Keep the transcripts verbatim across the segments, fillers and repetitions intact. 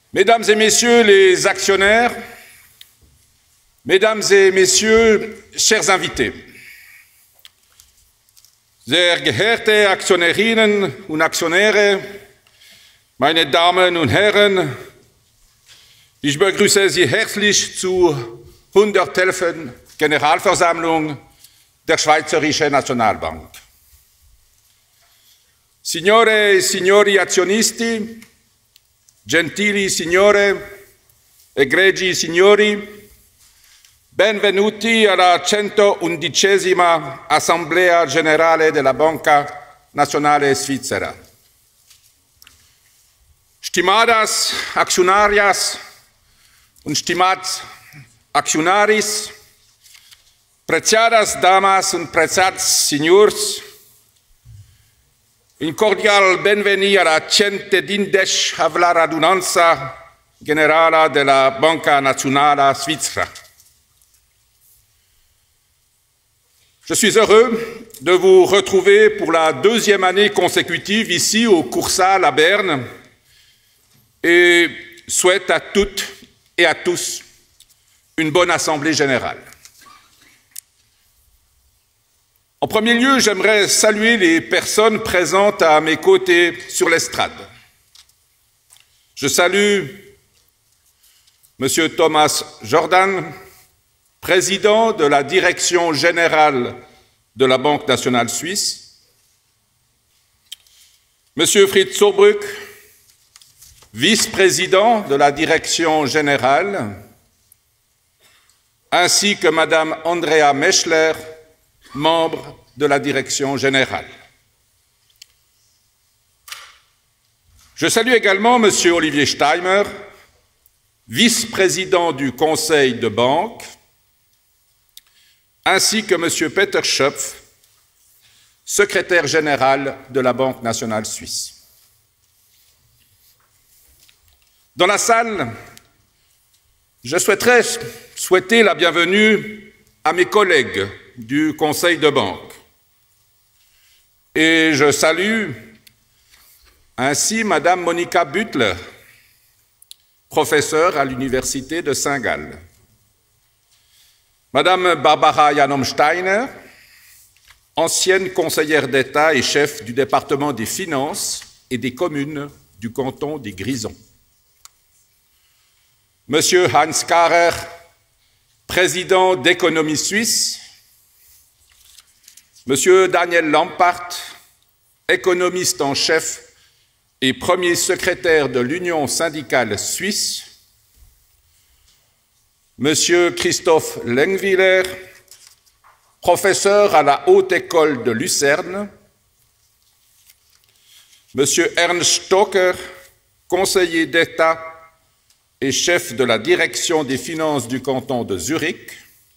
Mesdames et Messieurs les actionnaires, Mesdames et Messieurs, chers invités, sehr geehrte Aktionärinnen und Aktionäre, meine Damen und Herren, ich begrüße Sie herzlich zur hundertelften Generalversammlung der Schweizerischen Nationalbank. Signore e signori azionisti, gentili signore, egregi signori, benvenuti alla centoundicesima Assemblea Generale della Banca Nazionale Svizzera. Stimadas accionarias und stimados accionaris, preciadas damas und preciados signors, un cordial benveni alla centodicesima radunanza generale della Banca Nazionale Svizzera. Je suis heureux de vous retrouver pour la deuxième année consécutive ici au Kursaal à Berne et souhaite à toutes et à tous une bonne assemblée générale. En premier lieu, j'aimerais saluer les personnes présentes à mes côtés sur l'estrade. Je salue M. Thomas Jordan, président de la Direction générale de la Banque nationale suisse, M. Fritz Zurbrügg, vice-président de la Direction générale, ainsi que Mme Andrea Meschler, membre de la Direction générale. Je salue également M. Olivier Steimer, vice-président du Conseil de banque, ainsi que M. Peter Schöpf, secrétaire général de la Banque nationale suisse. Dans la salle, je souhaiterais souhaiter la bienvenue à mes collègues du Conseil de banque. Et je salue ainsi Madame Monika Butler, professeure à l'Université de Saint-Gall. Madame Barbara Janom-Steiner, ancienne conseillère d'État et chef du département des finances et des communes du canton des Grisons. Monsieur Hans Karer, président d'Économie Suisse. Monsieur Daniel Lampart, économiste en chef et premier secrétaire de l'Union syndicale suisse. Monsieur Christophe Lengwiller, professeur à la Haute École de Lucerne. Monsieur Ernst Stocker, conseiller d'État et chef de la direction des finances du canton de Zurich.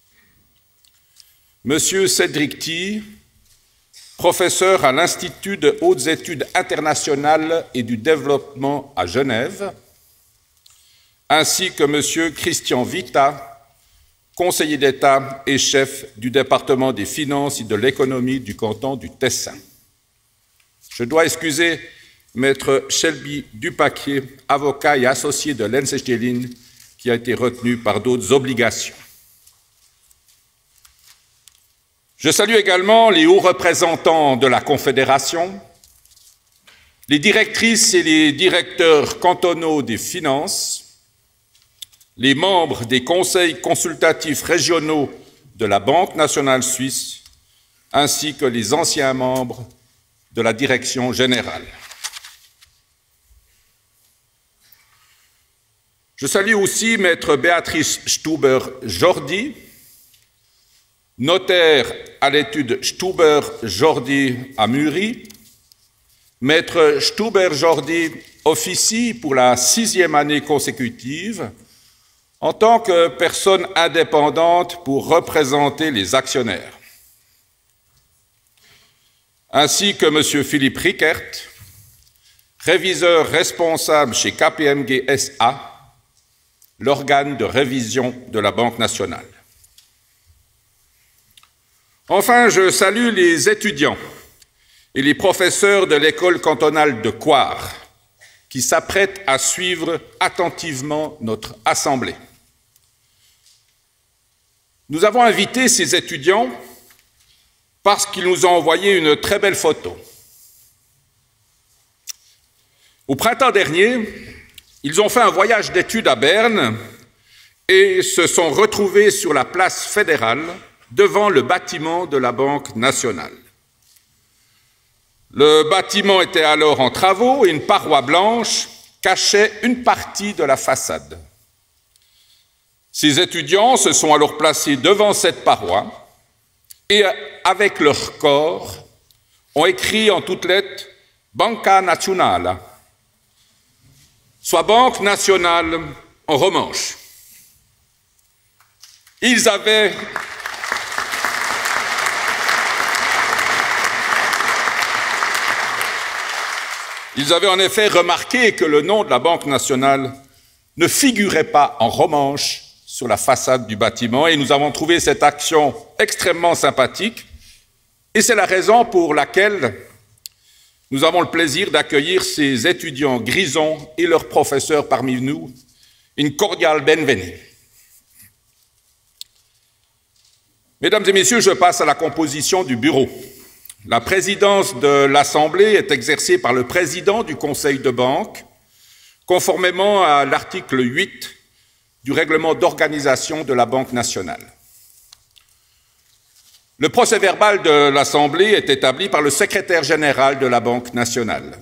Monsieur Cédric Thie, professeur à l'Institut de hautes études internationales et du développement à Genève, ainsi que M. Christian Vita, conseiller d'État et chef du département des finances et de l'économie du canton du Tessin. Je dois excuser Maître Shelby Dupaquier, avocat et associé de l'Ensestelin, qui a été retenu par d'autres obligations. Je salue également les hauts représentants de la Confédération, les directrices et les directeurs cantonaux des finances, les membres des conseils consultatifs régionaux de la Banque nationale suisse, ainsi que les anciens membres de la Direction générale. Je salue aussi Maître Béatrice Stuber-Jordi, notaire à l'étude Stuber-Jordi à Muri. Maître Stuber-Jordi officie pour la sixième année consécutive en tant que personne indépendante pour représenter les actionnaires, ainsi que M. Philippe Rickert, réviseur responsable chez K P M G S A, l'organe de révision de la Banque nationale. Enfin, je salue les étudiants et les professeurs de l'école cantonale de Coire, qui s'apprêtent à suivre attentivement notre Assemblée. Nous avons invité ces étudiants parce qu'ils nous ont envoyé une très belle photo. Au printemps dernier, ils ont fait un voyage d'études à Berne et se sont retrouvés sur la place fédérale devant le bâtiment de la Banque nationale. Le bâtiment était alors en travaux et une paroi blanche cachait une partie de la façade. Ces étudiants se sont alors placés devant cette paroi et, avec leur corps, ont écrit en toutes lettres « Banca Nazionale », soit « Banque nationale » en romanche. Ils avaient... Ils avaient en effet remarqué que le nom de la Banque nationale ne figurait pas en romanche sur la façade du bâtiment et nous avons trouvé cette action extrêmement sympathique et c'est la raison pour laquelle nous avons le plaisir d'accueillir ces étudiants grisons et leurs professeurs parmi nous. Une cordiale benvenue. Mesdames et messieurs, je passe à la composition du bureau. La présidence de l'Assemblée est exercée par le président du Conseil de banque, conformément à l'article huit du règlement d'organisation de la Banque nationale. Le procès-verbal de l'Assemblée est établi par le secrétaire général de la Banque nationale.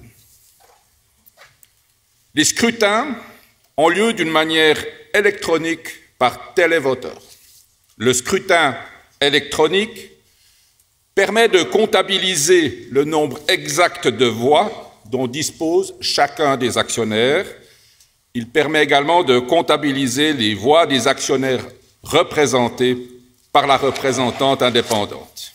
Les scrutins ont lieu d'une manière électronique par télévoteur. Le scrutin électronique permet de comptabiliser le nombre exact de voix dont dispose chacun des actionnaires. Il permet également de comptabiliser les voix des actionnaires représentés par la représentante indépendante.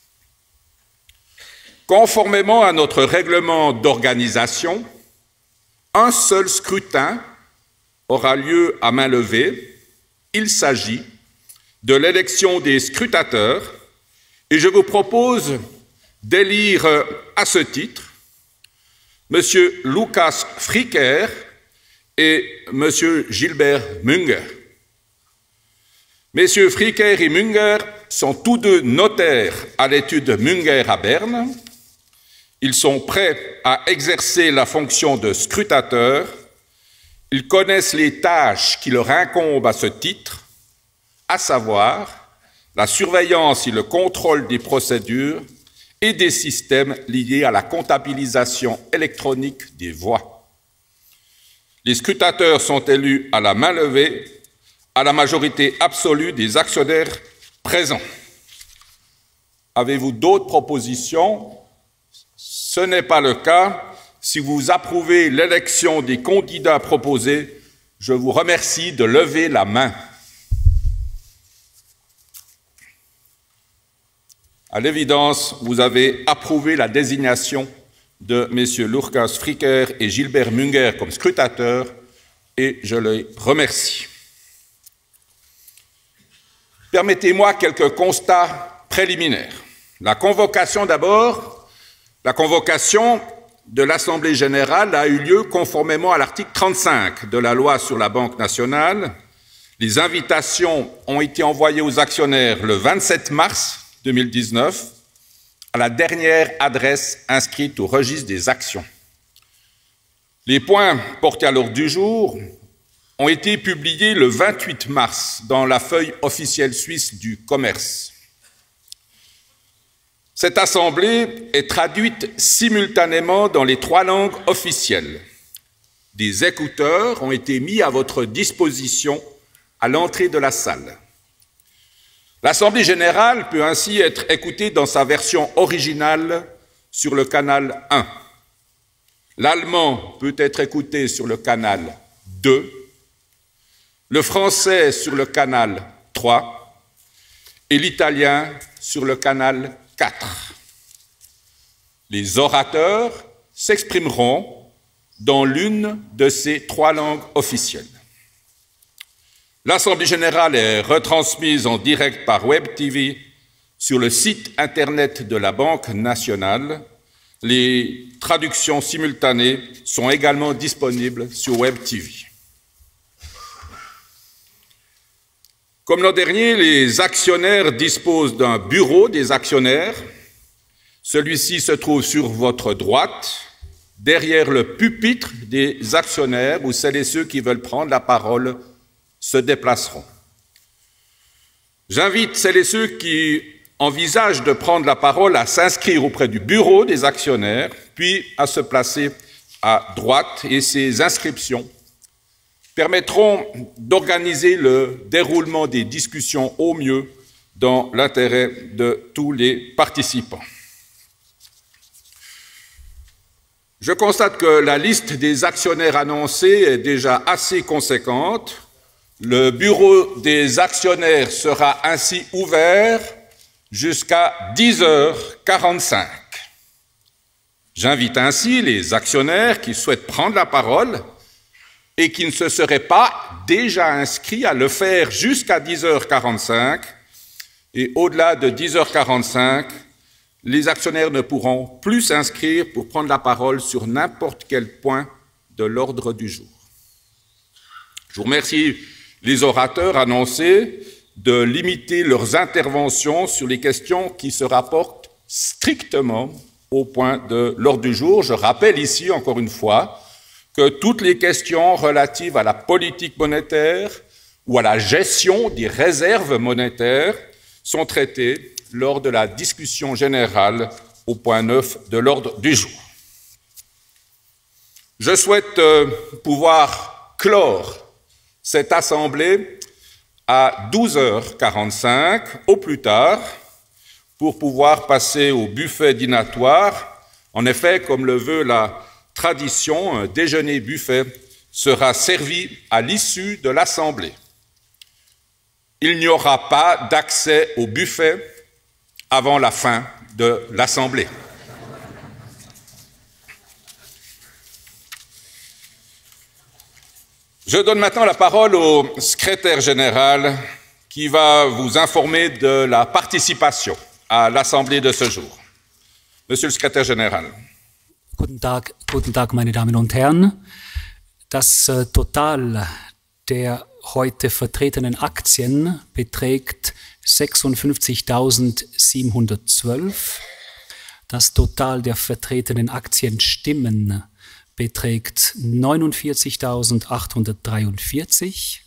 Conformément à notre règlement d'organisation, un seul scrutin aura lieu à main levée. Il s'agit de l'élection des scrutateurs. Et je vous propose d'élire à ce titre M. Lukas Fricker et M. Gilbert Munger. Messieurs Fricker et Munger sont tous deux notaires à l'étude Munger à Berne. Ils sont prêts à exercer la fonction de scrutateur. Ils connaissent les tâches qui leur incombent à ce titre, à savoir la surveillance et le contrôle des procédures et des systèmes liés à la comptabilisation électronique des voix. Les scrutateurs sont élus à la main levée, à la majorité absolue des actionnaires présents. Avez-vous d'autres propositions? Ce n'est pas le cas. Si vous approuvez l'élection des candidats proposés, je vous remercie de lever la main. À l'évidence, vous avez approuvé la désignation de messieurs Lukas Fricker et Gilbert Munger comme scrutateurs et je les remercie. Permettez-moi quelques constats préliminaires. La convocation d'abord, la convocation de l'Assemblée générale a eu lieu conformément à l'article trente-cinq de la loi sur la Banque nationale. Les invitations ont été envoyées aux actionnaires le vingt-sept mars deux mille dix-neuf à la dernière adresse inscrite au registre des actions. Les points portés à l'ordre du jour ont été publiés le vingt-huit mars dans la feuille officielle suisse du commerce. Cette assemblée est traduite simultanément dans les trois langues officielles. Des écouteurs ont été mis à votre disposition à l'entrée de la salle. L'Assemblée générale peut ainsi être écoutée dans sa version originale sur le canal un. L'allemand peut être écouté sur le canal deux, le français sur le canal trois et l'italien sur le canal quatre. Les orateurs s'exprimeront dans l'une de ces trois langues officielles. L'Assemblée générale est retransmise en direct par Web T V sur le site Internet de la Banque nationale. les traductions simultanées sont également disponibles sur Web T V. Comme l'an dernier, les actionnaires disposent d'un bureau des actionnaires. Celui-ci se trouve sur votre droite, derrière le pupitre des actionnaires, où celles et ceux qui veulent prendre la parole se déplaceront. J'invite celles et ceux qui envisagent de prendre la parole à s'inscrire auprès du bureau des actionnaires, puis à se placer à droite, et ces inscriptions permettront d'organiser le déroulement des discussions au mieux dans l'intérêt de tous les participants. Je constate que la liste des actionnaires annoncés est déjà assez conséquente. Le bureau des actionnaires sera ainsi ouvert jusqu'à dix heures quarante-cinq. J'invite ainsi les actionnaires qui souhaitent prendre la parole et qui ne se seraient pas déjà inscrits à le faire jusqu'à dix heures quarante-cinq. Et au-delà de dix heures quarante-cinq, les actionnaires ne pourront plus s'inscrire pour prendre la parole sur n'importe quel point de l'ordre du jour. Je vous remercie les orateurs annoncés de limiter leurs interventions sur les questions qui se rapportent strictement au point de l'ordre du jour. Je rappelle ici, encore une fois, que toutes les questions relatives à la politique monétaire ou à la gestion des réserves monétaires sont traitées lors de la discussion générale au point neuf de l'ordre du jour. Je souhaite euh, pouvoir clore cette assemblée à douze heures quarante-cinq au plus tard pour pouvoir passer au buffet dînatoire. En effet, comme le veut la tradition, un déjeuner-buffet sera servi à l'issue de l'assemblée. Il n'y aura pas d'accès au buffet avant la fin de l'assemblée. Je donne maintenant la parole au secrétaire général qui va vous informer de la participation à l'assemblée de ce jour. Monsieur le secrétaire général. Guten Tag, guten Tag, meine Damen und Herren. Das äh, Total der heute vertretenen Aktien beträgt sechsundfünfzigtausendsiebenhundertzwölf. Das Total der vertretenen Aktienstimmen beträgt neunundvierzigtausendachthundertdreiundvierzig.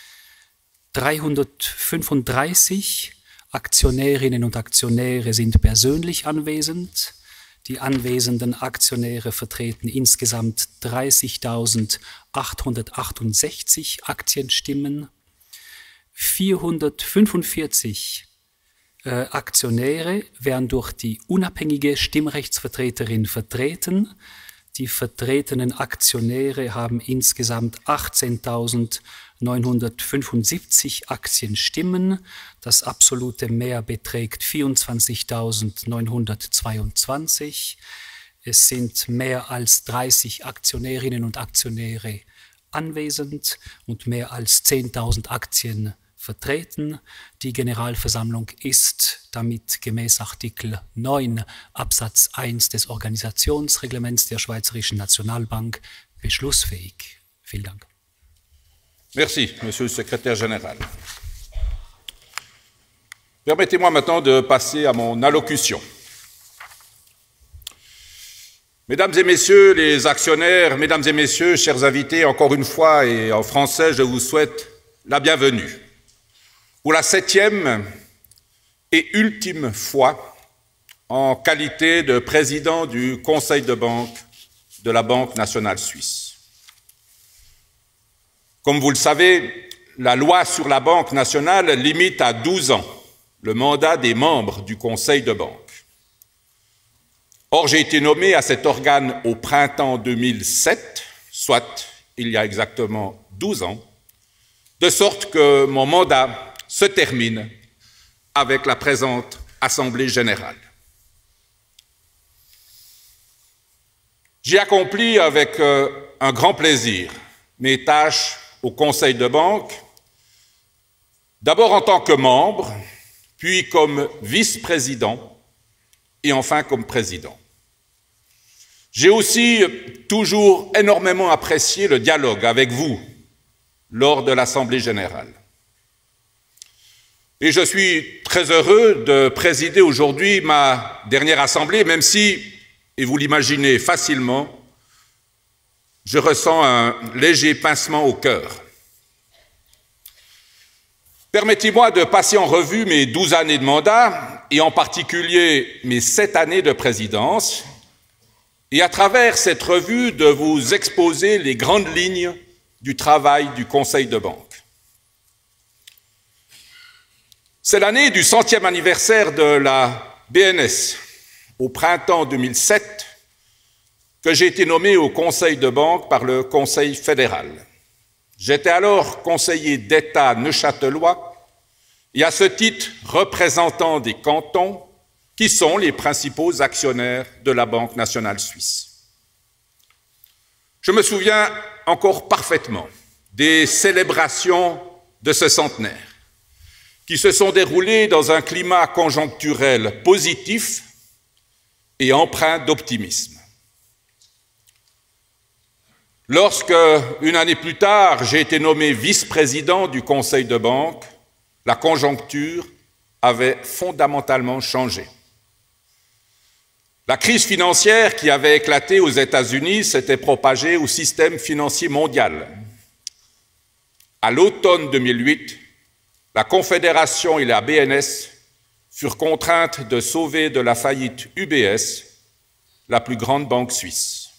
dreihundertfünfunddreißig Aktionärinnen und Aktionäre sind persönlich anwesend. Die anwesenden Aktionäre vertreten insgesamt dreißigtausendachthundertachtundsechzig Aktienstimmen. vierhundertfünfundvierzig äh, Aktionäre werden durch die unabhängige Stimmrechtsvertreterin vertreten. Die vertretenen Aktionäre haben insgesamt achtzehntausendneunhundertfünfundsiebzig Aktienstimmen. Das absolute Mehr beträgt vierundzwanzigtausendneunhundertzweiundzwanzig. Es sind mehr als dreißig Aktionärinnen und Aktionäre anwesend und mehr als zehntausend Aktien vertreten. Die Generalversammlung ist damit gemäß Artikel neun Absatz eins des Organisationsreglements der Schweizerischen Nationalbank beschlussfähig. Vielen Dank. Merci, Monsieur le Secrétaire général. Permettez-moi maintenant de passer à mon allocution. Mesdames et messieurs les actionnaires, mesdames et messieurs, chers invités, encore une fois et en français, je vous souhaite la bienvenue. Pour la septième et ultime fois, en qualité de président du Conseil de banque de la Banque nationale suisse. Comme vous le savez, la loi sur la Banque nationale limite à douze ans le mandat des membres du Conseil de banque. Or, j'ai été nommé à cet organe au printemps deux mille sept, soit il y a exactement douze ans, de sorte que mon mandat se termine avec la présente Assemblée générale. J'ai accompli avec euh, un grand plaisir mes tâches au Conseil de banque, d'abord en tant que membre, puis comme vice-président et enfin comme président. J'ai aussi toujours énormément apprécié le dialogue avec vous lors de l'Assemblée générale. Et je suis très heureux de présider aujourd'hui ma dernière assemblée, même si, et vous l'imaginez facilement, je ressens un léger pincement au cœur. Permettez-moi de passer en revue mes douze années de mandat, et en particulier mes sept années de présidence, et à travers cette revue de vous exposer les grandes lignes du travail du Conseil de banque. C'est l'année du centième anniversaire de la B N S, au printemps deux mille sept, que j'ai été nommé au Conseil de banque par le Conseil fédéral. J'étais alors conseiller d'État neuchâtelois et à ce titre représentant des cantons qui sont les principaux actionnaires de la Banque nationale suisse. Je me souviens encore parfaitement des célébrations de ce centenaire qui se sont déroulées dans un climat conjoncturel positif et empreint d'optimisme. Lorsque, une année plus tard, j'ai été nommé vice-président du Conseil de banque, la conjoncture avait fondamentalement changé. La crise financière qui avait éclaté aux États-Unis s'était propagée au système financier mondial. À l'automne deux mille huit, la Confédération et la B N S furent contraintes de sauver de la faillite U B S, la plus grande banque suisse.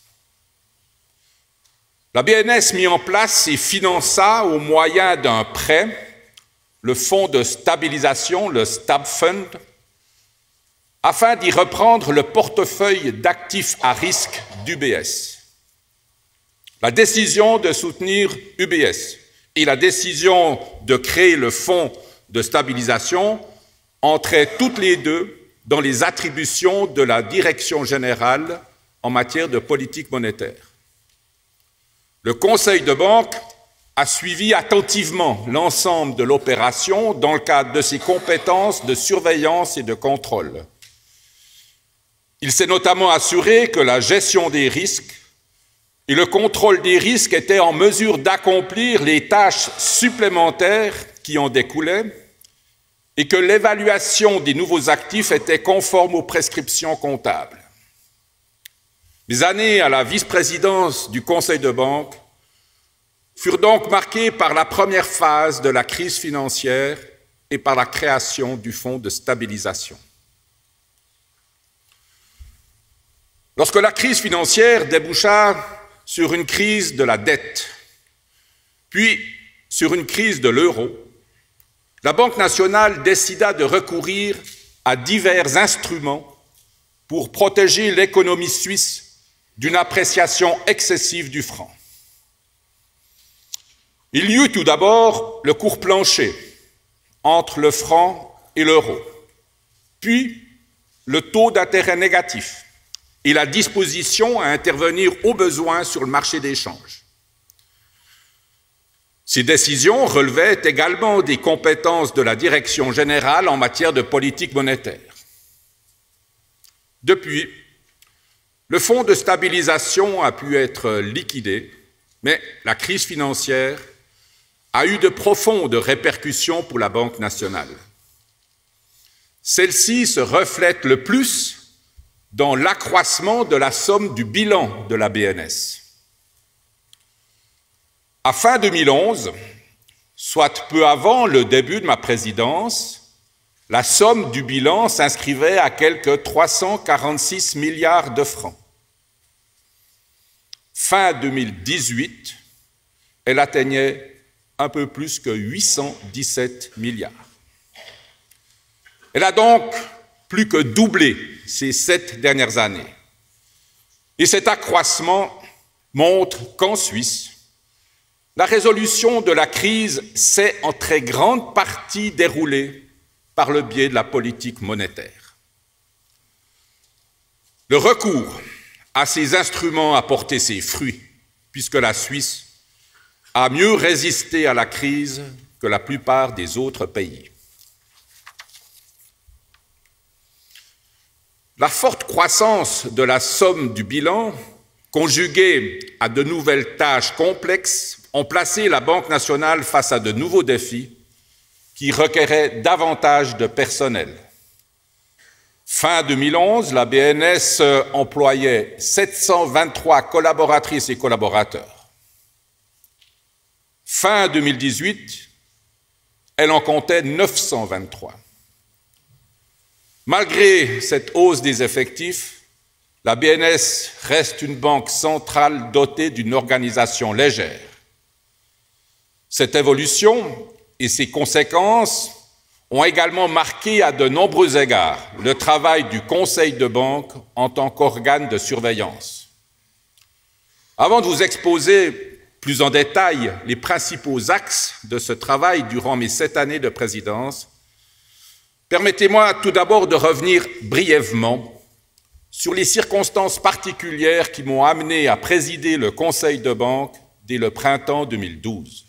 La B N S mit en place et finança au moyen d'un prêt le fonds de stabilisation, le Stab Fund, afin d'y reprendre le portefeuille d'actifs à risque d'U B S. La décision de soutenir U B S et la décision de créer le fonds de stabilisation entraient toutes les deux dans les attributions de la direction générale en matière de politique monétaire. Le Conseil de banque a suivi attentivement l'ensemble de l'opération dans le cadre de ses compétences de surveillance et de contrôle. Il s'est notamment assuré que la gestion des risques et le contrôle des risques étaient en mesure d'accomplir les tâches supplémentaires qui en découlaient et que l'évaluation des nouveaux actifs était conforme aux prescriptions comptables. Mes années à la vice-présidence du Conseil de banque furent donc marquées par la première phase de la crise financière et par la création du fonds de stabilisation. Lorsque la crise financière déboucha sur une crise de la dette, puis sur une crise de l'euro, la Banque nationale décida de recourir à divers instruments pour protéger l'économie suisse d'une appréciation excessive du franc. Il y eut tout d'abord le cours plancher entre le franc et l'euro, puis le taux d'intérêt négatif et la disposition à intervenir au besoin sur le marché des changes. Ces décisions relevaient également des compétences de la direction générale en matière de politique monétaire. Depuis, le fonds de stabilisation a pu être liquidé, mais la crise financière a eu de profondes répercussions pour la Banque nationale. Celle-ci se reflète le plus dans l'accroissement de la somme du bilan de la B N S. À fin deux mille onze, soit peu avant le début de ma présidence, la somme du bilan s'inscrivait à quelque trois cent quarante-six milliards de francs. Fin deux mille dix-huit, elle atteignait un peu plus que huit cent dix-sept milliards. Elle a donc plus que doublé ces sept dernières années. Et cet accroissement montre qu'en Suisse, la résolution de la crise s'est en très grande partie déroulée par le biais de la politique monétaire. Le recours à ces instruments a porté ses fruits, puisque la Suisse a mieux résisté à la crise que la plupart des autres pays. La forte croissance de la somme du bilan, conjuguée à de nouvelles tâches complexes, ont placé la Banque nationale face à de nouveaux défis qui requéraient davantage de personnel. Fin deux mille onze, la B N S employait sept cent vingt-trois collaboratrices et collaborateurs. Fin deux mille dix-huit, elle en comptait neuf cent vingt-trois. Malgré cette hausse des effectifs, la B N S reste une banque centrale dotée d'une organisation légère. Cette évolution et ses conséquences ont également marqué à de nombreux égards le travail du Conseil de banque en tant qu'organe de surveillance. Avant de vous exposer plus en détail les principaux axes de ce travail durant mes sept années de présidence, permettez-moi tout d'abord de revenir brièvement sur les circonstances particulières qui m'ont amené à présider le Conseil de banque dès le printemps deux mille douze.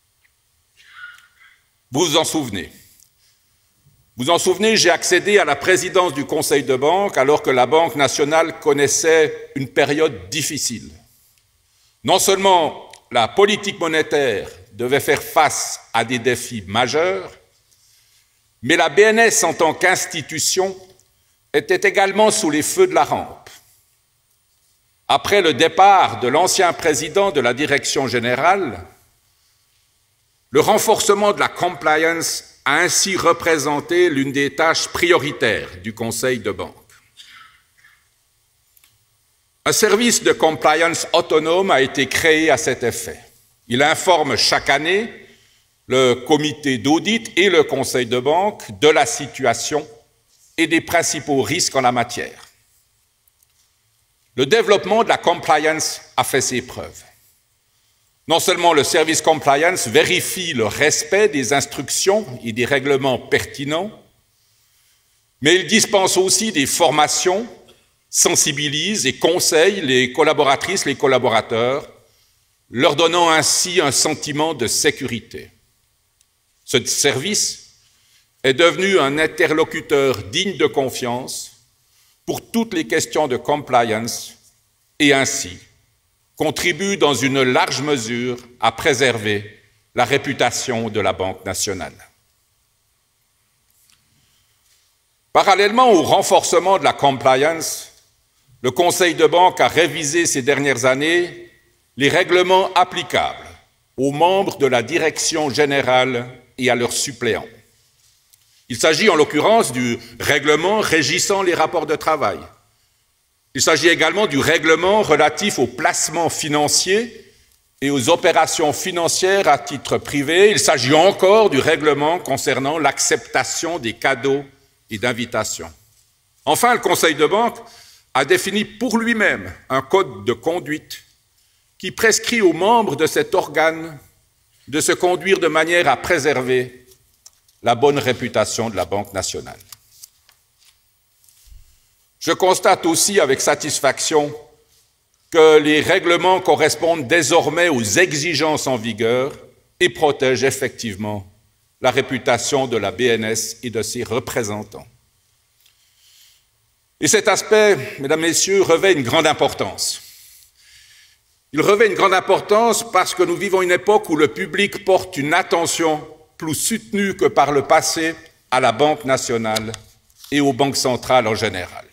Vous vous en souvenez. Vous en souvenez, j'ai accédé à la présidence du Conseil de banque alors que la Banque nationale connaissait une période difficile. Non seulement la politique monétaire devait faire face à des défis majeurs, mais la B N S en tant qu'institution était également sous les feux de la rampe. Après le départ de l'ancien président de la direction générale, le renforcement de la compliance a ainsi représenté l'une des tâches prioritaires du Conseil de banque. Un service de compliance autonome a été créé à cet effet. Il informe chaque année le comité d'audit et le Conseil de banque de la situation et des principaux risques en la matière. Le développement de la compliance a fait ses preuves. Non seulement le service compliance vérifie le respect des instructions et des règlements pertinents, mais il dispense aussi des formations, sensibilise et conseille les collaboratrices, les collaborateurs, leur donnant ainsi un sentiment de sécurité. Ce service est devenu un interlocuteur digne de confiance pour toutes les questions de compliance et ainsi contribue dans une large mesure à préserver la réputation de la Banque nationale. Parallèlement au renforcement de la compliance, le Conseil de banque a révisé ces dernières années les règlements applicables aux membres de la direction générale et à leurs suppléants. Il s'agit en l'occurrence du règlement régissant les rapports de travail. Il s'agit également du règlement relatif aux placements financiers et aux opérations financières à titre privé. Il s'agit encore du règlement concernant l'acceptation des cadeaux et d'invitations. Enfin, le Conseil de banque a défini pour lui-même un code de conduite qui prescrit aux membres de cet organe de se conduire de manière à préserver la bonne réputation de la Banque nationale. Je constate aussi avec satisfaction que les règlements correspondent désormais aux exigences en vigueur et protègent effectivement la réputation de la B N S et de ses représentants. Et cet aspect, mesdames, messieurs, revêt une grande importance. Il revêt une grande importance parce que nous vivons une époque où le public porte une attention plus soutenue que par le passé à la Banque nationale et aux banques centrales en général.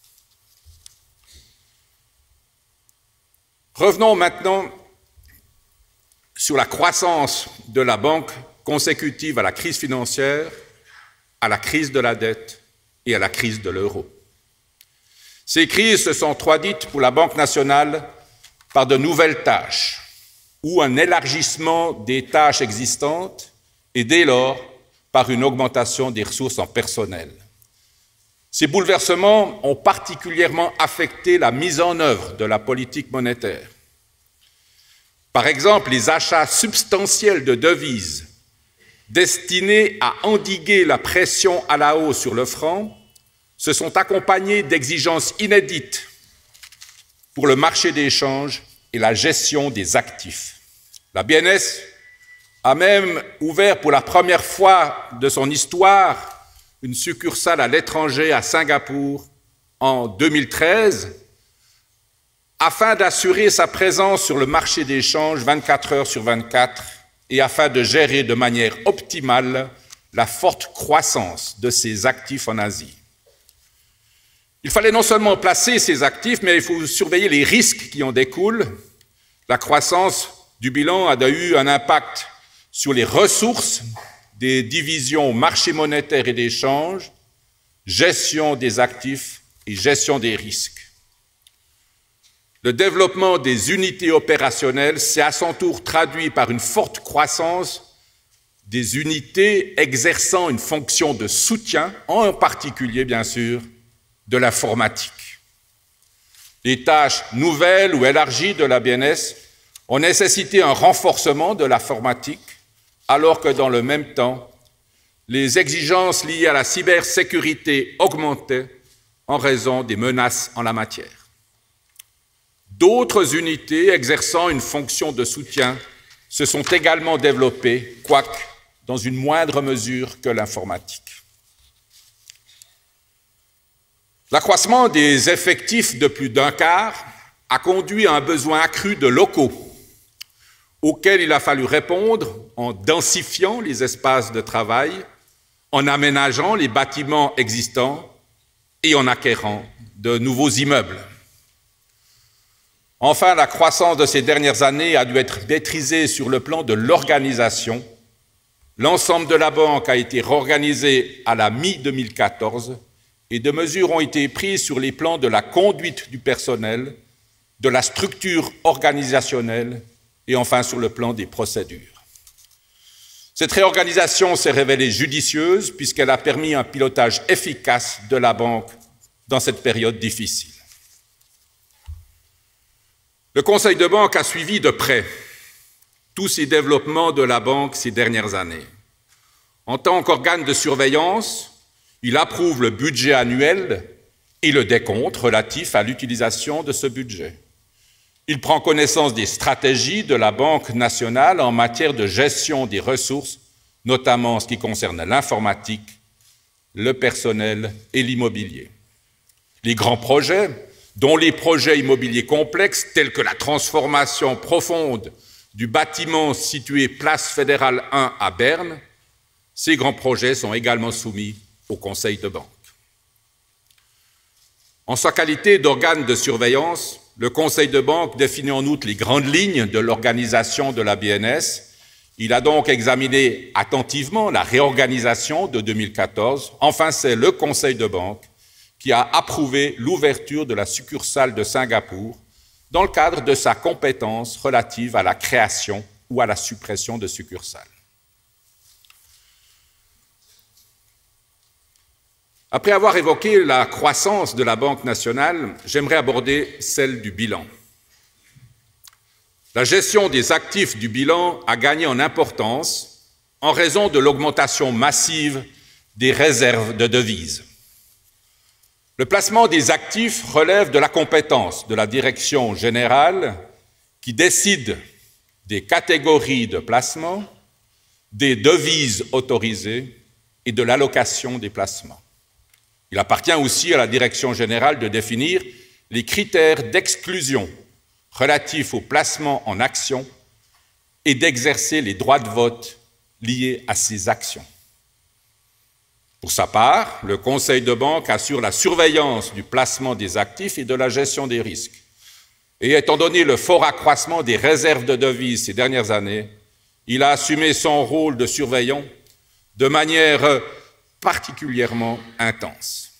Revenons maintenant sur la croissance de la banque consécutive à la crise financière, à la crise de la dette et à la crise de l'euro. Ces crises se sont traduites pour la Banque nationale par de nouvelles tâches ou un élargissement des tâches existantes et dès lors par une augmentation des ressources en personnel. Ces bouleversements ont particulièrement affecté la mise en œuvre de la politique monétaire. Par exemple, les achats substantiels de devises destinés à endiguer la pression à la hausse sur le franc se sont accompagnés d'exigences inédites pour le marché des échanges et la gestion des actifs. La B N S a même ouvert pour la première fois de son histoire une succursale à l'étranger, à Singapour, en deux mille treize afin d'assurer sa présence sur le marché des changes vingt-quatre heures sur vingt-quatre et afin de gérer de manière optimale la forte croissance de ces actifs en Asie. Il fallait non seulement placer ces actifs, mais il faut surveiller les risques qui en découlent. La croissance du bilan a eu un impact sur les ressources des divisions marché monétaire et d'échange, gestion des actifs et gestion des risques. Le développement des unités opérationnelles s'est à son tour traduit par une forte croissance des unités exerçant une fonction de soutien, en particulier, bien sûr, de l'informatique. Les tâches nouvelles ou élargies de la B N S ont nécessité un renforcement de l'informatique, alors que dans le même temps, les exigences liées à la cybersécurité augmentaient en raison des menaces en la matière. D'autres unités exerçant une fonction de soutien se sont également développées, quoique dans une moindre mesure que l'informatique. L'accroissement des effectifs de plus d'un quart a conduit à un besoin accru de locaux, auquel il a fallu répondre en densifiant les espaces de travail, en aménageant les bâtiments existants et en acquérant de nouveaux immeubles. Enfin, la croissance de ces dernières années a dû être maîtrisée sur le plan de l'organisation. L'ensemble de la banque a été réorganisé à la mi deux mille quatorze et de mesures ont été prises sur les plans de la conduite du personnel, de la structure organisationnelle et enfin sur le plan des procédures. Cette réorganisation s'est révélée judicieuse puisqu'elle a permis un pilotage efficace de la banque dans cette période difficile. Le Conseil de banque a suivi de près tous ces développements de la banque ces dernières années. En tant qu'organe de surveillance, il approuve le budget annuel et le décompte relatif à l'utilisation de ce budget. Il prend connaissance des stratégies de la Banque nationale en matière de gestion des ressources, notamment en ce qui concerne l'informatique, le personnel et l'immobilier. Les grands projets, dont les projets immobiliers complexes tels que la transformation profonde du bâtiment situé place Fédérale un à Berne, ces grands projets sont également soumis au Conseil de banque. En sa qualité d'organe de surveillance, le Conseil de banque définit en outre les grandes lignes de l'organisation de la B N S. Il a donc examiné attentivement la réorganisation de deux mille quatorze. Enfin, c'est le Conseil de banque qui a approuvé l'ouverture de la succursale de Singapour dans le cadre de sa compétence relative à la création ou à la suppression de succursales. Après avoir évoqué la croissance de la Banque nationale, j'aimerais aborder celle du bilan. La gestion des actifs du bilan a gagné en importance en raison de l'augmentation massive des réserves de devises. Le placement des actifs relève de la compétence de la direction générale qui décide des catégories de placement, des devises autorisées et de l'allocation des placements. Il appartient aussi à la direction générale de définir les critères d'exclusion relatifs au placement en actions et d'exercer les droits de vote liés à ces actions. Pour sa part, le Conseil de banque assure la surveillance du placement des actifs et de la gestion des risques. Et étant donné le fort accroissement des réserves de devises ces dernières années, il a assumé son rôle de surveillant de manière particulièrement intense.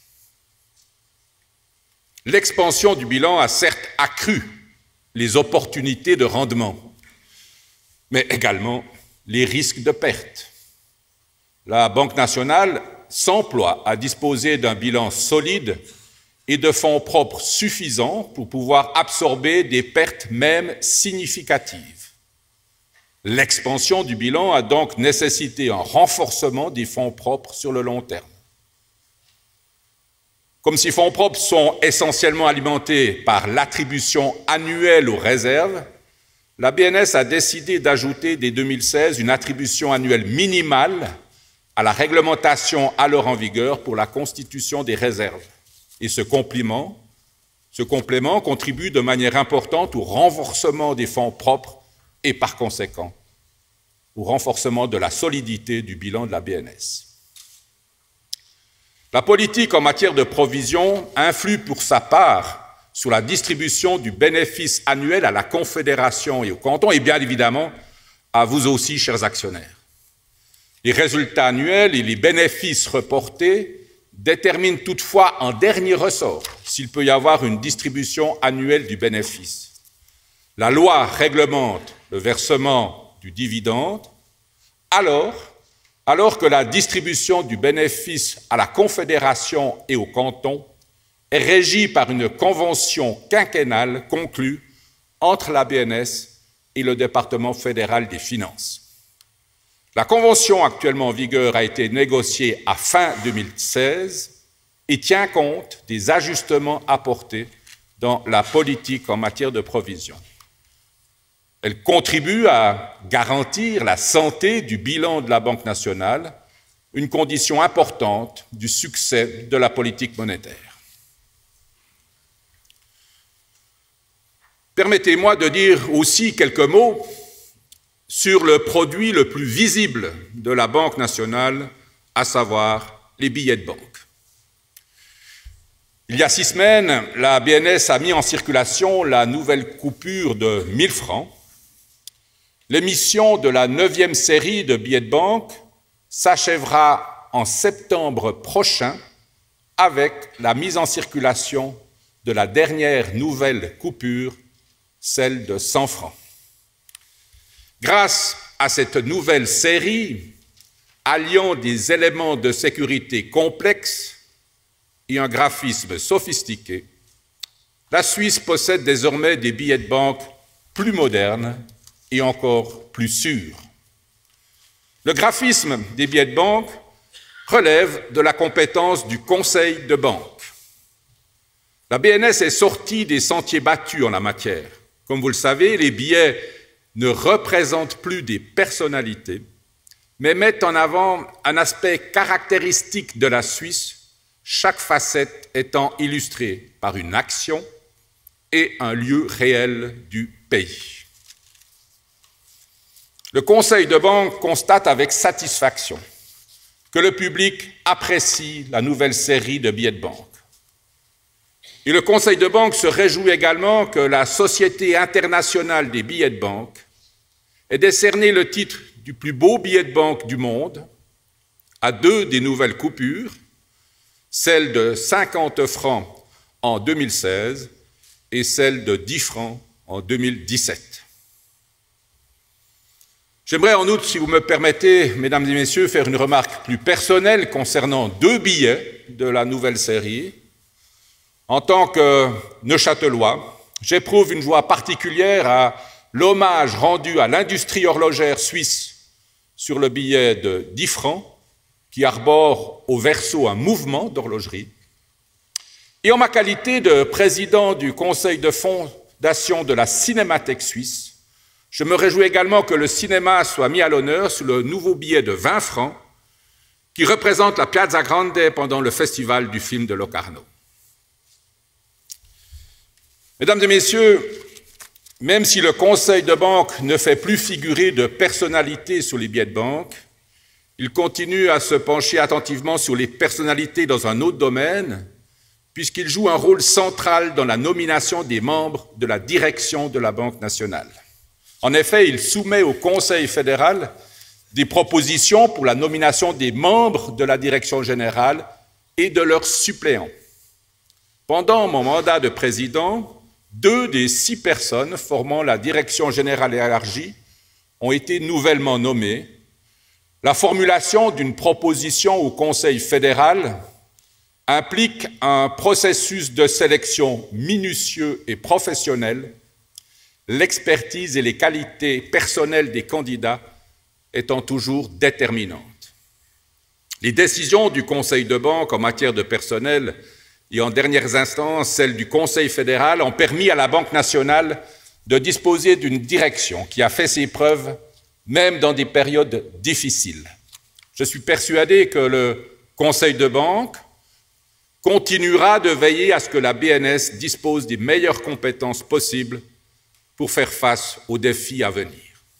L'expansion du bilan a certes accru les opportunités de rendement, mais également les risques de perte. La Banque nationale s'emploie à disposer d'un bilan solide et de fonds propres suffisants pour pouvoir absorber des pertes même significatives. L'expansion du bilan a donc nécessité un renforcement des fonds propres sur le long terme. Comme ces fonds propres sont essentiellement alimentés par l'attribution annuelle aux réserves, la B N S a décidé d'ajouter dès deux mille seize une attribution annuelle minimale à la réglementation alors en vigueur pour la constitution des réserves. Et ce complément, ce complément contribue de manière importante au renforcement des fonds propres et par conséquent au renforcement de la solidité du bilan de la B N S. La politique en matière de provision influe pour sa part sur la distribution du bénéfice annuel à la Confédération et au canton, et bien évidemment à vous aussi, chers actionnaires. Les résultats annuels et les bénéfices reportés déterminent toutefois en dernier ressort s'il peut y avoir une distribution annuelle du bénéfice. La loi réglemente le versement du dividende, alors alors que la distribution du bénéfice à la Confédération et au canton est régie par une convention quinquennale conclue entre la B N S et le département fédéral des finances. La convention actuellement en vigueur a été négociée à fin deux mille seize et tient compte des ajustements apportés dans la politique en matière de provision. Elle contribue à garantir la santé du bilan de la Banque nationale, une condition importante du succès de la politique monétaire. Permettez-moi de dire aussi quelques mots sur le produit le plus visible de la Banque nationale, à savoir les billets de banque. Il y a six semaines, la B N S a mis en circulation la nouvelle coupure de mille francs. L'émission de la neuvième série de billets de banque s'achèvera en septembre prochain avec la mise en circulation de la dernière nouvelle coupure, celle de cent francs. Grâce à cette nouvelle série, alliant des éléments de sécurité complexes et un graphisme sophistiqué, la Suisse possède désormais des billets de banque plus modernes et encore plus sûrs. Le graphisme des billets de banque relève de la compétence du Conseil de banque. La B N S est sortie des sentiers battus en la matière. Comme vous le savez, les billets ne représentent plus des personnalités, mais mettent en avant un aspect caractéristique de la Suisse, chaque facette étant illustrée par une action et un lieu réel du pays. Le Conseil de banque constate avec satisfaction que le public apprécie la nouvelle série de billets de banque. Et le Conseil de banque se réjouit également que la Société internationale des billets de banque ait décerné le titre du plus beau billet de banque du monde à deux des nouvelles coupures, celle de cinquante francs en deux mille seize et celle de dix francs en deux mille dix-sept. J'aimerais en outre, si vous me permettez, mesdames et messieurs, faire une remarque plus personnelle concernant deux billets de la nouvelle série. En tant que Neuchâtelois, j'éprouve une joie particulière à l'hommage rendu à l'industrie horlogère suisse sur le billet de dix francs, qui arbore au verso un mouvement d'horlogerie. Et en ma qualité de président du conseil de fondation de la Cinémathèque suisse, je me réjouis également que le cinéma soit mis à l'honneur sous le nouveau billet de vingt francs qui représente la Piazza Grande pendant le festival du film de Locarno. Mesdames et messieurs, même si le conseil de banque ne fait plus figurer de personnalité sur les billets de banque, il continue à se pencher attentivement sur les personnalités dans un autre domaine, puisqu'il joue un rôle central dans la nomination des membres de la direction de la Banque nationale. En effet, il soumet au Conseil fédéral des propositions pour la nomination des membres de la direction générale et de leurs suppléants. Pendant mon mandat de président, deux des six personnes formant la direction générale élargie ont été nouvellement nommées. La formulation d'une proposition au Conseil fédéral implique un processus de sélection minutieux et professionnel, l'expertise et les qualités personnelles des candidats étant toujours déterminantes. Les décisions du Conseil de banque en matière de personnel et en dernières instances celles du Conseil fédéral ont permis à la Banque nationale de disposer d'une direction qui a fait ses preuves même dans des périodes difficiles. Je suis persuadé que le Conseil de banque continuera de veiller à ce que la B N S dispose des meilleures compétences possibles pour faire face aux défis à venir.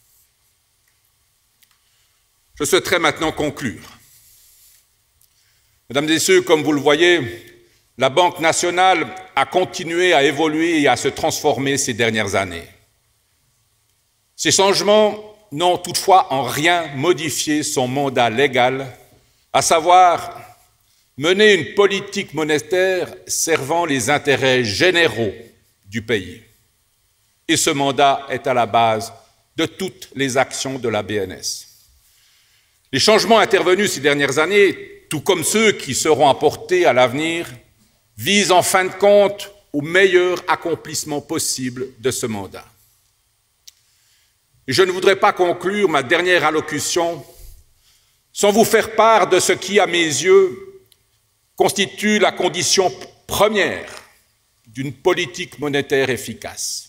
Je souhaiterais maintenant conclure. Mesdames et messieurs, comme vous le voyez, la Banque nationale a continué à évoluer et à se transformer ces dernières années. Ces changements n'ont toutefois en rien modifié son mandat légal, à savoir mener une politique monétaire servant les intérêts généraux du pays. Et ce mandat est à la base de toutes les actions de la B N S. Les changements intervenus ces dernières années, tout comme ceux qui seront apportés à l'avenir, visent en fin de compte au meilleur accomplissement possible de ce mandat. Et je ne voudrais pas conclure ma dernière allocution sans vous faire part de ce qui, à mes yeux, constitue la condition première d'une politique monétaire efficace.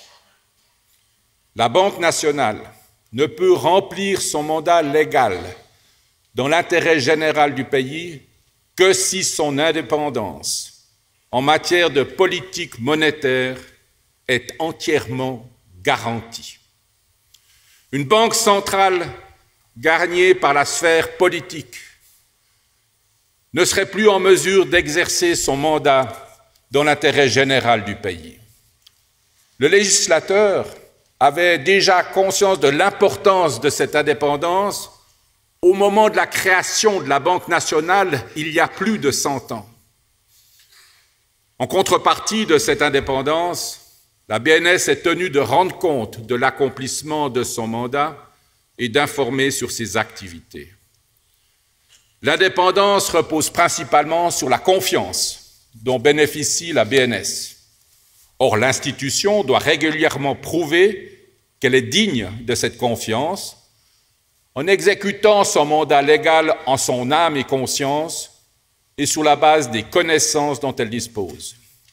La Banque nationale ne peut remplir son mandat légal dans l'intérêt général du pays que si son indépendance en matière de politique monétaire est entièrement garantie. Une banque centrale garnie par la sphère politique ne serait plus en mesure d'exercer son mandat dans l'intérêt général du pays. Le législateur avait déjà conscience de l'importance de cette indépendance au moment de la création de la Banque nationale il y a plus de cent ans. En contrepartie de cette indépendance, la B N S est tenue de rendre compte de l'accomplissement de son mandat et d'informer sur ses activités. L'indépendance repose principalement sur la confiance dont bénéficie la B N S. Or, l'institution doit régulièrement prouver qu'elle est digne de cette confiance en exécutant son mandat légal en son âme et conscience et sur la base des connaissances dont elle dispose.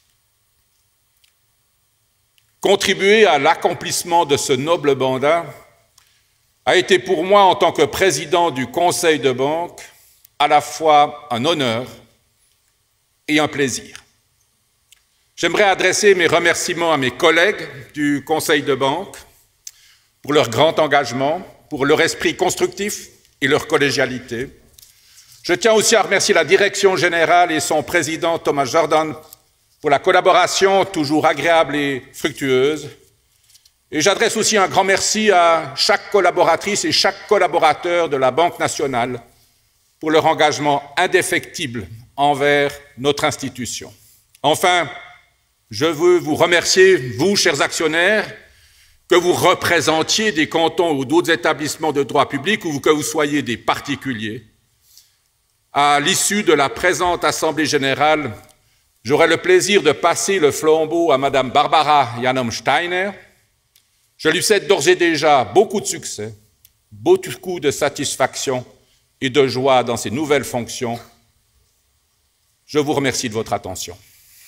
Contribuer à l'accomplissement de ce noble mandat a été pour moi, en tant que président du Conseil de banque, à la fois un honneur et un plaisir. J'aimerais adresser mes remerciements à mes collègues du Conseil de banque pour leur grand engagement, pour leur esprit constructif et leur collégialité. Je tiens aussi à remercier la Direction générale et son président Thomas Jordan pour la collaboration toujours agréable et fructueuse. Et j'adresse aussi un grand merci à chaque collaboratrice et chaque collaborateur de la Banque nationale pour leur engagement indéfectible envers notre institution. Enfin, je veux vous remercier, vous, chers actionnaires, que vous représentiez des cantons ou d'autres établissements de droit public ou que vous soyez des particuliers. À l'issue de la présente Assemblée générale, j'aurai le plaisir de passer le flambeau à Madame Barbara Janum-Steiner. Je lui souhaite d'ores et déjà beaucoup de succès, beaucoup de satisfaction et de joie dans ses nouvelles fonctions. Je vous remercie de votre attention.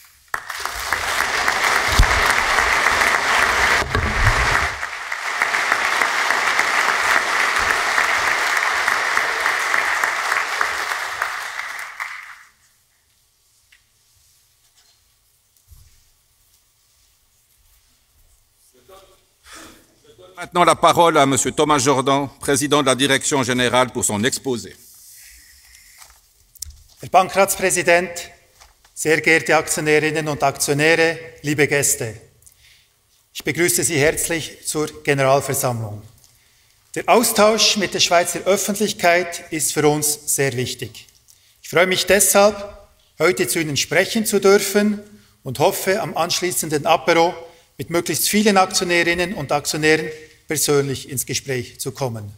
Maintenant la parole à M. Thomas Jordan, président de la Direction générale, pour son exposé. Herr Bankratspräsident, sehr geehrte Aktionärinnen und Aktionäre, liebe Gäste. Ich begrüße Sie herzlich zur Generalversammlung. Der Austausch mit der Schweizer Öffentlichkeit ist für uns sehr wichtig. Ich freue mich deshalb, heute zu Ihnen sprechen zu dürfen und hoffe, am anschließenden Apero mit möglichst vielen Aktionärinnen und Aktionären persönlich ins Gespräch zu kommen.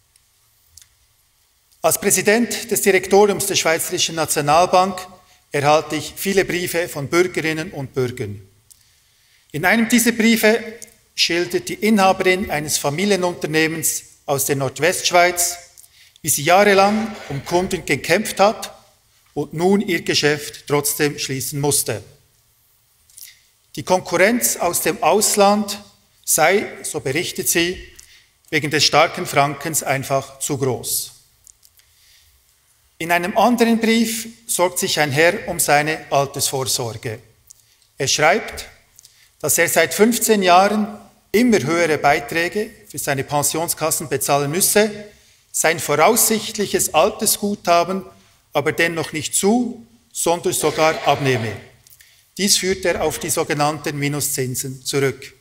Als Präsident des Direktoriums der Schweizerischen Nationalbank erhalte ich viele Briefe von Bürgerinnen und Bürgern. In einem dieser Briefe schildert die Inhaberin eines Familienunternehmens aus der Nordwestschweiz, wie sie jahrelang um Kunden gekämpft hat und nun ihr Geschäft trotzdem schließen musste. Die Konkurrenz aus dem Ausland sei, so berichtet sie, wegen des starken Frankens einfach zu groß. In einem anderen Brief sorgt sich ein Herr um seine Altersvorsorge. Er schreibt, dass er seit fünfzehn Jahren immer höhere Beiträge für seine Pensionskassen bezahlen müsse, sein voraussichtliches Altersguthaben aber dennoch nicht zu, sondern sogar abnehme. Dies führt er auf die sogenannten Minuszinsen zurück.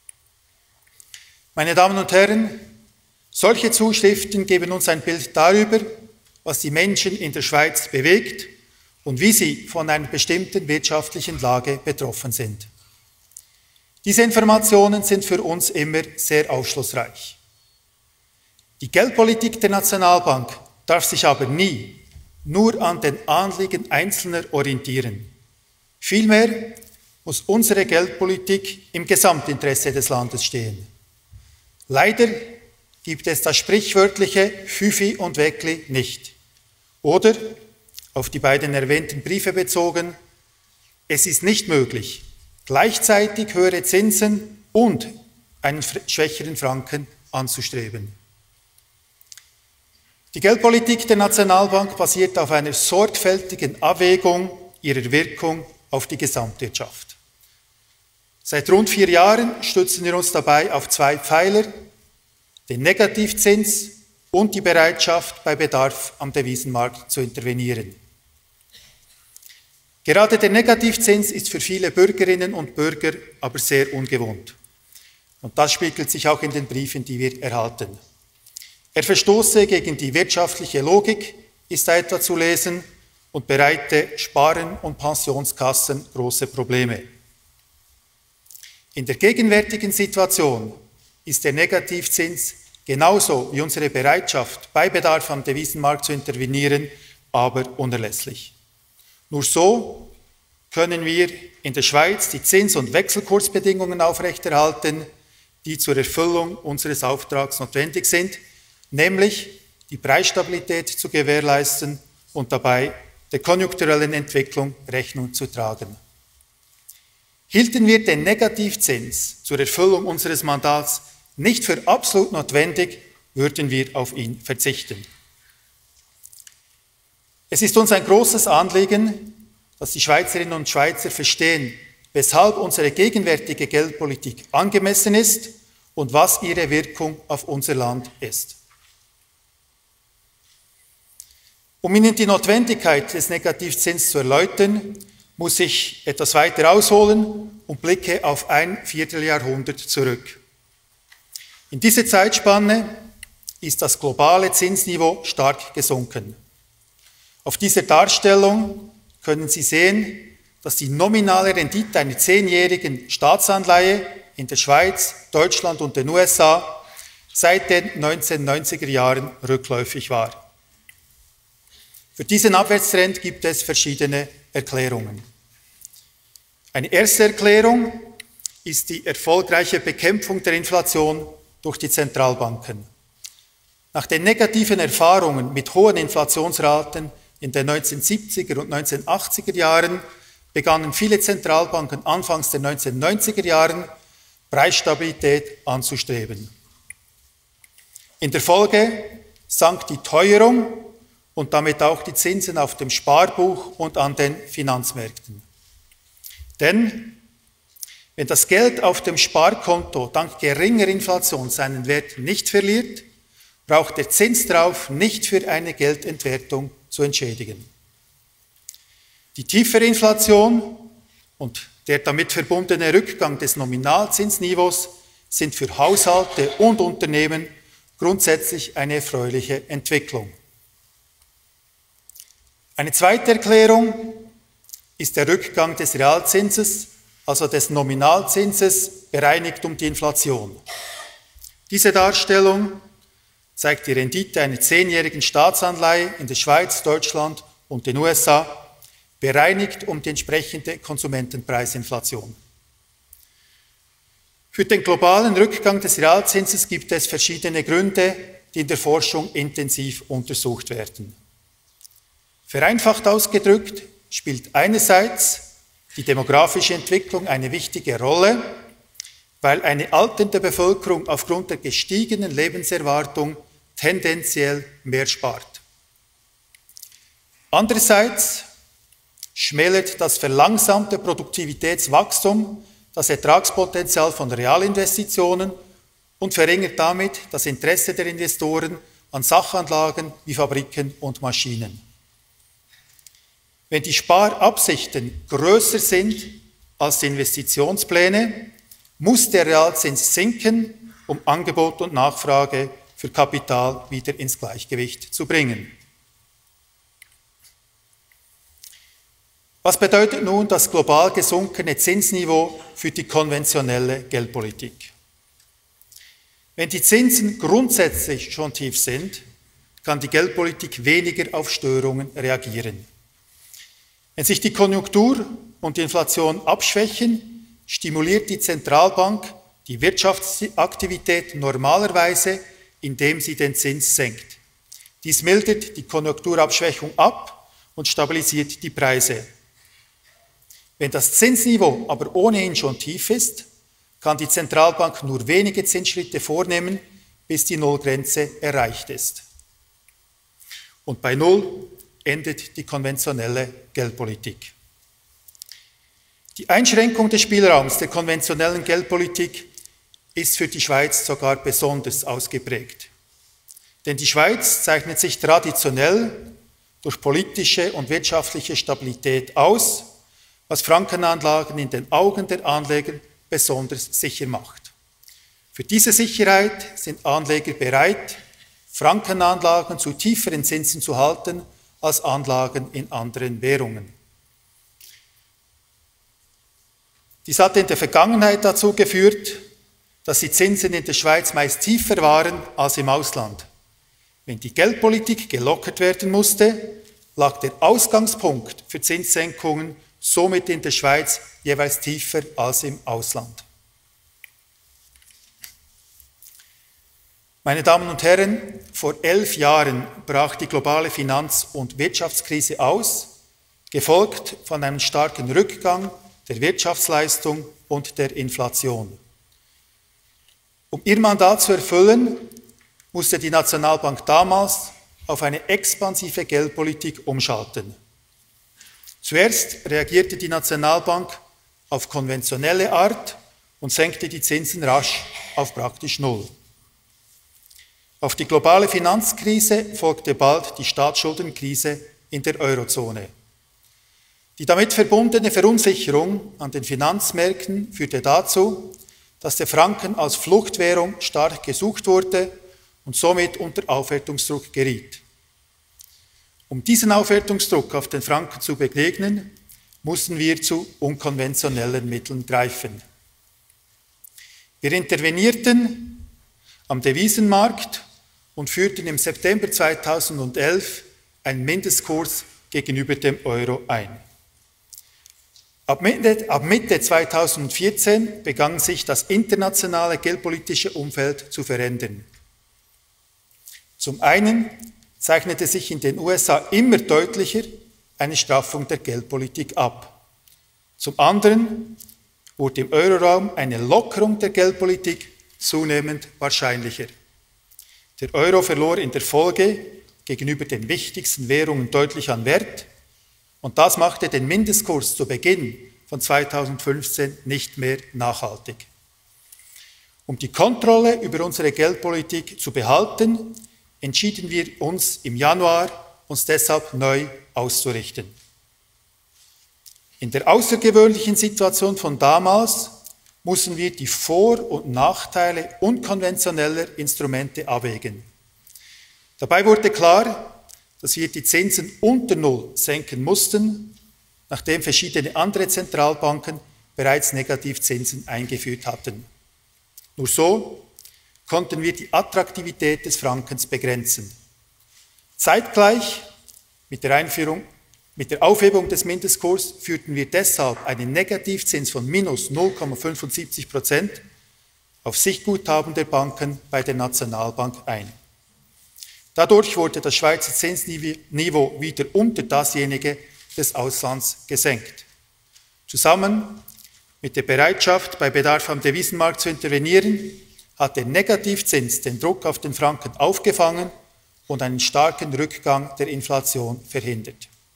Meine Damen und Herren, solche Zuschriften geben uns ein Bild darüber, was die Menschen in der Schweiz bewegt und wie sie von einer bestimmten wirtschaftlichen Lage betroffen sind. Diese Informationen sind für uns immer sehr aufschlussreich. Die Geldpolitik der Nationalbank darf sich aber nie nur an den Anliegen Einzelner orientieren. Vielmehr muss unsere Geldpolitik im Gesamtinteresse des Landes stehen. Leider gibt es das sprichwörtliche Hüfi und Weckli nicht. Oder, auf die beiden erwähnten Briefe bezogen, es ist nicht möglich, gleichzeitig höhere Zinsen und einen schwächeren Franken anzustreben. Die Geldpolitik der Nationalbank basiert auf einer sorgfältigen Abwägung ihrer Wirkung auf die Gesamtwirtschaft. Seit rund vier Jahren stützen wir uns dabei auf zwei Pfeiler, den Negativzins und die Bereitschaft, bei Bedarf am Devisenmarkt zu intervenieren. Gerade der Negativzins ist für viele Bürgerinnen und Bürger aber sehr ungewohnt. Und das spiegelt sich auch in den Briefen, die wir erhalten. Er verstoße gegen die wirtschaftliche Logik, ist da etwa zu lesen, und bereite Sparen und Pensionskassen große Probleme. In der gegenwärtigen Situation ist der Negativzins genauso wie unsere Bereitschaft, bei Bedarf am Devisenmarkt zu intervenieren, aber unerlässlich. Nur so können wir in der Schweiz die Zins- und Wechselkursbedingungen aufrechterhalten, die zur Erfüllung unseres Auftrags notwendig sind, nämlich die Preisstabilität zu gewährleisten und dabei der konjunkturellen Entwicklung Rechnung zu tragen. Hielten wir den Negativzins zur Erfüllung unseres Mandats nicht für absolut notwendig, würden wir auf ihn verzichten. Es ist uns ein großes Anliegen, dass die Schweizerinnen und Schweizer verstehen, weshalb unsere gegenwärtige Geldpolitik angemessen ist und was ihre Wirkung auf unser Land ist. Um Ihnen die Notwendigkeit des Negativzins zu erläutern, muss ich etwas weiter ausholen und blicke auf ein Vierteljahrhundert zurück. In dieser Zeitspanne ist das globale Zinsniveau stark gesunken. Auf dieser Darstellung können Sie sehen, dass die nominale Rendite einer zehnjährigen Staatsanleihe in der Schweiz, Deutschland und den U S A seit den neunzehnhundertneunziger Jahren rückläufig war. Für diesen Abwärtstrend gibt es verschiedene Erklärungen. Eine erste Erklärung ist die erfolgreiche Bekämpfung der Inflation durch die Zentralbanken. Nach den negativen Erfahrungen mit hohen Inflationsraten in den neunzehnhundertsiebziger und neunzehnhundertachtziger Jahren begannen viele Zentralbanken anfangs der neunzehnhundertneunziger Jahren Preisstabilität anzustreben. In der Folge sank die Teuerung und damit auch die Zinsen auf dem Sparbuch und an den Finanzmärkten. Denn wenn das Geld auf dem Sparkonto dank geringer Inflation seinen Wert nicht verliert, braucht der Zins drauf nicht für eine Geldentwertung zu entschädigen. Die tiefere Inflation und der damit verbundene Rückgang des Nominalzinsniveaus sind für Haushalte und Unternehmen grundsätzlich eine erfreuliche Entwicklung. Eine zweite Erklärung ist der Rückgang des Realzinses, also des Nominalzinses, bereinigt um die Inflation. Diese Darstellung zeigt die Rendite einer zehnjährigen Staatsanleihe in der Schweiz, Deutschland und den U S A, bereinigt um die entsprechende Konsumentenpreisinflation. Für den globalen Rückgang des Realzinses gibt es verschiedene Gründe, die in der Forschung intensiv untersucht werden. Vereinfacht ausgedrückt spielt einerseits die demografische Entwicklung eine wichtige Rolle, weil eine alternde Bevölkerung aufgrund der gestiegenen Lebenserwartung tendenziell mehr spart. Andererseits schmälert das verlangsamte Produktivitätswachstum das Ertragspotenzial von Realinvestitionen und verringert damit das Interesse der Investoren an Sachanlagen wie Fabriken und Maschinen. Wenn die Sparabsichten größer sind als die Investitionspläne, muss der Realzins sinken, um Angebot und Nachfrage für Kapital wieder ins Gleichgewicht zu bringen. Was bedeutet nun das global gesunkene Zinsniveau für die konventionelle Geldpolitik? Wenn die Zinsen grundsätzlich schon tief sind, kann die Geldpolitik weniger auf Störungen reagieren. Wenn sich die Konjunktur und die Inflation abschwächen, stimuliert die Zentralbank die Wirtschaftsaktivität normalerweise, indem sie den Zins senkt. Dies mildert die Konjunkturabschwächung ab und stabilisiert die Preise. Wenn das Zinsniveau aber ohnehin schon tief ist, kann die Zentralbank nur wenige Zinsschritte vornehmen, bis die Nullgrenze erreicht ist. Und bei Null endet die konventionelle Geldpolitik. Die Einschränkung des Spielraums der konventionellen Geldpolitik ist für die Schweiz sogar besonders ausgeprägt. Denn die Schweiz zeichnet sich traditionell durch politische und wirtschaftliche Stabilität aus, was Frankenanlagen in den Augen der Anleger besonders sicher macht. Für diese Sicherheit sind Anleger bereit, Frankenanlagen zu tieferen Zinsen zu halten als Anlagen in anderen Währungen. Dies hat in der Vergangenheit dazu geführt, dass die Zinsen in der Schweiz meist tiefer waren als im Ausland. Wenn die Geldpolitik gelockert werden musste, lag der Ausgangspunkt für Zinssenkungen somit in der Schweiz jeweils tiefer als im Ausland. Meine Damen und Herren, vor elf Jahren brach die globale Finanz- und Wirtschaftskrise aus, gefolgt von einem starken Rückgang der Wirtschaftsleistung und der Inflation. Um ihr Mandat zu erfüllen, musste die Nationalbank damals auf eine expansive Geldpolitik umschalten. Zuerst reagierte die Nationalbank auf konventionelle Art und senkte die Zinsen rasch auf praktisch Null. Auf die globale Finanzkrise folgte bald die Staatsschuldenkrise in der Eurozone. Die damit verbundene Verunsicherung an den Finanzmärkten führte dazu, dass der Franken als Fluchtwährung stark gesucht wurde und somit unter Aufwertungsdruck geriet. Um diesen Aufwertungsdruck auf den Franken zu begegnen, mussten wir zu unkonventionellen Mitteln greifen. Wir intervenierten am Devisenmarkt und führten im September zweitausendelf einen Mindestkurs gegenüber dem Euro ein. Ab Mitte, ab Mitte zweitausendvierzehn begann sich das internationale geldpolitische Umfeld zu verändern. Zum einen zeichnete sich in den U S A immer deutlicher eine Straffung der Geldpolitik ab. Zum anderen wurde im Euroraum eine Lockerung der Geldpolitik zunehmend wahrscheinlicher. Der Euro verlor in der Folge gegenüber den wichtigsten Währungen deutlich an Wert und das machte den Mindestkurs zu Beginn von zweitausendfünfzehn nicht mehr nachhaltig. Um die Kontrolle über unsere Geldpolitik zu behalten, entschieden wir uns im Januar, uns deshalb neu auszurichten. In der außergewöhnlichen Situation von damals mussten wir die Vor- und Nachteile unkonventioneller Instrumente abwägen. Dabei wurde klar, dass wir die Zinsen unter Null senken mussten, nachdem verschiedene andere Zentralbanken bereits Negativzinsen eingeführt hatten. Nur so konnten wir die Attraktivität des Frankens begrenzen. Zeitgleich mit der Einführung, mit der Aufhebung des Mindestkurs führten wir deshalb einen Negativzins von minus null Komma fünfundsiebzig Prozent auf Sichtguthaben der Banken bei der Nationalbank ein. Dadurch wurde das Schweizer Zinsniveau wieder unter dasjenige des Auslands gesenkt. Zusammen mit der Bereitschaft, bei Bedarf am Devisenmarkt zu intervenieren, hat der Negativzins den Druck auf den Franken aufgefangen und einen starken Rückgang der Inflation verhindert.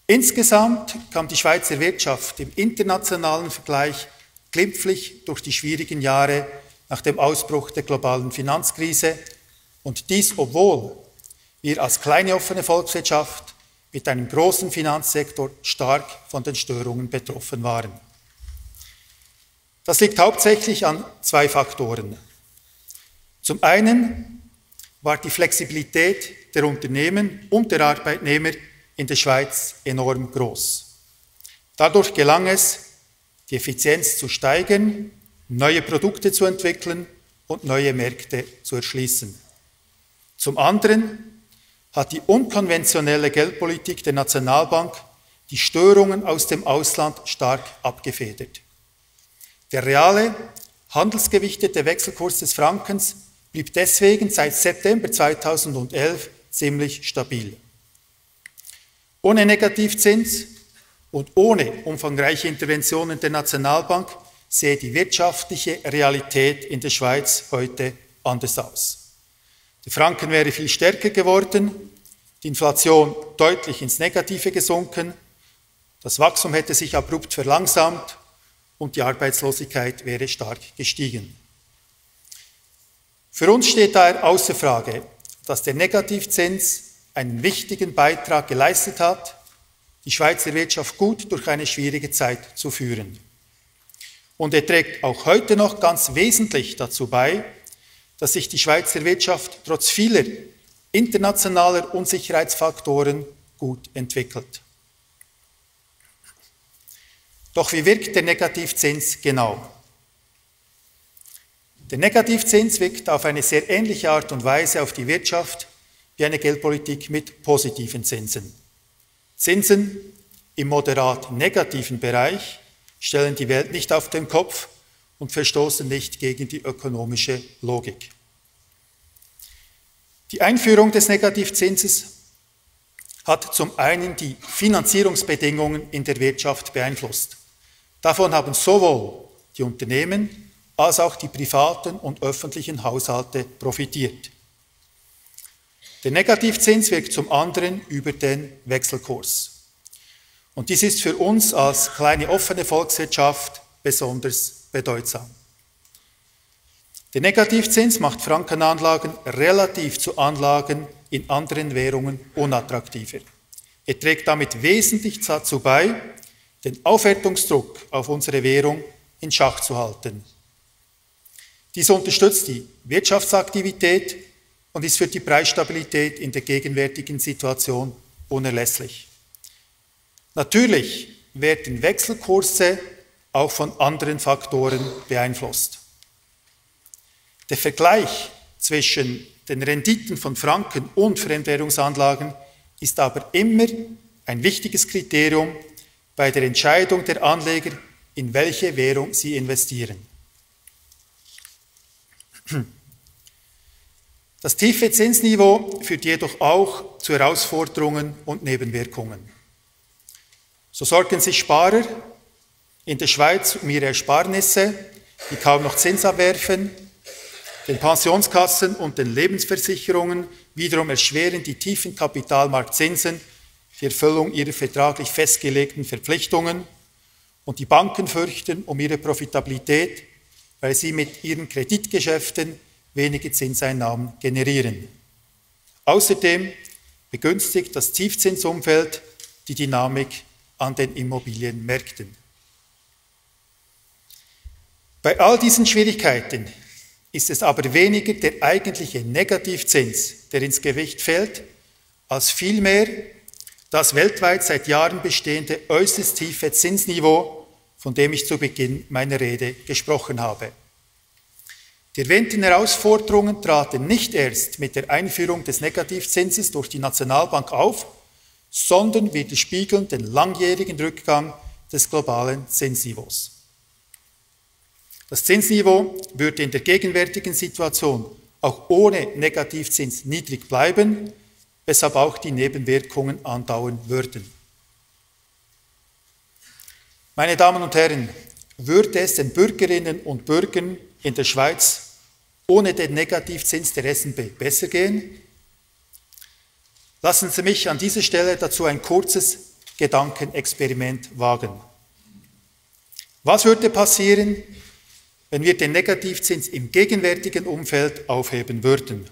Insgesamt kam die Schweizer Wirtschaft im internationalen Vergleich glimpflich durch die schwierigen Jahre nach dem Ausbruch der globalen Finanzkrise, und dies, obwohl wir als kleine offene Volkswirtschaft mit einem großen Finanzsektor stark von den Störungen betroffen waren. Das liegt hauptsächlich an zwei Faktoren. Zum einen war die Flexibilität der Unternehmen und der Arbeitnehmer in der Schweiz enorm groß. Dadurch gelang es, die Effizienz zu steigern, neue Produkte zu entwickeln und neue Märkte zu erschließen. Zum anderen hat die unkonventionelle Geldpolitik der Nationalbank die Störungen aus dem Ausland stark abgefedert. Der reale, handelsgewichtete Wechselkurs des Frankens blieb deswegen seit September zweitausendelf ziemlich stabil. Ohne Negativzins und ohne umfangreiche Interventionen der Nationalbank sehe die wirtschaftliche Realität in der Schweiz heute anders aus. Der Franken wäre viel stärker geworden, die Inflation deutlich ins Negative gesunken, das Wachstum hätte sich abrupt verlangsamt und die Arbeitslosigkeit wäre stark gestiegen. Für uns steht daher außer Frage, dass der Negativzins einen wichtigen Beitrag geleistet hat, die Schweizer Wirtschaft gut durch eine schwierige Zeit zu führen. Und er trägt auch heute noch ganz wesentlich dazu bei, dass sich die Schweizer Wirtschaft trotz vieler internationaler Unsicherheitsfaktoren gut entwickelt. Doch wie wirkt der Negativzins genau? Der Negativzins wirkt auf eine sehr ähnliche Art und Weise auf die Wirtschaft wie eine Geldpolitik mit positiven Zinsen. Zinsen im moderat negativen Bereich stellen die Welt nicht auf den Kopf und verstoßen nicht gegen die ökonomische Logik. Die Einführung des Negativzinses hat zum einen die Finanzierungsbedingungen in der Wirtschaft beeinflusst. Davon haben sowohl die Unternehmen als auch die privaten und öffentlichen Haushalte profitiert. Der Negativzins wirkt zum anderen über den Wechselkurs. Und dies ist für uns als kleine offene Volkswirtschaft besonders bedeutsam. Der Negativzins macht Frankenanlagen relativ zu Anlagen in anderen Währungen unattraktiver. Er trägt damit wesentlich dazu bei, den Aufwertungsdruck auf unsere Währung in Schach zu halten. Dies unterstützt die Wirtschaftsaktivität und ist für die Preisstabilität in der gegenwärtigen Situation unerlässlich. Natürlich werden Wechselkurse auch von anderen Faktoren beeinflusst. Der Vergleich zwischen den Renditen von Franken und Fremdwährungsanlagen ist aber immer ein wichtiges Kriterium bei der Entscheidung der Anleger, in welche Währung sie investieren. Das tiefe Zinsniveau führt jedoch auch zu Herausforderungen und Nebenwirkungen. So sorgen sich Sparer in der Schweiz um ihre Ersparnisse, die kaum noch Zins abwerfen. Den Pensionskassen und den Lebensversicherungen wiederum erschweren die tiefen Kapitalmarktzinsen die Erfüllung ihrer vertraglich festgelegten Verpflichtungen, und die Banken fürchten um ihre Profitabilität, weil sie mit ihren Kreditgeschäften wenige Zinseinnahmen generieren. Außerdem begünstigt das Tiefzinsumfeld die Dynamik an den Immobilienmärkten. Bei all diesen Schwierigkeiten ist es aber weniger der eigentliche Negativzins, der ins Gewicht fällt, als vielmehr das weltweit seit Jahren bestehende äußerst tiefe Zinsniveau, von dem ich zu Beginn meiner Rede gesprochen habe. Die erwähnten Herausforderungen traten nicht erst mit der Einführung des Negativzinses durch die Nationalbank auf, sondern widerspiegeln den langjährigen Rückgang des globalen Zinsniveaus. Das Zinsniveau würde in der gegenwärtigen Situation auch ohne Negativzins niedrig bleiben, weshalb auch die Nebenwirkungen andauern würden. Meine Damen und Herren, würde es den Bürgerinnen und Bürgern in der Schweiz ohne den Negativzins der S N B besser gehen? Lassen Sie mich an dieser Stelle dazu ein kurzes Gedankenexperiment wagen. Was würde passieren, wenn wir den Negativzins im gegenwärtigen Umfeld aufheben würden?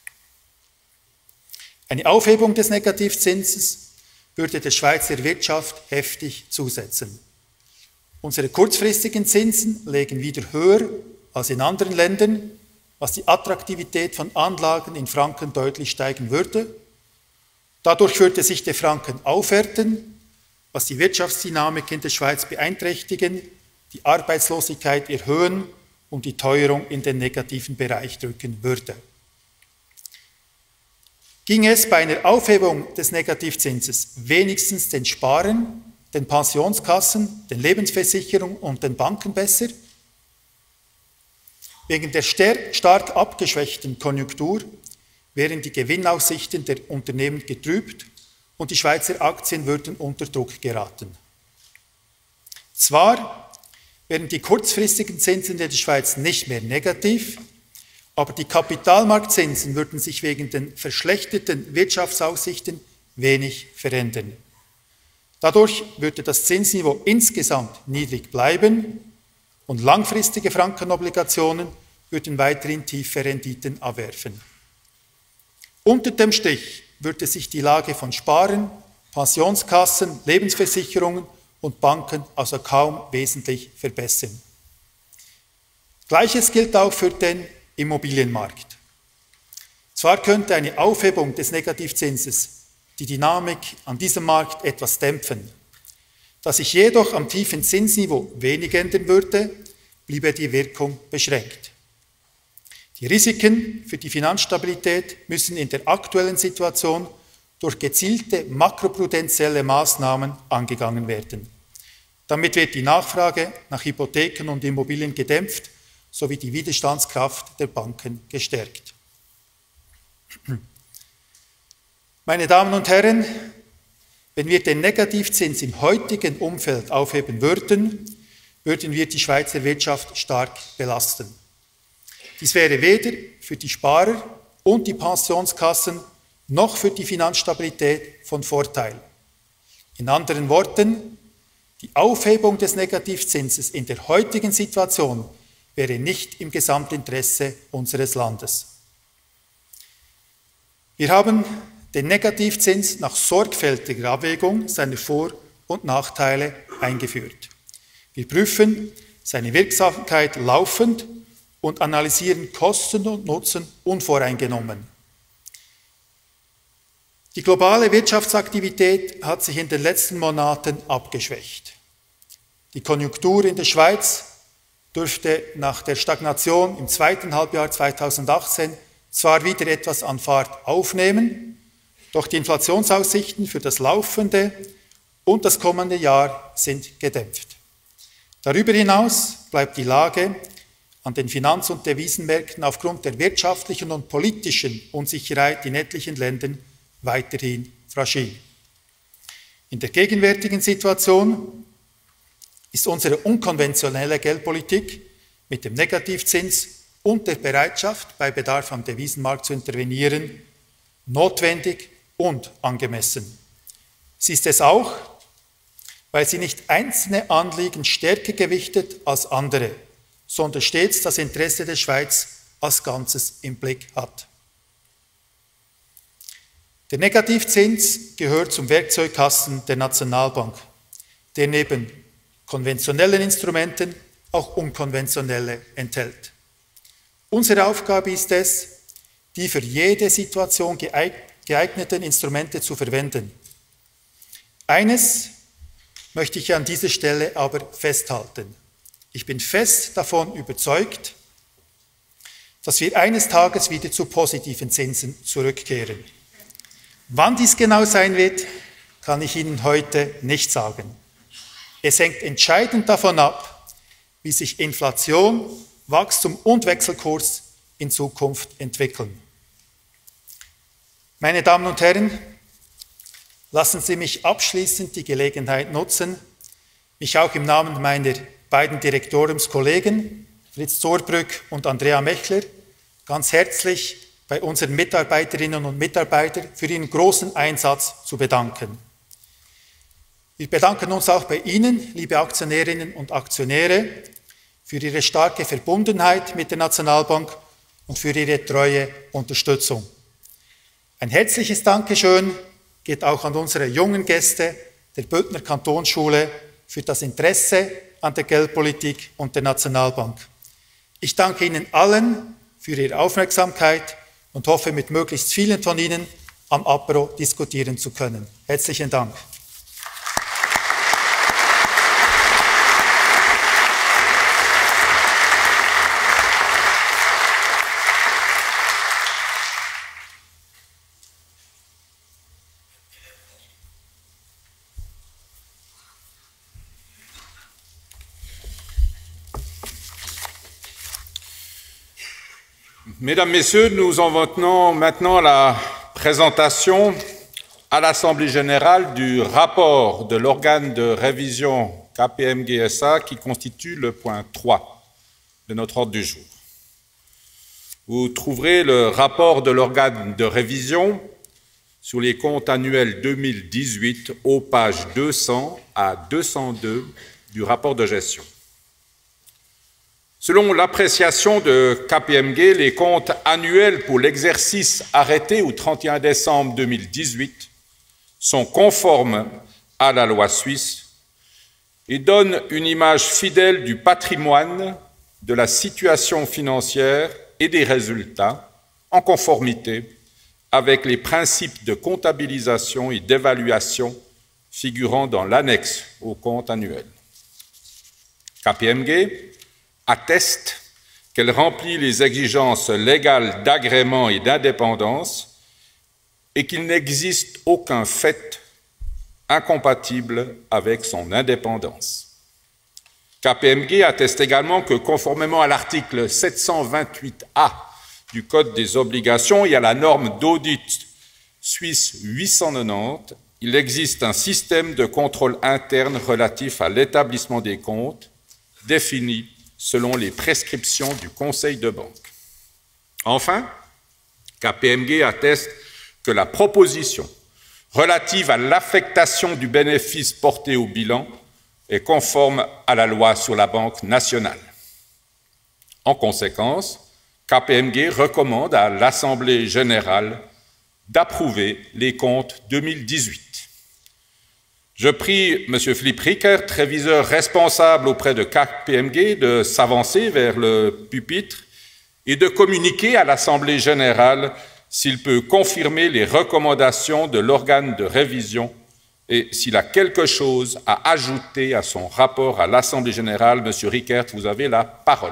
Eine Aufhebung des Negativzinses würde der Schweizer Wirtschaft heftig zusetzen. Unsere kurzfristigen Zinsen lägen wieder höher als in anderen Ländern, was die Attraktivität von Anlagen in Franken deutlich steigen würde. Dadurch würde sich der Franken aufwerten, was die Wirtschaftsdynamik in der Schweiz beeinträchtigen, die Arbeitslosigkeit erhöhen und die Teuerung in den negativen Bereich drücken würde. Ging es bei einer Aufhebung des Negativzinses wenigstens den Sparern, den Pensionskassen, den Lebensversicherungen und den Banken besser? Wegen der stark abgeschwächten Konjunktur wären die Gewinnaussichten der Unternehmen getrübt und die Schweizer Aktien würden unter Druck geraten. Zwar wären die kurzfristigen Zinsen der Schweiz nicht mehr negativ, aber die Kapitalmarktzinsen würden sich wegen den verschlechterten Wirtschaftsaussichten wenig verändern. Dadurch würde das Zinsniveau insgesamt niedrig bleiben und langfristige Frankenobligationen würden weiterhin tiefe Renditen abwerfen. Unter dem Strich würde sich die Lage von Sparern, Pensionskassen, Lebensversicherungen und Banken also kaum wesentlich verbessern. Gleiches gilt auch für den Immobilienmarkt. Zwar könnte eine Aufhebung des Negativzinses die Dynamik an diesem Markt etwas dämpfen. Da sich jedoch am tiefen Zinsniveau wenig ändern würde, bliebe die Wirkung beschränkt. Die Risiken für die Finanzstabilität müssen in der aktuellen Situation durch gezielte makroprudentielle Maßnahmen angegangen werden. Damit wird die Nachfrage nach Hypotheken und Immobilien gedämpft sowie die Widerstandskraft der Banken gestärkt. Meine Damen und Herren, wenn wir den Negativzins im heutigen Umfeld aufheben würden, würden wir die Schweizer Wirtschaft stark belasten. Dies wäre weder für die Sparer und die Pensionskassen noch für die Finanzstabilität von Vorteil. In anderen Worten, die Aufhebung des Negativzinses in der heutigen Situation wäre nicht im Gesamtinteresse unseres Landes. Wir haben den Negativzins nach sorgfältiger Abwägung seiner Vor- und Nachteile eingeführt. Wir prüfen seine Wirksamkeit laufend und analysieren Kosten und Nutzen unvoreingenommen. Die globale Wirtschaftsaktivität hat sich in den letzten Monaten abgeschwächt. Die Konjunktur in der Schweiz dürfte nach der Stagnation im zweiten Halbjahr zweitausendachtzehn zwar wieder etwas an Fahrt aufnehmen, doch die Inflationsaussichten für das laufende und das kommende Jahr sind gedämpft. Darüber hinaus bleibt die Lage an den Finanz- und Devisenmärkten aufgrund der wirtschaftlichen und politischen Unsicherheit in etlichen Ländern weiterhin fragil. In der gegenwärtigen Situation ist unsere unkonventionelle Geldpolitik mit dem Negativzins und der Bereitschaft, bei Bedarf am Devisenmarkt zu intervenieren, notwendig und angemessen. Sie ist es auch, weil sie nicht einzelne Anliegen stärker gewichtet als andere, sondern stets das Interesse der Schweiz als Ganzes im Blick hat. Der Negativzins gehört zum Werkzeugkasten der Nationalbank, der neben konventionellen Instrumenten auch unkonventionelle enthält. Unsere Aufgabe ist es, die für jede Situation geeigneten Instrumente zu verwenden. Eines möchte ich an dieser Stelle aber festhalten. Ich bin fest davon überzeugt, dass wir eines Tages wieder zu positiven Zinsen zurückkehren. Wann dies genau sein wird, kann ich Ihnen heute nicht sagen. Es hängt entscheidend davon ab, wie sich Inflation, Wachstum und Wechselkurs in Zukunft entwickeln. Meine Damen und Herren, lassen Sie mich abschließend die Gelegenheit nutzen, mich auch im Namen meiner beiden Direktoriumskollegen, Fritz Zurbrügg und Andrea Mechler, ganz herzlich bei unseren Mitarbeiterinnen und Mitarbeitern für ihren großen Einsatz zu bedanken. Wir bedanken uns auch bei Ihnen, liebe Aktionärinnen und Aktionäre, für Ihre starke Verbundenheit mit der Nationalbank und für Ihre treue Unterstützung. Ein herzliches Dankeschön geht auch an unsere jungen Gäste der Bündner Kantonsschule für das Interesse an der Geldpolitik und der Nationalbank. Ich danke Ihnen allen für Ihre Aufmerksamkeit und hoffe, mit möglichst vielen von Ihnen am Apero diskutieren zu können. Herzlichen Dank. Mesdames, Messieurs, nous en venons maintenant à la présentation à l'Assemblée générale du rapport de l'organe de révision K P M G S A qui constitue le point trois de notre ordre du jour. Vous trouverez le rapport de l'organe de révision sur les comptes annuels deux mille dix-huit aux pages deux cents à deux cent deux du rapport de gestion. Selon l'appréciation de K P M G, les comptes annuels pour l'exercice arrêté au trente et un décembre deux mille dix-huit sont conformes à la loi suisse et donnent une image fidèle du patrimoine, de la situation financière et des résultats en conformité avec les principes de comptabilisation et d'évaluation figurant dans l'annexe au compte annuel. K P M G atteste qu'elle remplit les exigences légales d'agrément et d'indépendance et qu'il n'existe aucun fait incompatible avec son indépendance. K P M G atteste également que, conformément à l'article sept cent vingt-huit A du Code des obligations et à la norme d'audit suisse huit cent quatre-vingt-dix, il existe un système de contrôle interne relatif à l'établissement des comptes défini selon les prescriptions du Conseil de banque. Enfin, K P M G atteste que la proposition relative à l'affectation du bénéfice porté au bilan est conforme à la loi sur la Banque nationale. En conséquence, K P M G recommande à l'Assemblée générale d'approuver les comptes deux mille dix-huit. Je prie M. Philippe Rickert, réviseur responsable auprès de K P M G, de s'avancer vers le pupitre et de communiquer à l'Assemblée générale s'il peut confirmer les recommandations de l'organe de révision et s'il a quelque chose à ajouter à son rapport à l'Assemblée générale. M. Rickert, vous avez la parole.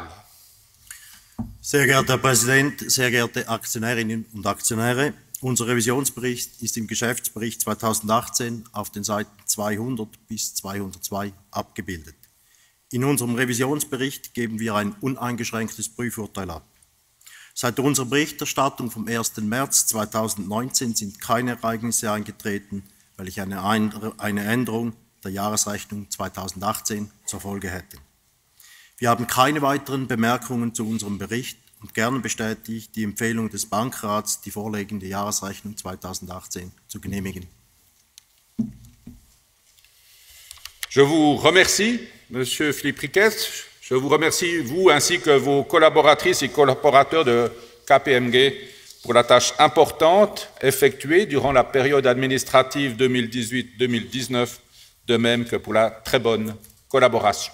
Sehr geehrter Herr Präsident, sehr geehrte Aktionärinnen und Aktionäre, unser Revisionsbericht ist im Geschäftsbericht zweitausendachtzehn auf den Seiten zweihundert bis zweihundertzwei abgebildet. In unserem Revisionsbericht geben wir ein uneingeschränktes Prüfurteil ab. Seit unserer Berichterstattung vom ersten März zweitausendneunzehn sind keine Ereignisse eingetreten, welche eine, eine Änderung der Jahresrechnung zweitausendachtzehn zur Folge hätten. Wir haben keine weiteren Bemerkungen zu unserem Bericht und gern bestätige ich die Empfehlung des Bankrats, die vorliegende Jahresrechnung zweitausendachtzehn zu genehmigen. Je vous remercie, Monsieur Philippe Rickert. Je vous remercie, vous ainsi que vos collaboratrices et collaborateurs de K P M G, pour la tâche importante effectuée durant la période administrative deux mille dix-huit deux mille dix-neuf, de même que pour la très bonne collaboration.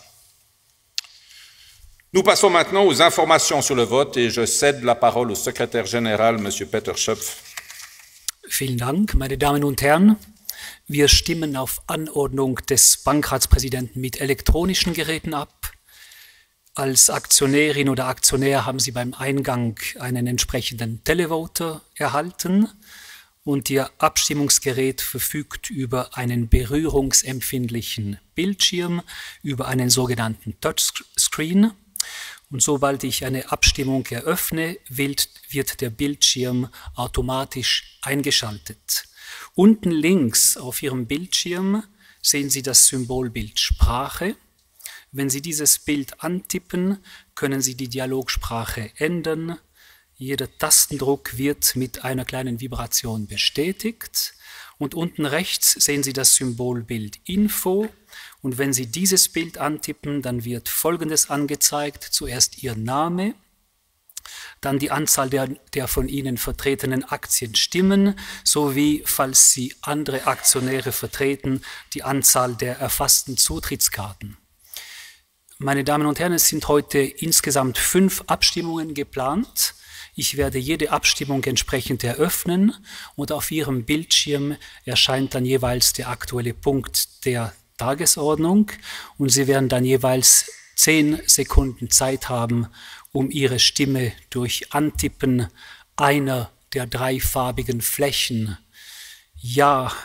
Nous passons maintenant aux informations sur le vote et je cède la parole au secrétaire général, M. Peter Schöpf. Vielen Dank, meine Damen und Herren. Wir stimmen auf Anordnung des Bankratspräsidenten mit elektronischen Geräten ab. Als Aktionärin oder Aktionär haben Sie beim Eingang einen entsprechenden Televoter erhalten und Ihr Abstimmungsgerät verfügt über einen berührungsempfindlichen Bildschirm, über einen sogenannten Touchscreen. Und sobald ich eine Abstimmung eröffne, wird der Bildschirm automatisch eingeschaltet. Unten links auf Ihrem Bildschirm sehen Sie das Symbolbild Sprache. Wenn Sie dieses Bild antippen, können Sie die Dialogsprache ändern. Jeder Tastendruck wird mit einer kleinen Vibration bestätigt Und unten rechts sehen Sie das Symbolbild Info. Und wenn Sie dieses Bild antippen, dann wird Folgendes angezeigt. Zuerst Ihr Name, dann die Anzahl der, der von Ihnen vertretenen Aktienstimmen, sowie, falls Sie andere Aktionäre vertreten, die Anzahl der erfassten Zutrittskarten. Meine Damen und Herren, es sind heute insgesamt fünf Abstimmungen geplant. Ich werde jede Abstimmung entsprechend eröffnen und auf Ihrem Bildschirm erscheint dann jeweils der aktuelle Punkt der Tagesordnung und Sie werden dann jeweils zehn Sekunden Zeit haben, um Ihre Stimme durch Antippen einer der drei farbigen Flächen Ja,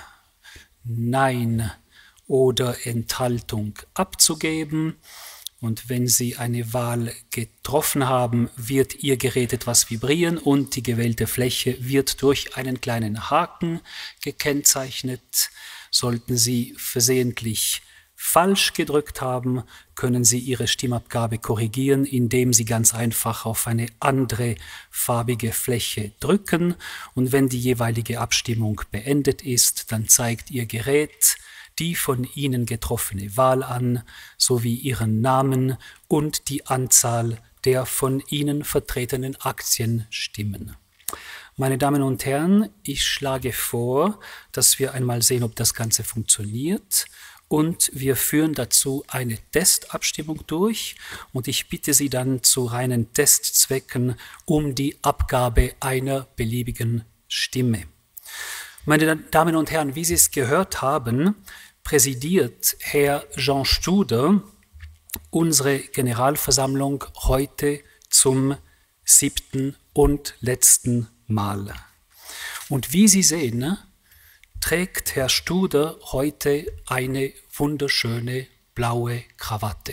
Nein oder Enthaltung abzugeben. Und wenn Sie eine Wahl getroffen haben, wird Ihr Gerät etwas vibrieren und die gewählte Fläche wird durch einen kleinen Haken gekennzeichnet. Sollten Sie versehentlich falsch gedrückt haben, können Sie Ihre Stimmabgabe korrigieren, indem Sie ganz einfach auf eine andere farbige Fläche drücken. Und wenn die jeweilige Abstimmung beendet ist, dann zeigt Ihr Gerät die von Ihnen getroffene Wahl an, sowie Ihren Namen und die Anzahl der von Ihnen vertretenen Aktienstimmen. Meine Damen und Herren, ich schlage vor, dass wir einmal sehen, ob das Ganze funktioniert. Und wir führen dazu eine Testabstimmung durch und ich bitte Sie dann zu reinen Testzwecken um die Abgabe einer beliebigen Stimme. Meine Damen und Herren, wie Sie es gehört haben, präsidiert Herr Jean Studer unsere Generalversammlung heute zum siebten und letzten Mal. Und wie Sie sehen, trägt Herr Studer heute eine wunderschöne blaue Krawatte.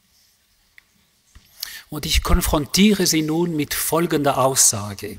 Und ich konfrontiere Sie nun mit folgender Aussage.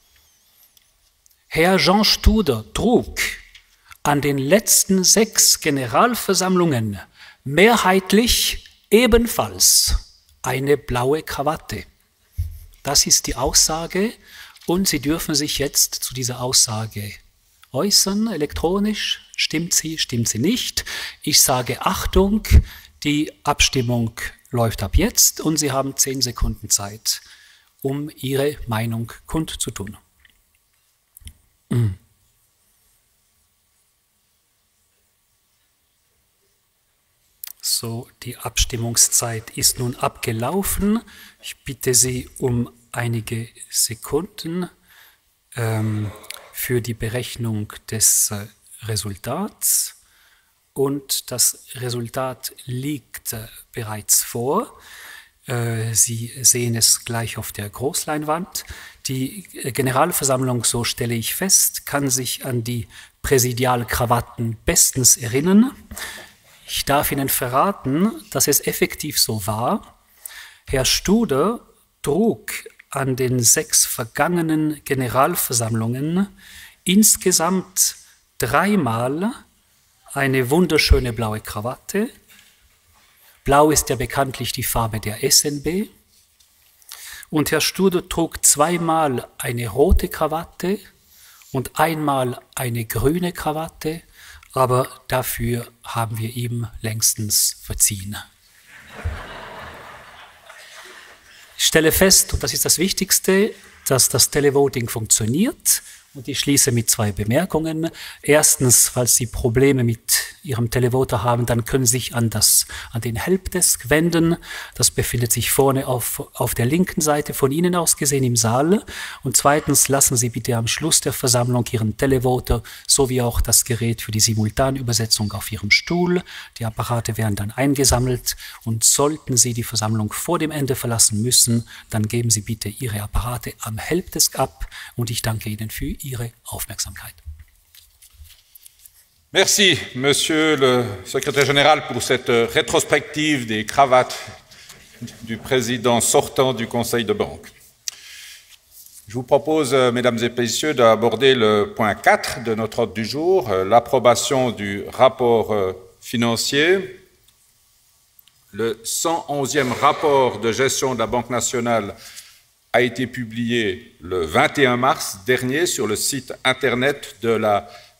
Herr Jean Studer trug an den letzten sechs Generalversammlungen mehrheitlich ebenfalls eine blaue Krawatte. Das ist die Aussage und Sie dürfen sich jetzt zu dieser Aussage äußern, elektronisch. Stimmt sie, stimmt sie nicht? Ich sage Achtung, die Abstimmung läuft ab jetzt und Sie haben zehn Sekunden Zeit, um Ihre Meinung kundzutun. Mhm. So, die Abstimmungszeit ist nun abgelaufen. Ich bitte Sie um einige Sekunden ähm, für die Berechnung des äh, Resultats. Und das Resultat liegt äh, bereits vor. Äh, Sie sehen es gleich auf der Großleinwand. Die äh, Generalversammlung, so stelle ich fest, kann sich an die Präsidialkrawatten bestens erinnern. Ich darf Ihnen verraten, dass es effektiv so war. Herr Studer trug an den sechs vergangenen Generalversammlungen insgesamt dreimal eine wunderschöne blaue Krawatte. Blau ist ja bekanntlich die Farbe der S N B. Und Herr Studer trug zweimal eine rote Krawatte und einmal eine grüne Krawatte. Aber dafür haben wir ihm längstens verziehen. Ich stelle fest, und das ist das Wichtigste, dass das Televoting funktioniert. Und ich schließe mit zwei Bemerkungen. Erstens, falls Sie Probleme mit Ihrem Televoter haben, dann können Sie sich an, das, an den Helpdesk wenden. Das befindet sich vorne auf, auf der linken Seite von Ihnen aus gesehen im Saal. Und zweitens, lassen Sie bitte am Schluss der Versammlung Ihren Televoter sowie auch das Gerät für die Simultanübersetzung auf Ihrem Stuhl. Die Apparate werden dann eingesammelt und sollten Sie die Versammlung vor dem Ende verlassen müssen, dann geben Sie bitte Ihre Apparate am Helpdesk ab und ich danke Ihnen für Ihre Aufmerksamkeit. Merci, Monsieur le Secrétaire général, pour cette rétrospective des cravates du président sortant du Conseil de banque. Je vous propose, mesdames et messieurs, d'aborder le point quatre de notre ordre du jour, l'approbation du rapport financier. Le cent onzième rapport de gestion de la Banque nationale a été publié le vingt et un mars dernier sur le site internet de la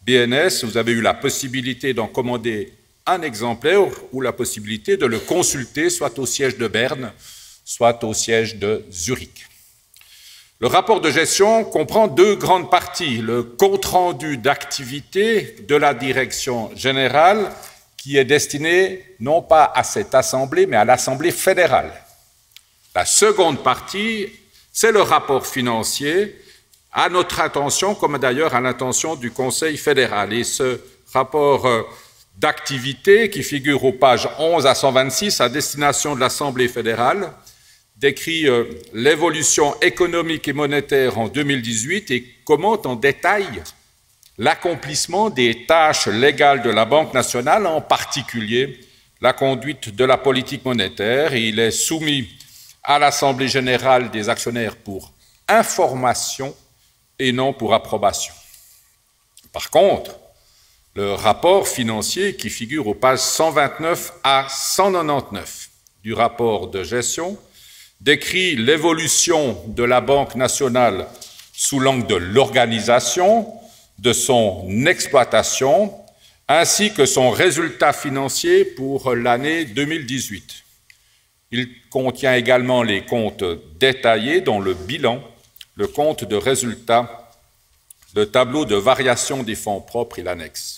B N S, vous avez eu la possibilité d'en commander un exemplaire ou la possibilité de le consulter soit au siège de Berne, soit au siège de Zurich. Le rapport de gestion comprend deux grandes parties. Le compte-rendu d'activité de la direction générale qui est destiné non pas à cette Assemblée, mais à l'Assemblée fédérale. La seconde partie, c'est le rapport financier à notre attention, comme d'ailleurs à l'intention du Conseil fédéral. Et ce rapport d'activité qui figure aux pages onze à cent vingt-six à destination de l'Assemblée fédérale décrit euh, l'évolution économique et monétaire en deux mille dix-huit et commente en détail l'accomplissement des tâches légales de la Banque nationale, en particulier la conduite de la politique monétaire. Et il est soumis à l'Assemblée générale des actionnaires pour information et non pour approbation. Par contre, le rapport financier qui figure aux pages cent vingt-neuf à cent quatre-vingt-dix-neuf du rapport de gestion décrit l'évolution de la Banque nationale sous l'angle de l'organisation, de son exploitation, ainsi que son résultat financier pour l'année deux mille dix-huit. Il contient également les comptes détaillés, dont le bilan, le compte de résultat, le tableau de variation des fonds propres et l'annexe.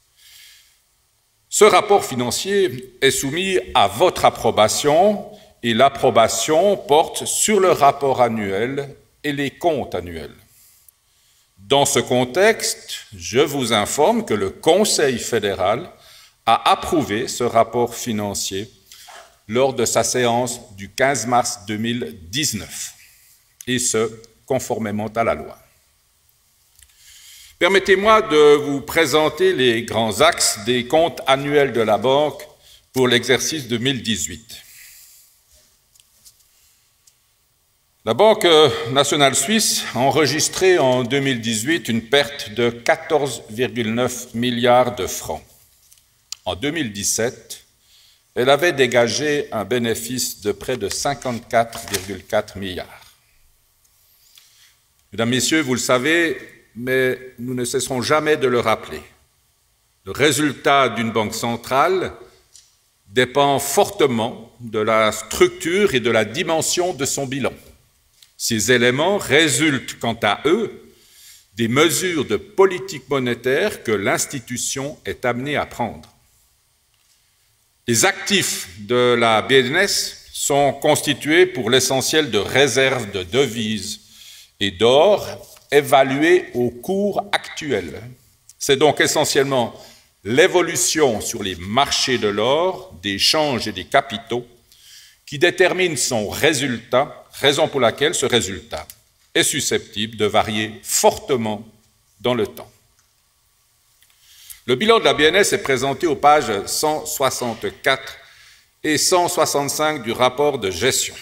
Ce rapport financier est soumis à votre approbation et l'approbation porte sur le rapport annuel et les comptes annuels. Dans ce contexte, je vous informe que le Conseil fédéral a approuvé ce rapport financier lors de sa séance du quinze mars deux mille dix-neuf, et ce, conformément à la loi. Permettez-moi de vous présenter les grands axes des comptes annuels de la Banque pour l'exercice deux mille dix-huit. La Banque nationale suisse a enregistré en deux mille dix-huit une perte de quatorze virgule neuf milliards de francs. En deux mille dix-sept, elle avait dégagé un bénéfice de près de cinquante-quatre virgule quatre milliards. Mesdames, Messieurs, vous le savez, mais nous ne cesserons jamais de le rappeler. Le résultat d'une banque centrale dépend fortement de la structure et de la dimension de son bilan. Ces éléments résultent, quant à eux, des mesures de politique monétaire que l'institution est amenée à prendre. Les actifs de la B N S sont constitués pour l'essentiel de réserves de devises et d'or évaluées au cours actuel. C'est donc essentiellement l'évolution sur les marchés de l'or, des changes et des capitaux qui détermine son résultat, raison pour laquelle ce résultat est susceptible de varier fortement dans le temps. Le bilan de la B N S est présenté aux pages cent soixante-quatre et cent soixante-cinq du rapport de gestion.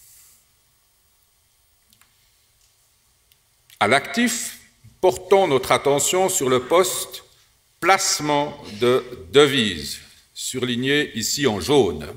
À l'actif, portons notre attention sur le poste placement de devises, surligné ici en jaune.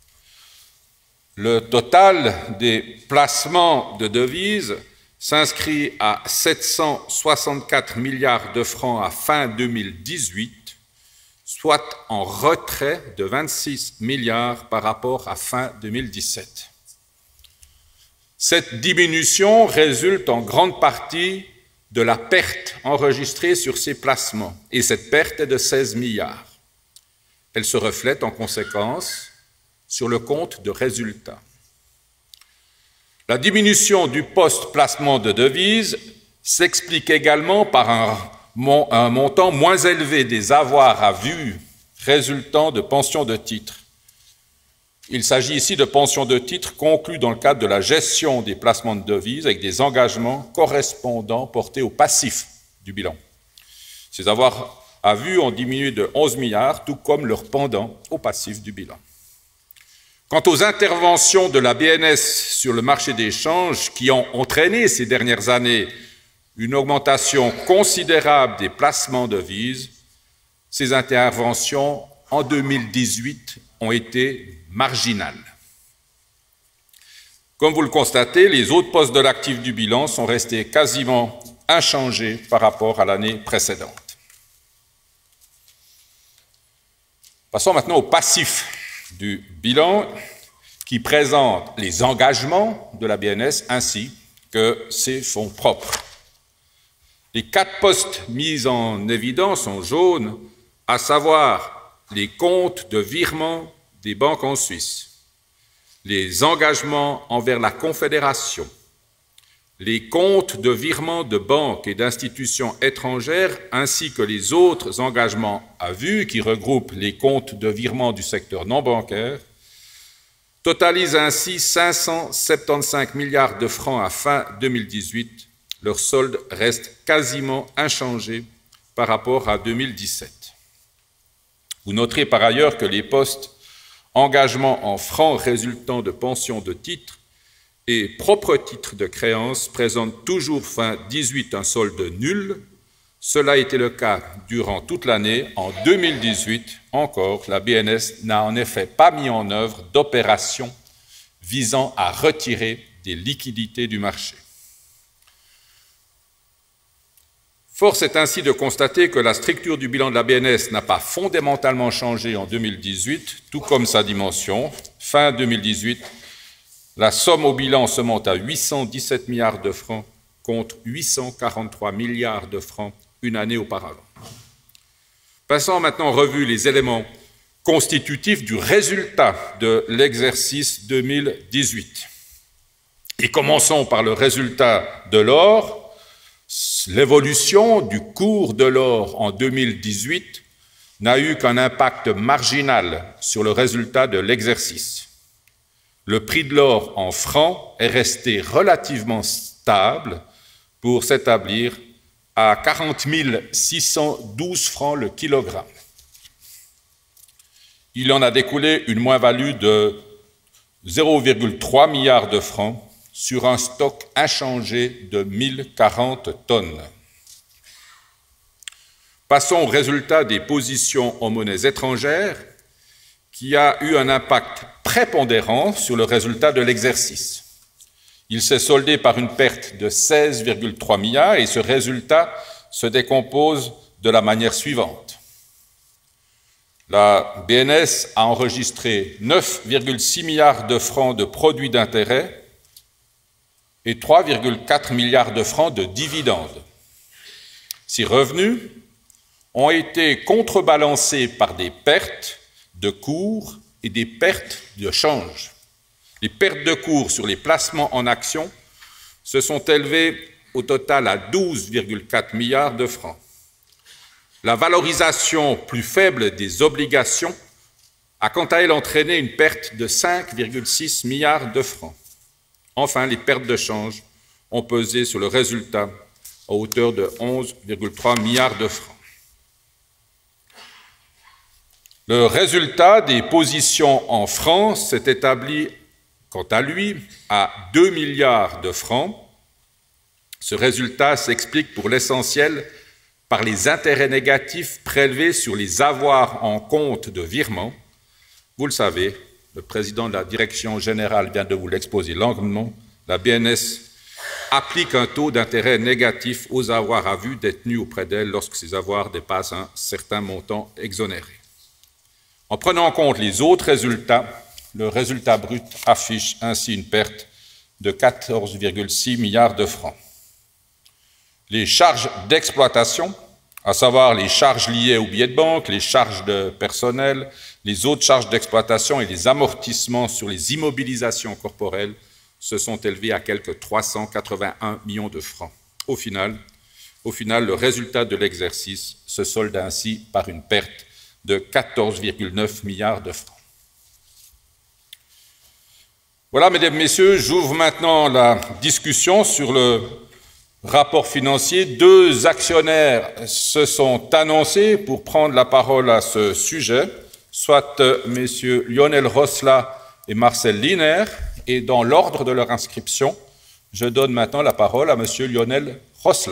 Le total des placements de devises s'inscrit à sept cent soixante-quatre milliards de francs à fin deux mille dix-huit, soit en retrait de vingt-six milliards par rapport à fin deux mille dix-sept. Cette diminution résulte en grande partie de la perte enregistrée sur ces placements, et cette perte est de seize milliards. Elle se reflète en conséquence sur le compte de résultat. La diminution du poste placement de devises s'explique également par un, un montant moins élevé des avoirs à vue résultant de pensions de titres. Il s'agit ici de pensions de titres conclues dans le cadre de la gestion des placements de devises avec des engagements correspondants portés au passif du bilan. Ces avoirs à vue ont diminué de onze milliards, tout comme leur pendant au passif du bilan. Quant aux interventions de la B N S sur le marché des changes qui ont entraîné ces dernières années une augmentation considérable des placements de devises, ces interventions en deux mille dix-huit ont été marginales. Comme vous le constatez, les autres postes de l'actif du bilan sont restés quasiment inchangés par rapport à l'année précédente. Passons maintenant au passif du bilan qui présente les engagements de la B N S ainsi que ses fonds propres. Les quatre postes mis en évidence en jaune, à savoir les comptes de virement des banques en Suisse, les engagements envers la Confédération, les comptes de virement de banques et d'institutions étrangères, ainsi que les autres engagements à vue qui regroupent les comptes de virement du secteur non bancaire, totalisent ainsi cinq cent soixante-quinze milliards de francs à fin deux mille dix-huit. Leur solde reste quasiment inchangé par rapport à deux mille dix-sept. Vous noterez par ailleurs que les postes engagements en francs résultant de pensions de titres et propres titres de créances présentent toujours fin deux mille dix-huit un solde nul. Cela a été le cas durant toute l'année. En deux mille dix-huit, encore, la B N S n'a en effet pas mis en œuvre d'opérations visant à retirer des liquidités du marché. Force est ainsi de constater que la structure du bilan de la B N S n'a pas fondamentalement changé en deux mille dix-huit, tout comme sa dimension. Fin deux mille dix-huit, la somme au bilan se monte à huit cent dix-sept milliards de francs contre huit cent quarante-trois milliards de francs une année auparavant. Passons maintenant en revue les éléments constitutifs du résultat de l'exercice deux mille dix-huit. Et commençons par le résultat de l'or. L'évolution du cours de l'or en deux mille dix-huit n'a eu qu'un impact marginal sur le résultat de l'exercice. Le prix de l'or en francs est resté relativement stable pour s'établir à quarante mille six cent douze francs le kilogramme. Il en a découlé une moins-value de zéro virgule trois milliards de francs sur un stock inchangé de mille quarante tonnes. Passons au résultat des positions en monnaies étrangères, qui a eu un impact prépondérant sur le résultat de l'exercice. Il s'est soldé par une perte de seize virgule trois milliards et ce résultat se décompose de la manière suivante. La B N S a enregistré neuf virgule six milliards de francs de produits d'intérêt et trois virgule quatre milliards de francs de dividendes. Ces revenus ont été contrebalancés par des pertes de cours et des pertes de change. Les pertes de cours sur les placements en actions se sont élevées au total à douze virgule quatre milliards de francs. La valorisation plus faible des obligations a quant à elle entraîné une perte de cinq virgule six milliards de francs. Enfin, les pertes de change ont pesé sur le résultat à hauteur de onze virgule trois milliards de francs. Le résultat des positions en francs s'est établi, quant à lui, à deux milliards de francs. Ce résultat s'explique pour l'essentiel par les intérêts négatifs prélevés sur les avoirs en compte de virement. Vous le savez, le président de la direction générale vient de vous l'exposer longuement, la B N S applique un taux d'intérêt négatif aux avoirs à vue détenus auprès d'elle lorsque ces avoirs dépassent un certain montant exonéré. En prenant en compte les autres résultats, le résultat brut affiche ainsi une perte de quatorze virgule six milliards de francs. Les charges d'exploitation, à savoir les charges liées aux billets de banque, les charges de personnel, les autres charges d'exploitation et les amortissements sur les immobilisations corporelles, se sont élevés à quelque trois cent quatre-vingt-un millions de francs. Au final, au final, le résultat de l'exercice se solde ainsi par une perte de quatorze virgule neuf milliards de francs. Voilà, mesdames, messieurs, j'ouvre maintenant la discussion sur le rapport financier. Deux actionnaires se sont annoncés pour prendre la parole à ce sujet, soit messieurs Lionel Rosla et Marcel Liner, et dans l'ordre de leur inscription, je donne maintenant la parole à monsieur Lionel Rosla.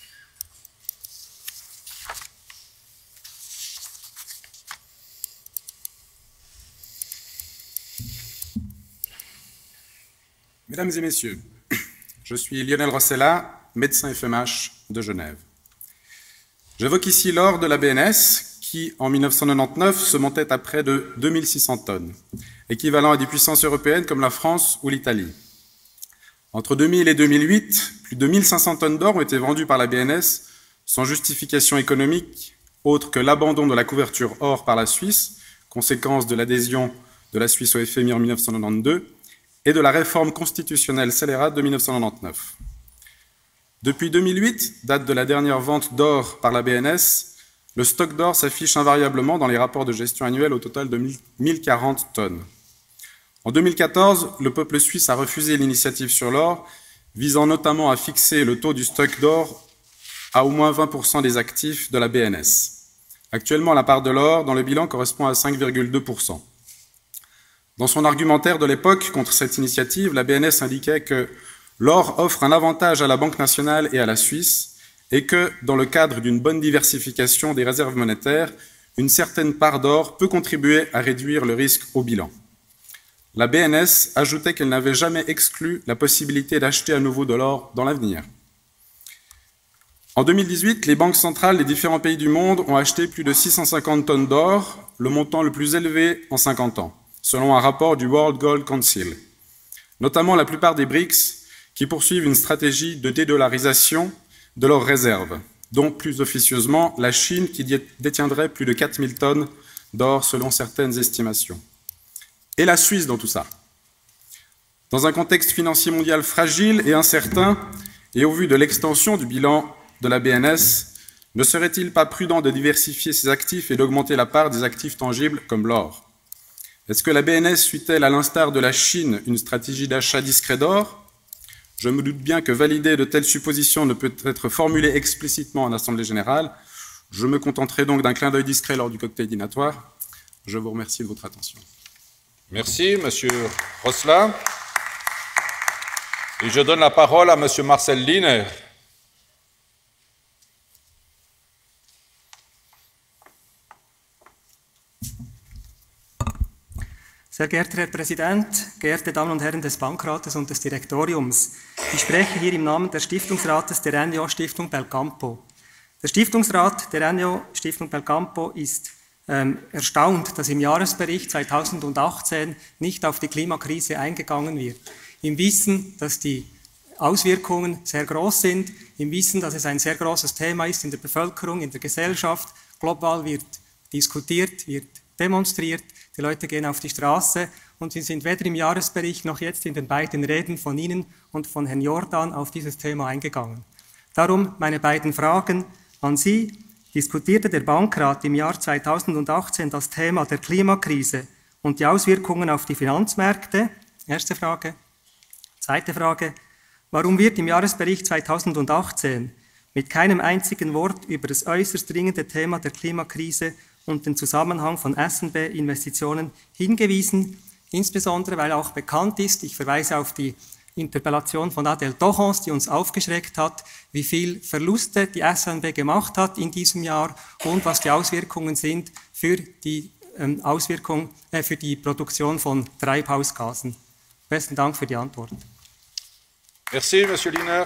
Mesdames et messieurs, je suis Lionel Rossella, médecin F M H de Genève. J'évoque ici l'or de la B N S, qui, en mille neuf cent quatre-vingt-dix-neuf, se montait à près de deux mille six cents tonnes, équivalent à des puissances européennes comme la France ou l'Italie. Entre deux mille et deux mille huit, plus de mille cinq cents tonnes d'or ont été vendues par la B N S sans justification économique autre que l'abandon de la couverture or par la Suisse, conséquence de l'adhésion de la Suisse au F M I en mille neuf cent quatre-vingt-douze, et de la réforme constitutionnelle scélérate de mille neuf cent quatre-vingt-dix-neuf. Depuis deux mille huit, date de la dernière vente d'or par la B N S, le stock d'or s'affiche invariablement dans les rapports de gestion annuels au total de mille quarante tonnes. En deux mille quatorze, le peuple suisse a refusé l'initiative sur l'or, visant notamment à fixer le taux du stock d'or à au moins vingt pour cent des actifs de la B N S. Actuellement, la part de l'or dans le bilan correspond à cinq virgule deux pour cent. Dans son argumentaire de l'époque contre cette initiative, la B N S indiquait que l'or offre un avantage à la Banque nationale et à la Suisse et que, dans le cadre d'une bonne diversification des réserves monétaires, une certaine part d'or peut contribuer à réduire le risque au bilan. La B N S ajoutait qu'elle n'avait jamais exclu la possibilité d'acheter à nouveau de l'or dans l'avenir. En deux mille dix-huit, les banques centrales des différents pays du monde ont acheté plus de six cent cinquante tonnes d'or, le montant le plus élevé en cinquante ans, selon un rapport du World Gold Council. Notamment la plupart des B R I C S qui poursuivent une stratégie de dédollarisation de leurs réserves, dont plus officieusement la Chine qui détiendrait plus de quatre mille tonnes d'or selon certaines estimations. Et la Suisse dans tout ça. Dans un contexte financier mondial fragile et incertain, et au vu de l'extension du bilan de la B N S, ne serait-il pas prudent de diversifier ses actifs et d'augmenter la part des actifs tangibles comme l'or? Est-ce que la B N S suit-elle, à l'instar de la Chine, une stratégie d'achat discret d'or? Je me doute bien que valider de telles suppositions ne peut être formulée explicitement en Assemblée générale. Je me contenterai donc d'un clin d'œil discret lors du cocktail dînatoire. Je vous remercie de votre attention. Merci, Monsieur Rosla. Et je donne la parole à Monsieur Marcel Liner. Sehr geehrter Herr Präsident, geehrte Damen und Herren des Bankrates und des Direktoriums, ich spreche hier im Namen des Stiftungsrates der N G O-Stiftung Belcampo. Der Stiftungsrat der N G O-Stiftung Belcampo ist ähm, erstaunt, dass im Jahresbericht zweitausendachtzehn nicht auf die Klimakrise eingegangen wird. Im Wissen, dass die Auswirkungen sehr groß sind, im Wissen, dass es ein sehr großes Thema ist in der Bevölkerung, in der Gesellschaft, global wird diskutiert, wird demonstriert, die Leute gehen auf die Straße und sie sind weder im Jahresbericht noch jetzt in den beiden Reden von Ihnen und von Herrn Jordan auf dieses Thema eingegangen. Darum meine beiden Fragen an Sie. Diskutierte der Bankrat im Jahr zweitausendachtzehn das Thema der Klimakrise und die Auswirkungen auf die Finanzmärkte? Erste Frage. Zweite Frage. Warum wird im Jahresbericht zweitausendachtzehn mit keinem einzigen Wort über das äußerst dringende Thema der Klimakrise und den Zusammenhang von S N B-Investitionen hingewiesen, insbesondere weil auch bekannt ist, ich verweise auf die Interpellation von Adèle Dochons, die uns aufgeschreckt hat, wie viel Verluste die S N B gemacht hat in diesem Jahr und was die Auswirkungen sind für die, ähm, Auswirkung, äh, für die Produktion von Treibhausgasen. Besten Dank für die Antwort. Merci, Monsieur Liner.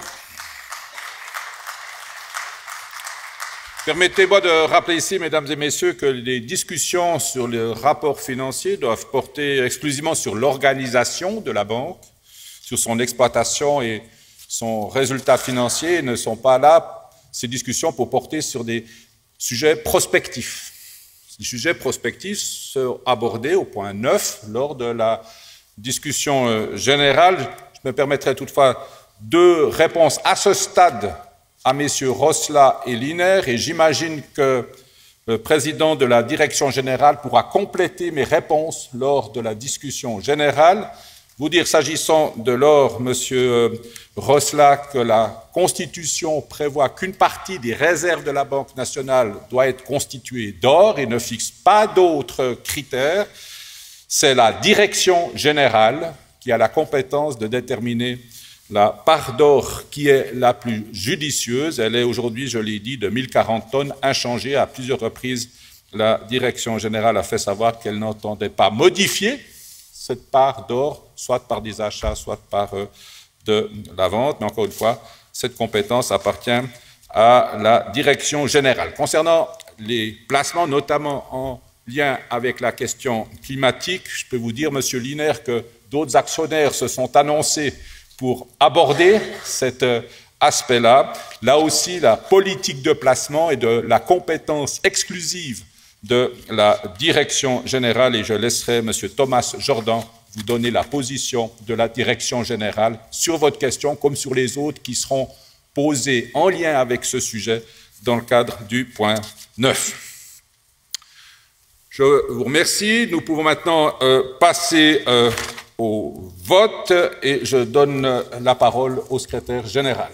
Permettez-moi de rappeler ici, mesdames et messieurs, que les discussions sur le rapport financier doivent porter exclusivement sur l'organisation de la banque, sur son exploitation et son résultat financier, ne sont pas là, ces discussions, pour porter sur des sujets prospectifs. Les sujets prospectifs sont abordés au point neuf lors de la discussion générale. Je me permettrai toutefois deux réponses à ce stade à messieurs Rosla et Liner, et j'imagine que le président de la direction générale pourra compléter mes réponses lors de la discussion générale. Vous dire, s'agissant de l'or, monsieur Rosla, que la Constitution prévoit qu'une partie des réserves de la Banque nationale doit être constituée d'or et ne fixe pas d'autres critères. C'est la direction générale qui a la compétence de déterminer la part d'or qui est la plus judicieuse. Elle est aujourd'hui, je l'ai dit, de mille quarante tonnes, inchangée. À plusieurs reprises, la direction générale a fait savoir qu'elle n'entendait pas modifier cette part d'or, soit par des achats, soit par euh, de la vente. Mais encore une fois, cette compétence appartient à la direction générale. Concernant les placements, notamment en lien avec la question climatique. Je peux vous dire, Monsieur Liner, que d'autres actionnaires se sont annoncés pour aborder cet aspect-là. Là aussi, la politique de placement est de la compétence exclusive de la direction générale, et je laisserai M. Thomas Jordan vous donner la position de la direction générale sur votre question, comme sur les autres qui seront posées en lien avec ce sujet dans le cadre du point neuf. Je vous remercie. Nous pouvons maintenant euh, passer euh, au vote, et je donne la parole au secrétaire général.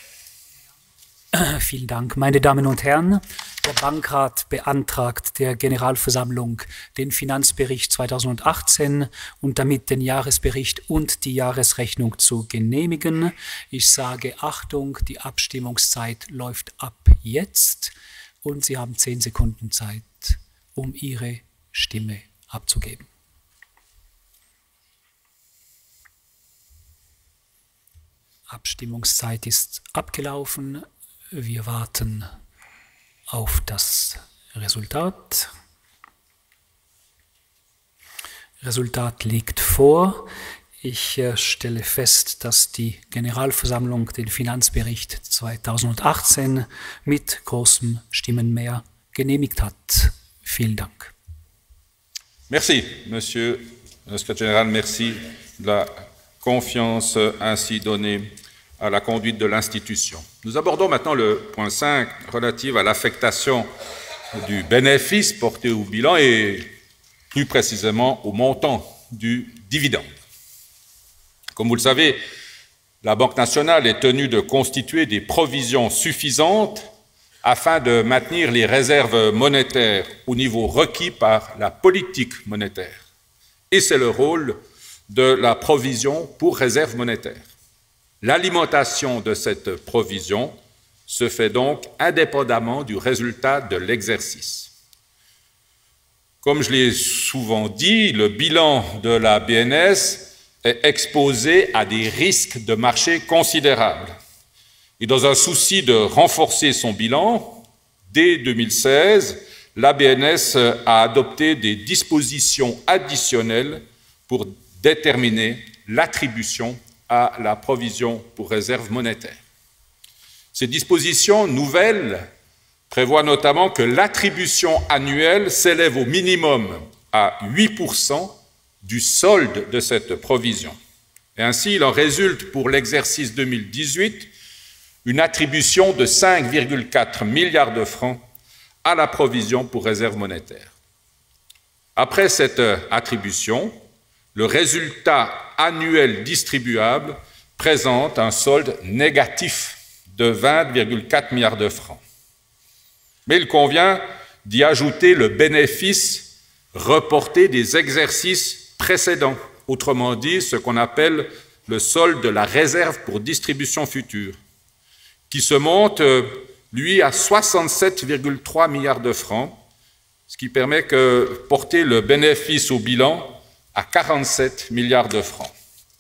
Vielen Dank, meine Damen und Herren. Der Bankrat beantragt der Generalversammlung, den Finanzbericht zweitausendachtzehn und damit den Jahresbericht und die Jahresrechnung zu genehmigen. Ich sage Achtung, die Abstimmungszeit läuft ab jetzt und Sie haben zehn Sekunden Zeit, um Ihre Stimme abzugeben. Abstimmungszeit ist abgelaufen. Wir warten auf das Resultat. Resultat liegt vor. Ich äh, stelle fest, dass die Generalversammlung den Finanzbericht zweitausendachtzehn mit großem Stimmenmehr genehmigt hat. Vielen Dank. Merci, Monsieur le Secrétaire Général. Merci de la confiance ainsi donnée à la conduite de l'institution. Nous abordons maintenant le point cinq relatif à l'affectation du bénéfice porté au bilan et plus précisément au montant du dividende. Comme vous le savez, la Banque nationale est tenue de constituer des provisions suffisantes afin de maintenir les réserves monétaires au niveau requis par la politique monétaire. Et c'est le rôle de la provision pour réserve monétaire. L'alimentation de cette provision se fait donc indépendamment du résultat de l'exercice. Comme je l'ai souvent dit, le bilan de la B N S est exposé à des risques de marché considérables. Et dans un souci de renforcer son bilan, dès deux mille seize, la B N S a adopté des dispositions additionnelles pour déterminer l'attribution à la provision pour réserve monétaire. Ces dispositions nouvelles prévoient notamment que l'attribution annuelle s'élève au minimum à huit pour cent du solde de cette provision. Et ainsi, il en résulte pour l'exercice deux mille dix-huit une attribution de cinq virgule quatre milliards de francs à la provision pour réserve monétaire. Après cette attribution, le résultat annuel distribuable présente un solde négatif de vingt virgule quatre milliards de francs. Mais il convient d'y ajouter le bénéfice reporté des exercices précédents, autrement dit ce qu'on appelle le solde de la réserve pour distribution future, qui se monte, lui, à soixante-sept virgule trois milliards de francs, ce qui permet de porter le bénéfice au bilan à quarante-sept milliards de francs.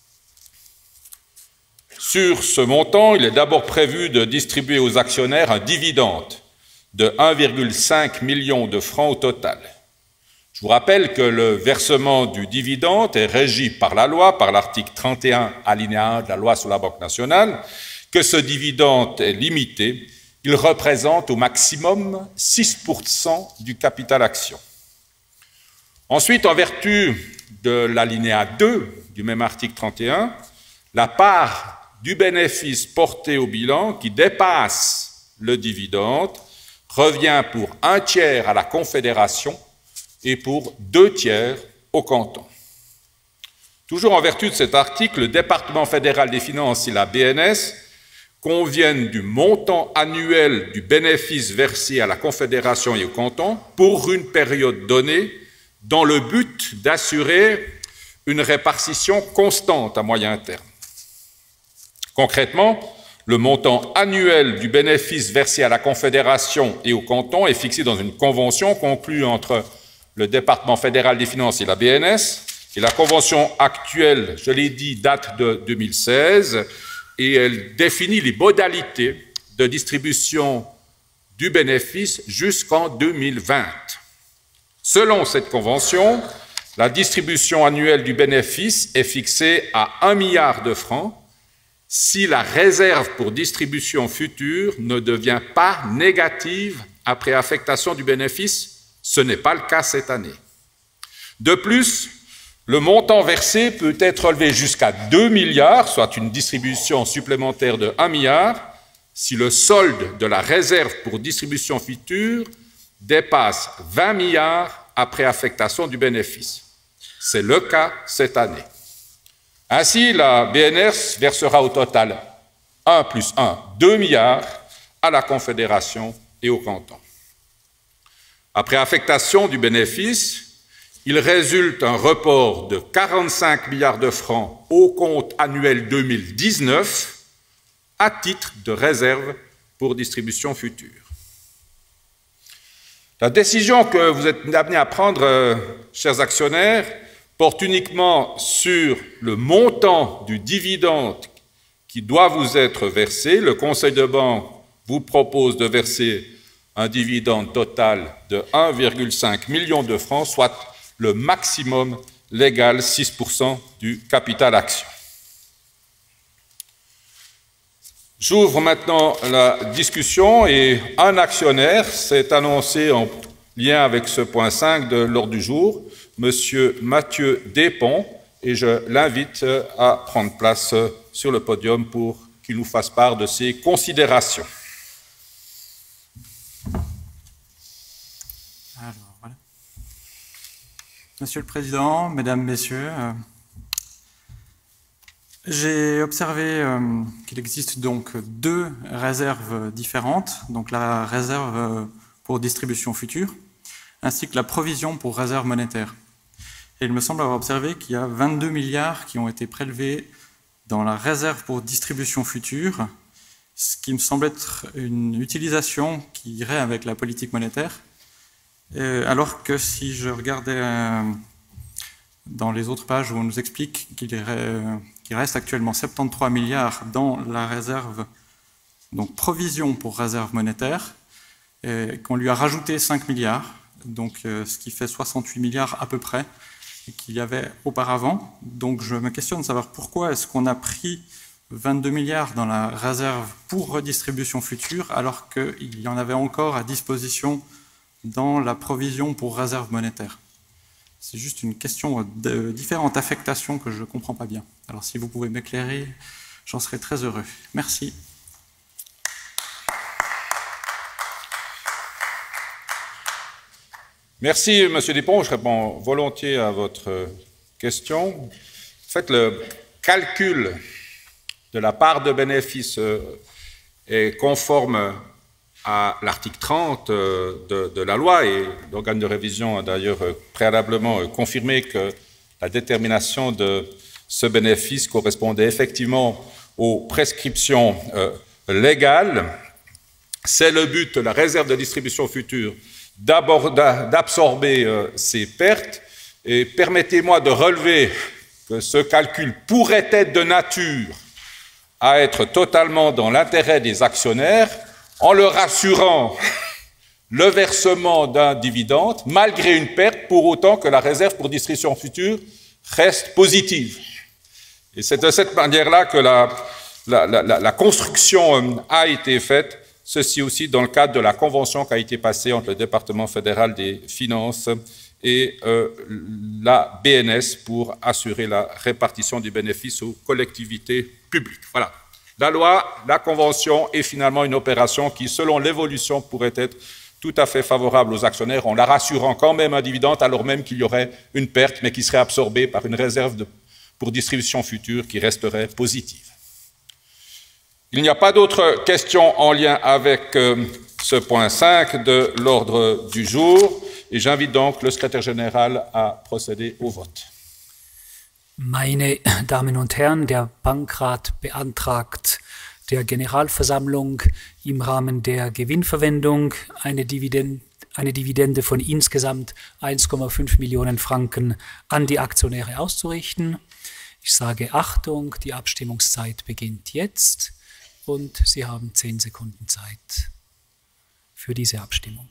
Sur ce montant, il est d'abord prévu de distribuer aux actionnaires un dividende de un virgule cinq million de francs au total. Je vous rappelle que le versement du dividende est régi par la loi, par l'article trente et un, alinéa un de la loi sur la Banque nationale, que ce dividende est limité. Il représente au maximum six pour cent du capital action. Ensuite, en vertu de l'alinéa deux du même article trente et un, la part du bénéfice porté au bilan qui dépasse le dividende revient pour un tiers à la Confédération et pour deux tiers au canton. Toujours en vertu de cet article, le département fédéral des finances et la B N S conviennent du montant annuel du bénéfice versé à la Confédération et au canton pour une période donnée dans le but d'assurer une répartition constante à moyen terme. Concrètement, le montant annuel du bénéfice versé à la Confédération et au canton est fixé dans une convention conclue entre le département fédéral des finances et la B N S. Et la convention actuelle, je l'ai dit, date de deux mille seize et elle définit les modalités de distribution du bénéfice jusqu'en deux mille vingt. Selon cette convention, la distribution annuelle du bénéfice est fixée à un milliard de francs si la réserve pour distribution future ne devient pas négative après affectation du bénéfice. Ce n'est pas le cas cette année. De plus, le montant versé peut être relevé jusqu'à deux milliards, soit une distribution supplémentaire de un milliard, si le solde de la réserve pour distribution future dépasse vingt milliards après affectation du bénéfice. C'est le cas cette année. Ainsi, la B N R versera au total un plus un, deux milliards à la Confédération et au canton. Après affectation du bénéfice, il résulte un report de quarante-cinq milliards de francs au compte annuel deux mille dix-neuf à titre de réserve pour distribution future. La décision que vous êtes amenés à prendre, euh, chers actionnaires, porte uniquement sur le montant du dividende qui doit vous être versé. Le Conseil de banque vous propose de verser un dividende total de un virgule cinq million de francs, soit le maximum légal, six pour cent du capital action. J'ouvre maintenant la discussion et un actionnaire s'est annoncé en lien avec ce point cinq de l'ordre du jour, Monsieur Mathieu Despons, et je l'invite à prendre place sur le podium pour qu'il nous fasse part de ses considérations. Alors, voilà. Monsieur le Président, Mesdames, Messieurs, euh, j'ai observé euh, qu'il existe donc deux réserves différentes, donc la réserve pour distribution future, ainsi que la provision pour réserve monétaire. Et il me semble avoir observé qu'il y a vingt-deux milliards qui ont été prélevés dans la réserve pour distribution future, ce qui me semble être une utilisation qui irait avec la politique monétaire, euh, alors que si je regardais euh, dans les autres pages où on nous explique qu'il euh, qu'il reste actuellement soixante-treize milliards dans la réserve, donc provision pour réserve monétaire, et qu'on lui a rajouté cinq milliards, donc euh, ce qui fait soixante-huit milliards à peu près, qu'il y avait auparavant. Donc je me questionne de savoir pourquoi est-ce qu'on a pris vingt-deux milliards dans la réserve pour redistribution future, alors qu'il y en avait encore à disposition dans la provision pour réserve monétaire. C'est juste une question de différentes affectations que je ne comprends pas bien. Alors si vous pouvez m'éclairer, j'en serais très heureux. Merci. Merci, M. Despons. Je réponds volontiers à votre question. En fait, le calcul de la part de bénéfice est conforme à l'article trente de, de la loi, et l'organe de révision a d'ailleurs préalablement confirmé que la détermination de ce bénéfice correspondait effectivement aux prescriptions euh, légales. C'est le but de la réserve de distribution future d'absorber euh, ces pertes, et permettez-moi de relever que ce calcul pourrait être de nature à être totalement dans l'intérêt des actionnaires en leur assurant le versement d'un dividende malgré une perte, pour autant que la réserve pour distribution future reste positive. Et c'est de cette manière-là que la, la, la, la construction a été faite. Ceci aussi dans le cadre de la convention qui a été passée entre le département fédéral des finances et euh, la B N S pour assurer la répartition du bénéfice aux collectivités publiques. Voilà. La loi, la convention est finalement une opération qui, selon l'évolution, pourrait être tout à fait favorable aux actionnaires en leur assurant quand même un dividende alors même qu'il y aurait une perte, mais qui serait absorbée par une réserve de, pour distribution future qui resterait positive. Il n'y a pas d'autres questions en lien avec euh, ce point cinq de l'ordre du jour, et j'invite donc le secrétaire général à procéder au vote. Meine Damen und Herren, der Bankrat beantragt der Generalversammlung im Rahmen der Gewinnverwendung eine Dividende, eine Dividende von insgesamt eins Komma fünf Millionen Franken an die Aktionäre auszurichten. Ich sage Achtung, die Abstimmungszeit beginnt jetzt und Sie haben zehn Sekunden Zeit. für diese Abstimmung.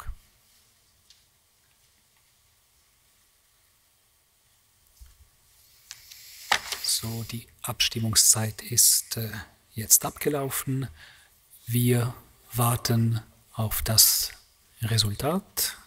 So, die Abstimmungszeit ist äh, jetzt abgelaufen. Wir warten auf das Resultat.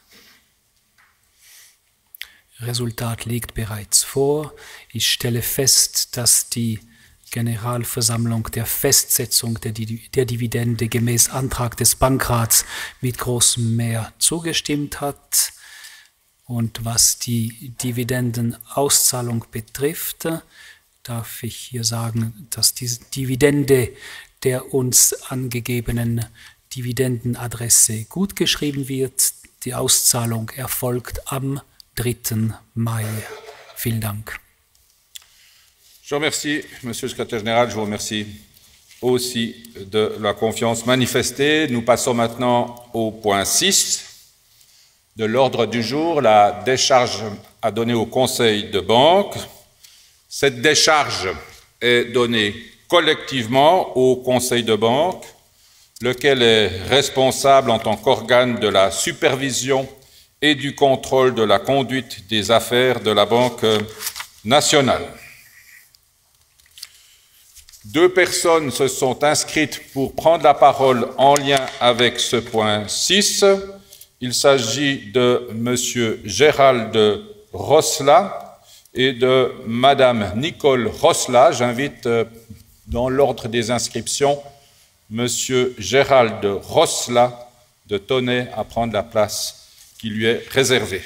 Resultat liegt bereits vor. Ich stelle fest, dass die Generalversammlung der Festsetzung der, der Dividende gemäß Antrag des Bankrats mit großem Mehr zugestimmt hat. Und was die Dividendenauszahlung betrifft, darf ich hier sagen, dass diese Dividende der uns angegebenen Dividendenadresse gutgeschrieben wird. Die Auszahlung erfolgt am dritten Mai. Vielen Dank. Je vous remercie, Monsieur le Secrétaire général. Je vous remercie aussi de la confiance manifestée. Nous passons maintenant au point six de l'ordre du jour, la décharge à donner au Conseil de banque. Cette décharge est donnée collectivement au Conseil de banque, lequel est responsable en tant qu'organe de la supervision et du contrôle de la conduite des affaires de la Banque nationale. Deux personnes se sont inscrites pour prendre la parole en lien avec ce point six. Il s'agit de M. Gérald Rosla et de Mme Nicole Rosla. J'invite dans l'ordre des inscriptions M. Gérald Rosla de Tonnet à prendre la place qui lui est réservée.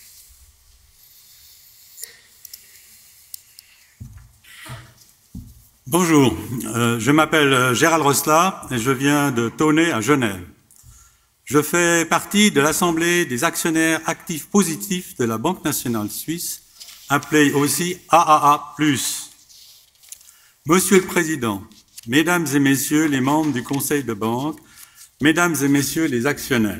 Bonjour, euh, je m'appelle Gérald Rosla et je viens de Tonnet à Genève. Je fais partie de l'Assemblée des actionnaires actifs positifs de la Banque nationale suisse, appelée aussi A A A plus. Monsieur le Président, Mesdames et Messieurs les membres du Conseil de banque, Mesdames et Messieurs les actionnaires,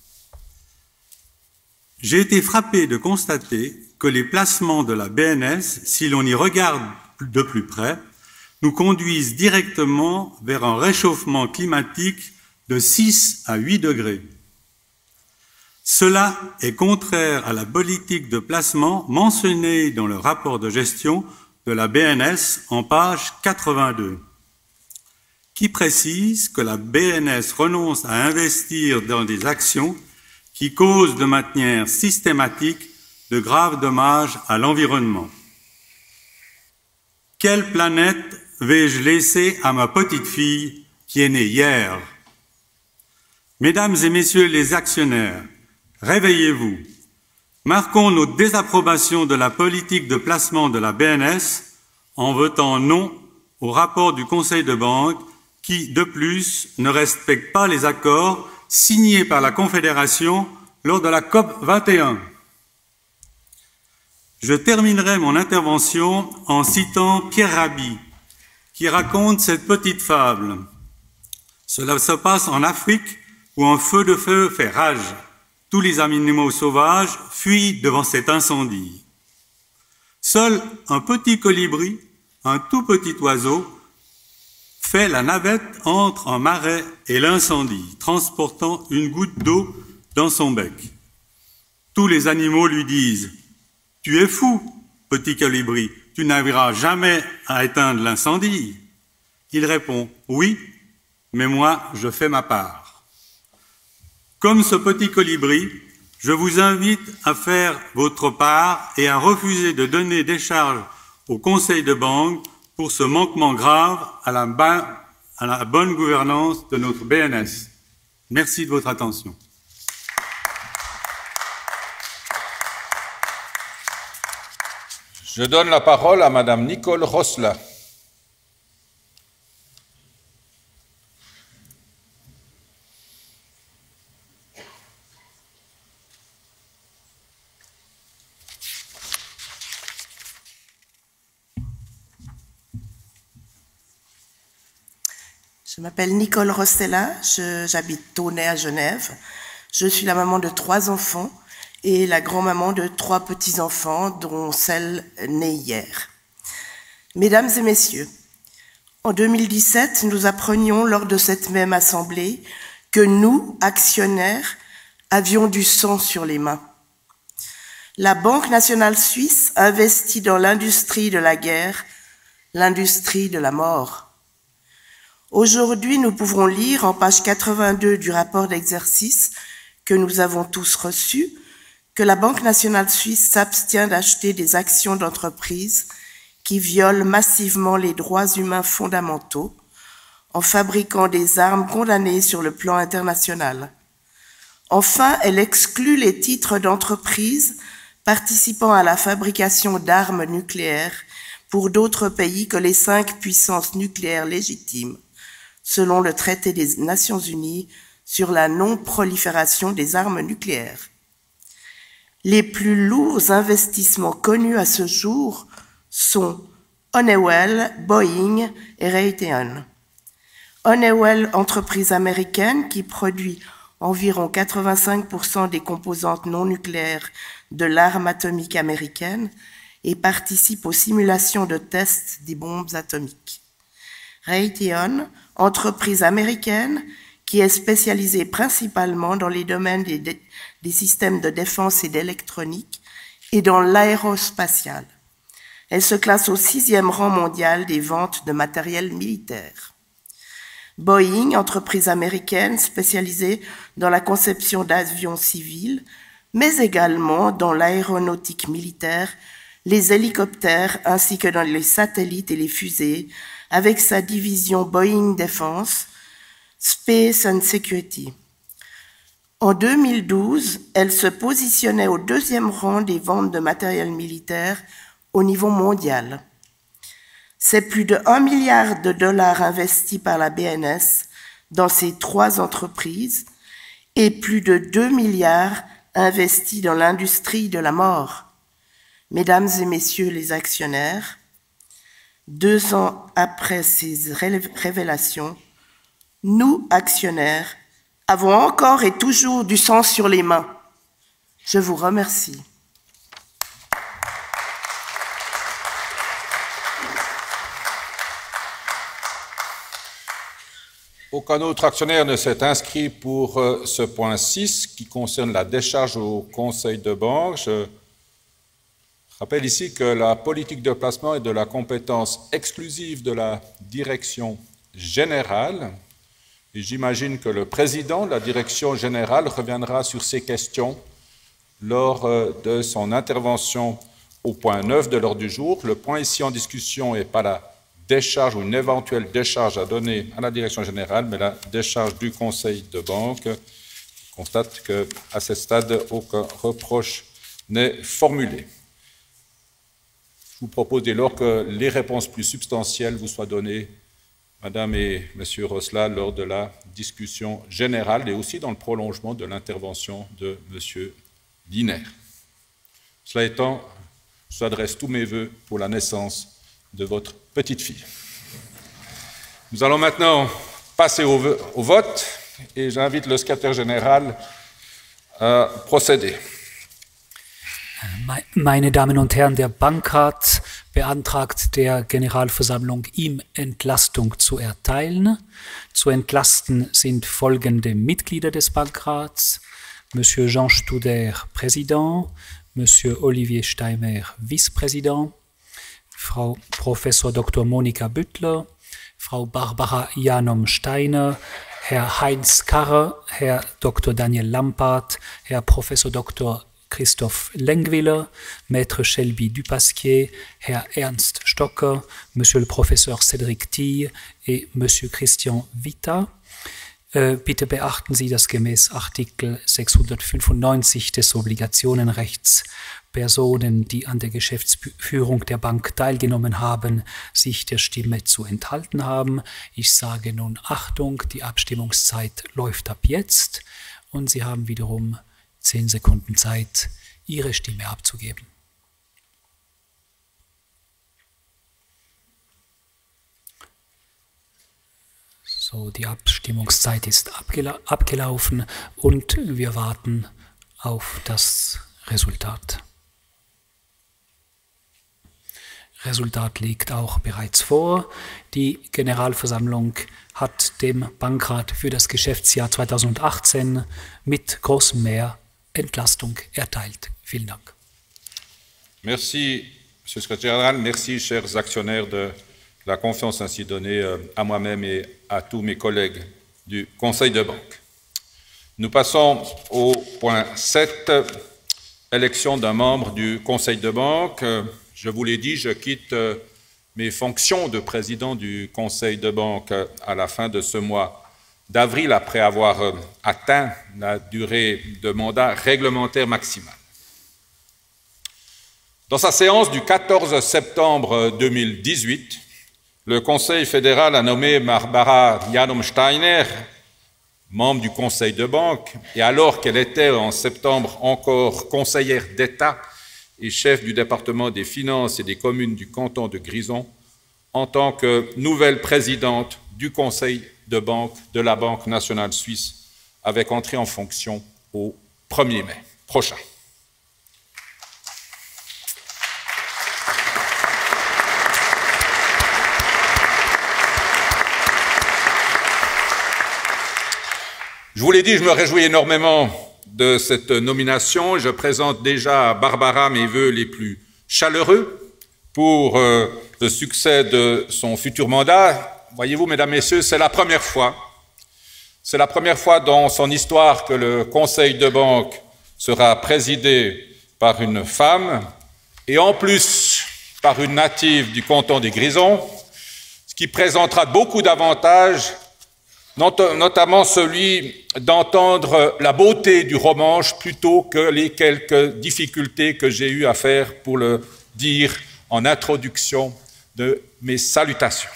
j'ai été frappé de constater que les placements de la B N S, si l'on y regarde de plus près, nous conduisent directement vers un réchauffement climatique de six à huit degrés. Cela est contraire à la politique de placement mentionnée dans le rapport de gestion de la B N S en page quatre-vingt-deux, qui précise que la B N S renonce à investir dans des actions qui causent de manière systématique de graves dommages à l'environnement. Quelle planète vais-je laisser à ma petite fille qui est née hier? Mesdames et Messieurs les actionnaires, réveillez-vous. Marquons notre désapprobation de la politique de placement de la B N S en votant non au rapport du Conseil de banque qui, de plus, ne respecte pas les accords signés par la Confédération lors de la COP vingt et un. Je terminerai mon intervention en citant Pierre Rabhi, qui raconte cette petite fable. Cela se passe en Afrique où un feu de feu fait rage. Tous les animaux sauvages fuient devant cet incendie. Seul un petit colibri, un tout petit oiseau, fait la navette entre un marais et l'incendie, transportant une goutte d'eau dans son bec. Tous les animaux lui disent « Tu es fou, petit colibri, tu n'arriveras jamais à éteindre l'incendie. » Il répond « Oui, mais moi, je fais ma part. » Comme ce petit colibri, je vous invite à faire votre part et à refuser de donner des charges au Conseil de banque pour ce manquement grave à la, à la bonne gouvernance de notre B N S. Merci de votre attention. Je donne la parole à Madame Nicole Rosla. Je m'appelle Nicole Rostella, j'habite Tonnet à Genève. Je suis la maman de trois enfants et la grand-maman de trois petits-enfants, dont celle née hier. Mesdames et messieurs, en deux mille dix-sept, nous apprenions lors de cette même assemblée que nous, actionnaires, avions du sang sur les mains. La Banque nationale suisse investit dans l'industrie de la guerre, l'industrie de la mort. Aujourd'hui, nous pouvons lire en page quatre-vingt-deux du rapport d'exercice que nous avons tous reçu que la Banque nationale suisse s'abstient d'acheter des actions d'entreprises qui violent massivement les droits humains fondamentaux en fabriquant des armes condamnées sur le plan international. Enfin, elle exclut les titres d'entreprises participant à la fabrication d'armes nucléaires pour d'autres pays que les cinq puissances nucléaires légitimes, selon le traité des Nations Unies sur la non-prolifération des armes nucléaires. Les plus lourds investissements connus à ce jour sont Honeywell, Boeing et Raytheon. Honeywell, entreprise américaine qui produit environ quatre-vingt-cinq pour cent des composantes non nucléaires de l'arme atomique américaine et participe aux simulations de tests des bombes atomiques. Raytheon, entreprise américaine qui est spécialisée principalement dans les domaines des, des systèmes de défense et d'électronique et dans l'aérospatial. Elle se classe au sixième rang mondial des ventes de matériel militaire. Boeing, entreprise américaine spécialisée dans la conception d'avions civils, mais également dans l'aéronautique militaire, les hélicoptères ainsi que dans les satellites et les fusées, avec sa division Boeing Defense, Space and Security. En deux mille douze, elle se positionnait au deuxième rang des ventes de matériel militaire au niveau mondial. C'est plus de un milliard de dollars investis par la B N S dans ces trois entreprises et plus de deux milliards investis dans l'industrie de la mort. Mesdames et messieurs les actionnaires, deux ans après ces révélations, nous, actionnaires, avons encore et toujours du sang sur les mains. Je vous remercie. Aucun autre actionnaire ne s'est inscrit pour euh, ce point six qui concerne la décharge au conseil de banque. Je rappelle ici que la politique de placement est de la compétence exclusive de la direction générale. Et j'imagine que le président de la direction générale reviendra sur ces questions lors euh, de son intervention au point neuf de l'ordre du jour. Le point ici en discussion n'est pas la décharge ou une éventuelle décharge à donner à la direction générale, mais la décharge du conseil de banque. Je constate qu'à ce stade, aucun reproche n'est formulé. Je vous propose dès lors que les réponses plus substantielles vous soient données, Madame et Monsieur Rosla, lors de la discussion générale et aussi dans le prolongement de l'intervention de Monsieur Linaire. Cela étant, je vous adresse tous mes vœux pour la naissance de votre petite fille. Nous allons maintenant passer au, au vote et j'invite le secrétaire général à procéder. Meine Damen und Herren, der Bankrat beantragt der Generalversammlung, ihm Entlastung zu erteilen. Zu entlasten sind folgende Mitglieder des Bankrats: Monsieur Jean Studer, Präsident, Monsieur Olivier Steimer, Vice-Président, Frau Professor Doktor Monika Büttler, Frau Barbara Janom-Steiner, Herr Heinz Karrer, Herr Doktor Daniel Lampart, Herr Professor Doktor Christoph Lengwiller, Maître Shelby Dupasquier, Herr Ernst Stocker, Monsieur le Professeur Cédric Tille et Monsieur Christian Vita. Äh, bitte beachten Sie, dass gemäß Artikel sechshundertfünfundneunzig des Obligationenrechts Personen, die an der Geschäftsführung der Bank teilgenommen haben, sich der Stimme zu enthalten haben. Ich sage nun Achtung, die Abstimmungszeit läuft ab jetzt und Sie haben wiederum zehn Sekunden Zeit, Ihre Stimme abzugeben. So, die Abstimmungszeit ist abgela- abgelaufen und wir warten auf das Resultat. Resultat liegt auch bereits vor. Die Generalversammlung hat dem Bankrat für das Geschäftsjahr zweitausendachtzehn mit großem Mehr Entlastung erteilt. Vielen Dank. Merci, Monsieur le Secrétaire général. Merci, chers actionnaires, de la confiance ainsi donnée à moi-même et à tous mes collègues du Conseil de banque. Nous passons au point sept, élection d'un membre du Conseil de banque. Je vous l'ai dit, je quitte mes fonctions de président du Conseil de banque à la fin de ce mois d'avril, après avoir atteint la durée de mandat réglementaire maximale. Dans sa séance du quatorze septembre deux mille dix-huit, le Conseil fédéral a nommé Barbara Janum-Steiner membre du Conseil de banque, et alors qu'elle était en septembre encore conseillère d'État et chef du département des finances et des communes du canton de Grison, en tant que nouvelle présidente du Conseil de banque de la Banque nationale suisse, avec entrée en fonction au premier mai prochain. Je vous l'ai dit, je me réjouis énormément de cette nomination. Je présente déjà à Barbara mes vœux les plus chaleureux pour euh, le succès de son futur mandat. Voyez-vous, mesdames, messieurs, c'est la première fois, c'est la première fois dans son histoire que le Conseil de banque sera présidé par une femme et en plus par une native du canton des Grisons, ce qui présentera beaucoup d'avantages, notamment celui d'entendre la beauté du romanche plutôt que les quelques difficultés que j'ai eu à faire pour le dire en introduction de mes salutations.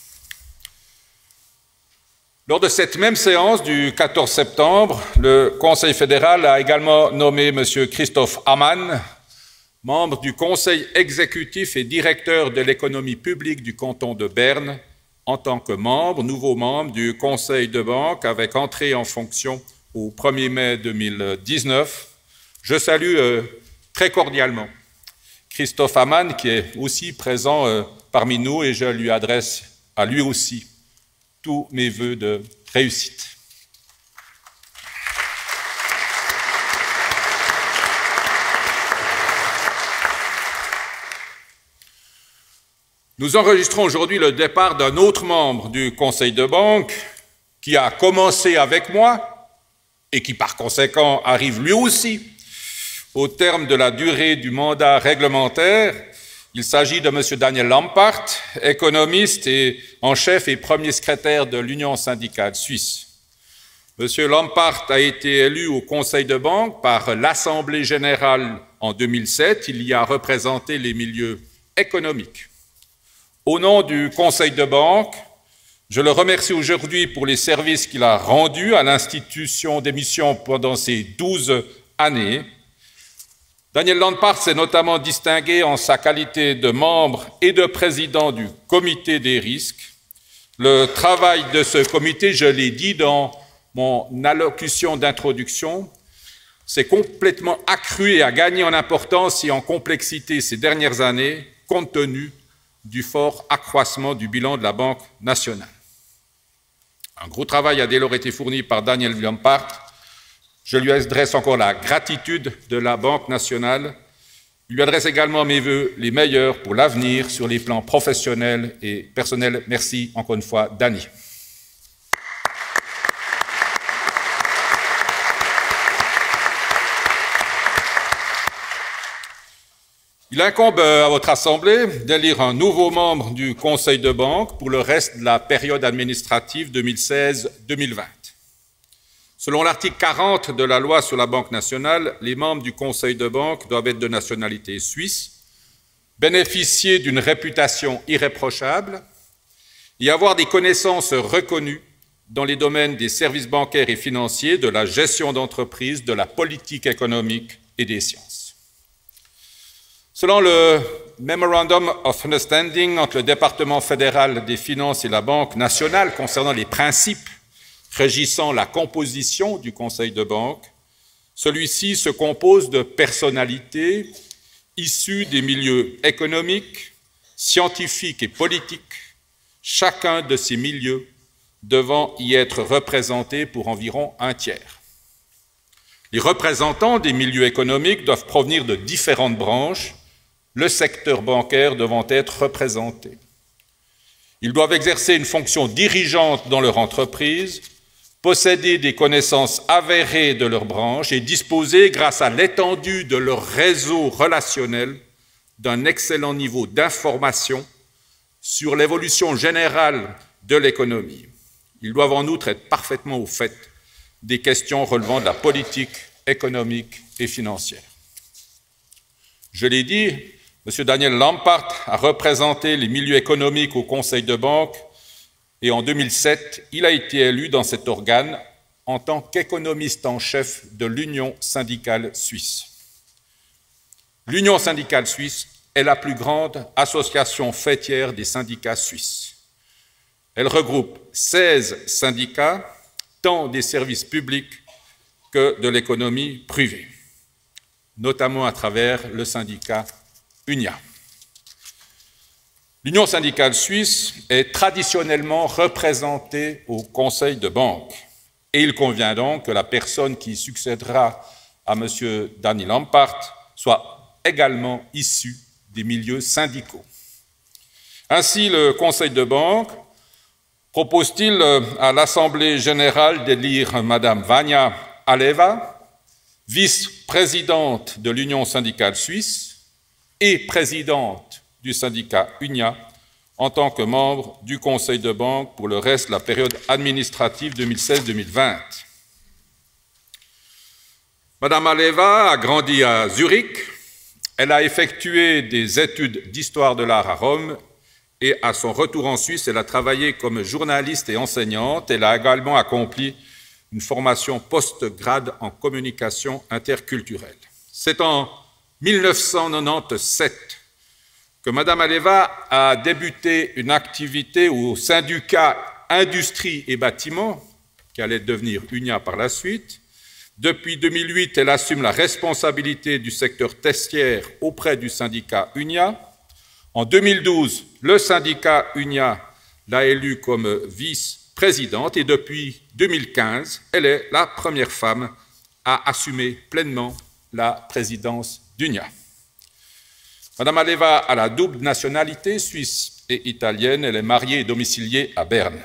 Lors de cette même séance du quatorze septembre, le Conseil fédéral a également nommé M. Christophe Ammann, membre du Conseil exécutif et directeur de l'économie publique du canton de Berne, en tant que membre, nouveau membre du Conseil de banque, avec entrée en fonction au premier mai deux mille dix-neuf. Je salue euh, très cordialement Christophe Ammann, qui est aussi présent euh, parmi nous, et je lui adresse à lui aussi tous mes vœux de réussite. Nous enregistrons aujourd'hui le départ d'un autre membre du Conseil de banque qui a commencé avec moi et qui par conséquent arrive lui aussi au terme de la durée du mandat réglementaire. Il s'agit de M. Daniel Lampart, économiste et en chef et premier secrétaire de l'Union syndicale suisse. M. Lampart a été élu au Conseil de banque par l'Assemblée générale en deux mille sept. Il y a représenté les milieux économiques. Au nom du Conseil de banque, je le remercie aujourd'hui pour les services qu'il a rendus à l'institution d'émission pendant ces douze années. Daniel Lampart s'est notamment distingué en sa qualité de membre et de président du comité des risques. Le travail de ce comité, je l'ai dit dans mon allocution d'introduction, s'est complètement accru et a gagné en importance et en complexité ces dernières années, compte tenu du fort accroissement du bilan de la Banque nationale. Un gros travail a dès lors été fourni par Daniel Lampart. Je lui adresse encore la gratitude de la Banque nationale. Je lui adresse également mes vœux les meilleurs pour l'avenir sur les plans professionnels et personnels. Merci encore une fois, Dani. Il incombe à votre Assemblée d'élire un nouveau membre du Conseil de banque pour le reste de la période administrative deux mille seize deux mille vingt. Selon l'article quarante de la loi sur la Banque nationale, les membres du Conseil de banque doivent être de nationalité suisse, bénéficier d'une réputation irréprochable et avoir des connaissances reconnues dans les domaines des services bancaires et financiers, de la gestion d'entreprise, de la politique économique et des sciences. Selon le Memorandum of Understanding entre le département fédéral des finances et la Banque nationale concernant les principes régissant la composition du Conseil de banque, celui-ci se compose de personnalités issues des milieux économiques, scientifiques et politiques, chacun de ces milieux devant y être représenté pour environ un tiers. Les représentants des milieux économiques doivent provenir de différentes branches, le secteur bancaire devant être représenté. Ils doivent exercer une fonction dirigeante dans leur entreprise, posséder des connaissances avérées de leur branche et disposer, grâce à l'étendue de leur réseau relationnel, d'un excellent niveau d'information sur l'évolution générale de l'économie. Ils doivent en outre être parfaitement au fait des questions relevant de la politique économique et financière. Je l'ai dit, M. Daniel Lampart a représenté les milieux économiques au Conseil de banque et en deux mille sept, il a été élu dans cet organe en tant qu'économiste en chef de l'Union syndicale suisse. L'Union syndicale suisse est la plus grande association faîtière des syndicats suisses. Elle regroupe seize syndicats, tant des services publics que de l'économie privée, notamment à travers le syndicat U N I A. L'Union syndicale suisse est traditionnellement représentée au Conseil de banque et il convient donc que la personne qui succédera à M. Danny Lampart soit également issue des milieux syndicaux. Ainsi, le Conseil de banque propose-t-il à l'Assemblée générale d'élire Mme Vania Aleva, vice-présidente de l'Union syndicale suisse et présidente du syndicat U N I A, en tant que membre du Conseil de banque pour le reste de la période administrative deux mille seize deux mille vingt. Madame Aleva a grandi à Zurich, elle a effectué des études d'histoire de l'art à Rome et à son retour en Suisse, elle a travaillé comme journaliste et enseignante. Elle a également accompli une formation post-grade en communication interculturelle. C'est en mille neuf cent quatre-vingt-dix-sept que Mme Aleva a débuté une activité au syndicat Industrie et Bâtiments, qui allait devenir U N I A par la suite. Depuis deux mille huit, elle assume la responsabilité du secteur tertiaire auprès du syndicat U N I A. En deux mille douze, le syndicat U N I A l'a élue comme vice-présidente et depuis deux mille quinze, elle est la première femme à assumer pleinement la présidence d'U N I A. Madame Aleva a la double nationalité suisse et italienne. Elle est mariée et domiciliée à Berne.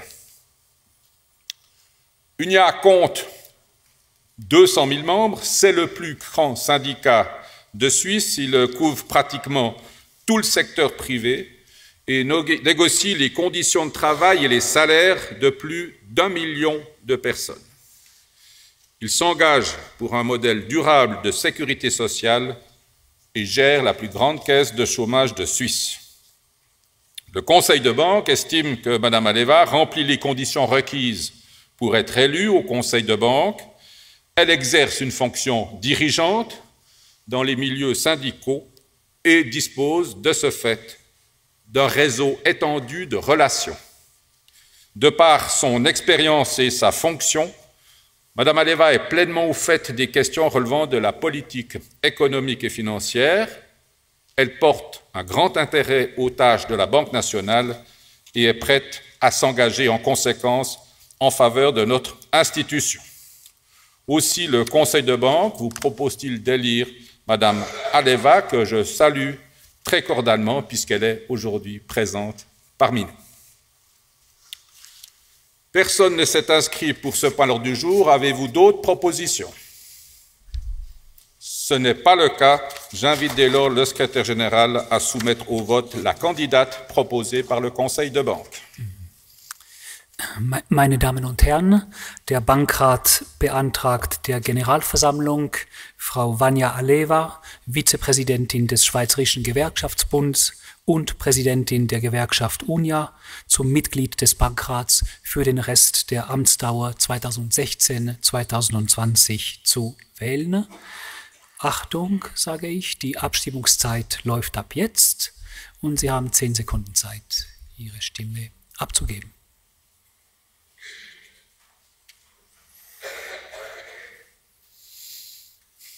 U N I A compte deux cent mille membres. C'est le plus grand syndicat de Suisse. Il couvre pratiquement tout le secteur privé et négocie les conditions de travail et les salaires de plus d'un million de personnes. Il s'engage pour un modèle durable de sécurité sociale et gère la plus grande caisse de chômage de Suisse. Le Conseil de banque estime que Mme Aleva remplit les conditions requises pour être élue au Conseil de banque. Elle exerce une fonction dirigeante dans les milieux syndicaux et dispose de ce fait d'un réseau étendu de relations. De par son expérience et sa fonction, Mme Aleva est pleinement au fait des questions relevant de la politique économique et financière. Elle porte un grand intérêt aux tâches de la Banque nationale et est prête à s'engager en conséquence en faveur de notre institution. Aussi, le Conseil de banque vous propose-t-il d'élire Mme Aleva, que je salue très cordialement puisqu'elle est aujourd'hui présente parmi nous. Personne ne s'est inscrit pour ce point à l'ordre du jour. Avez-vous d'autres propositions? Ce n'est pas le cas. J'invite dès lors le secrétaire général à soumettre au vote la candidate proposée par le Conseil de banque. Meine Damen und Herren, der Bankrat beantragt der Generalversammlung Frau Vania Aleva, Vizepräsidentin des Schweizerischen Gewerkschaftsbunds und Präsidentin der Gewerkschaft U N I A, zum Mitglied des Bankrats für den Rest der Amtsdauer zweitausendsechzehn bis zweitausendzwanzig zu wählen. Achtung, sage ich, die Abstimmungszeit läuft ab jetzt und Sie haben zehn Sekunden Zeit, Ihre Stimme abzugeben.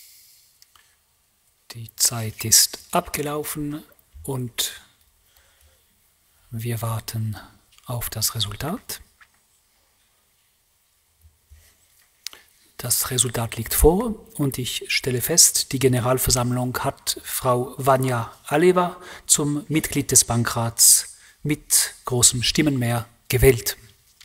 Die Zeit ist abgelaufen und Wir warten auf das Resultat. Das Resultat liegt vor und ich stelle fest, die Generalversammlung hat Frau Vanja Aleva zum Mitglied des Bankrats mit großem Stimmenmehr gewählt.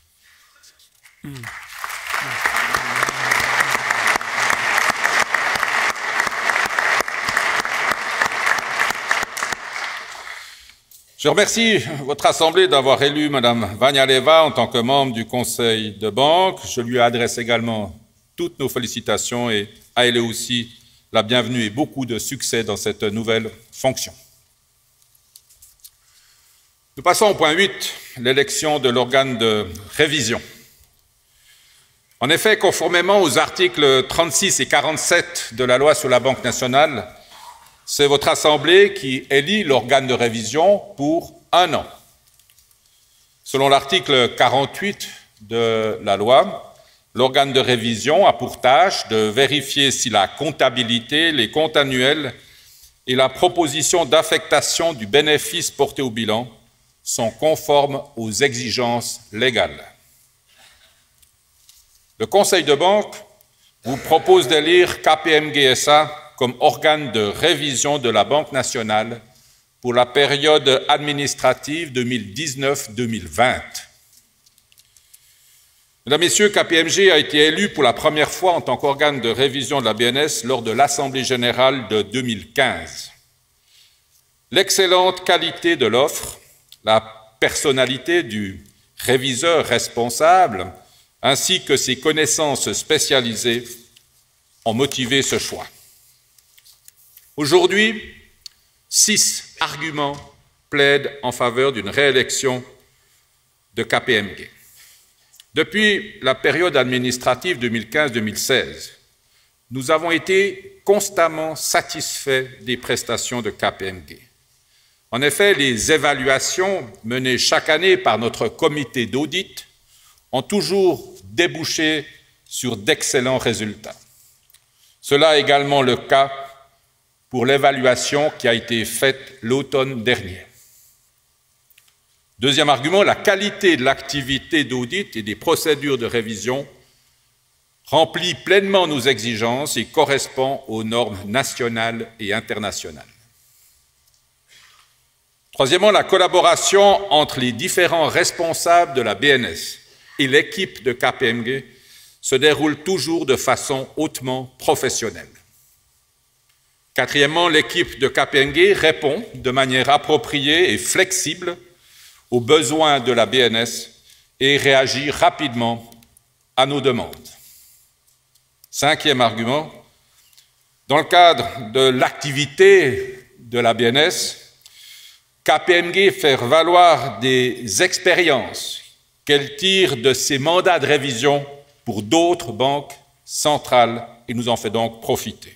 Je remercie votre Assemblée d'avoir élu Madame Vanja Aleva en tant que membre du Conseil de banque. Je lui adresse également toutes nos félicitations et à elle aussi la bienvenue et beaucoup de succès dans cette nouvelle fonction. Nous passons au point huit, l'élection de l'organe de révision. En effet, conformément aux articles trente-six et quarante-sept de la loi sur la Banque nationale, c'est votre Assemblée qui élit l'organe de révision pour un an. Selon l'article quarante-huit de la loi, l'organe de révision a pour tâche de vérifier si la comptabilité, les comptes annuels et la proposition d'affectation du bénéfice porté au bilan sont conformes aux exigences légales. Le Conseil de banque vous propose d'élire K P M G S A comme organe de révision de la Banque nationale pour la période administrative deux mille dix-neuf deux mille vingt. Mesdames, Messieurs, K P M G a été élu pour la première fois en tant qu'organe de révision de la B N S lors de l'Assemblée générale de deux mille quinze. L'excellente qualité de l'offre, la personnalité du réviseur responsable, ainsi que ses connaissances spécialisées ont motivé ce choix. Aujourd'hui, six arguments plaident en faveur d'une réélection de K P M G. Depuis la période administrative deux mille quinze deux mille seize, nous avons été constamment satisfaits des prestations de K P M G. En effet, les évaluations menées chaque année par notre comité d'audit ont toujours débouché sur d'excellents résultats. Cela est également le cas pour l'évaluation qui a été faite l'automne dernier. Deuxième argument, la qualité de l'activité d'audit et des procédures de révision remplit pleinement nos exigences et correspond aux normes nationales et internationales. Troisièmement, la collaboration entre les différents responsables de la B N S et l'équipe de K P M G se déroule toujours de façon hautement professionnelle. Quatrièmement, l'équipe de K P M G répond de manière appropriée et flexible aux besoins de la B N S et réagit rapidement à nos demandes. Cinquième argument, dans le cadre de l'activité de la B N S, K P M G fait valoir des expériences qu'elle tire de ses mandats de révision pour d'autres banques centrales et nous en fait donc profiter.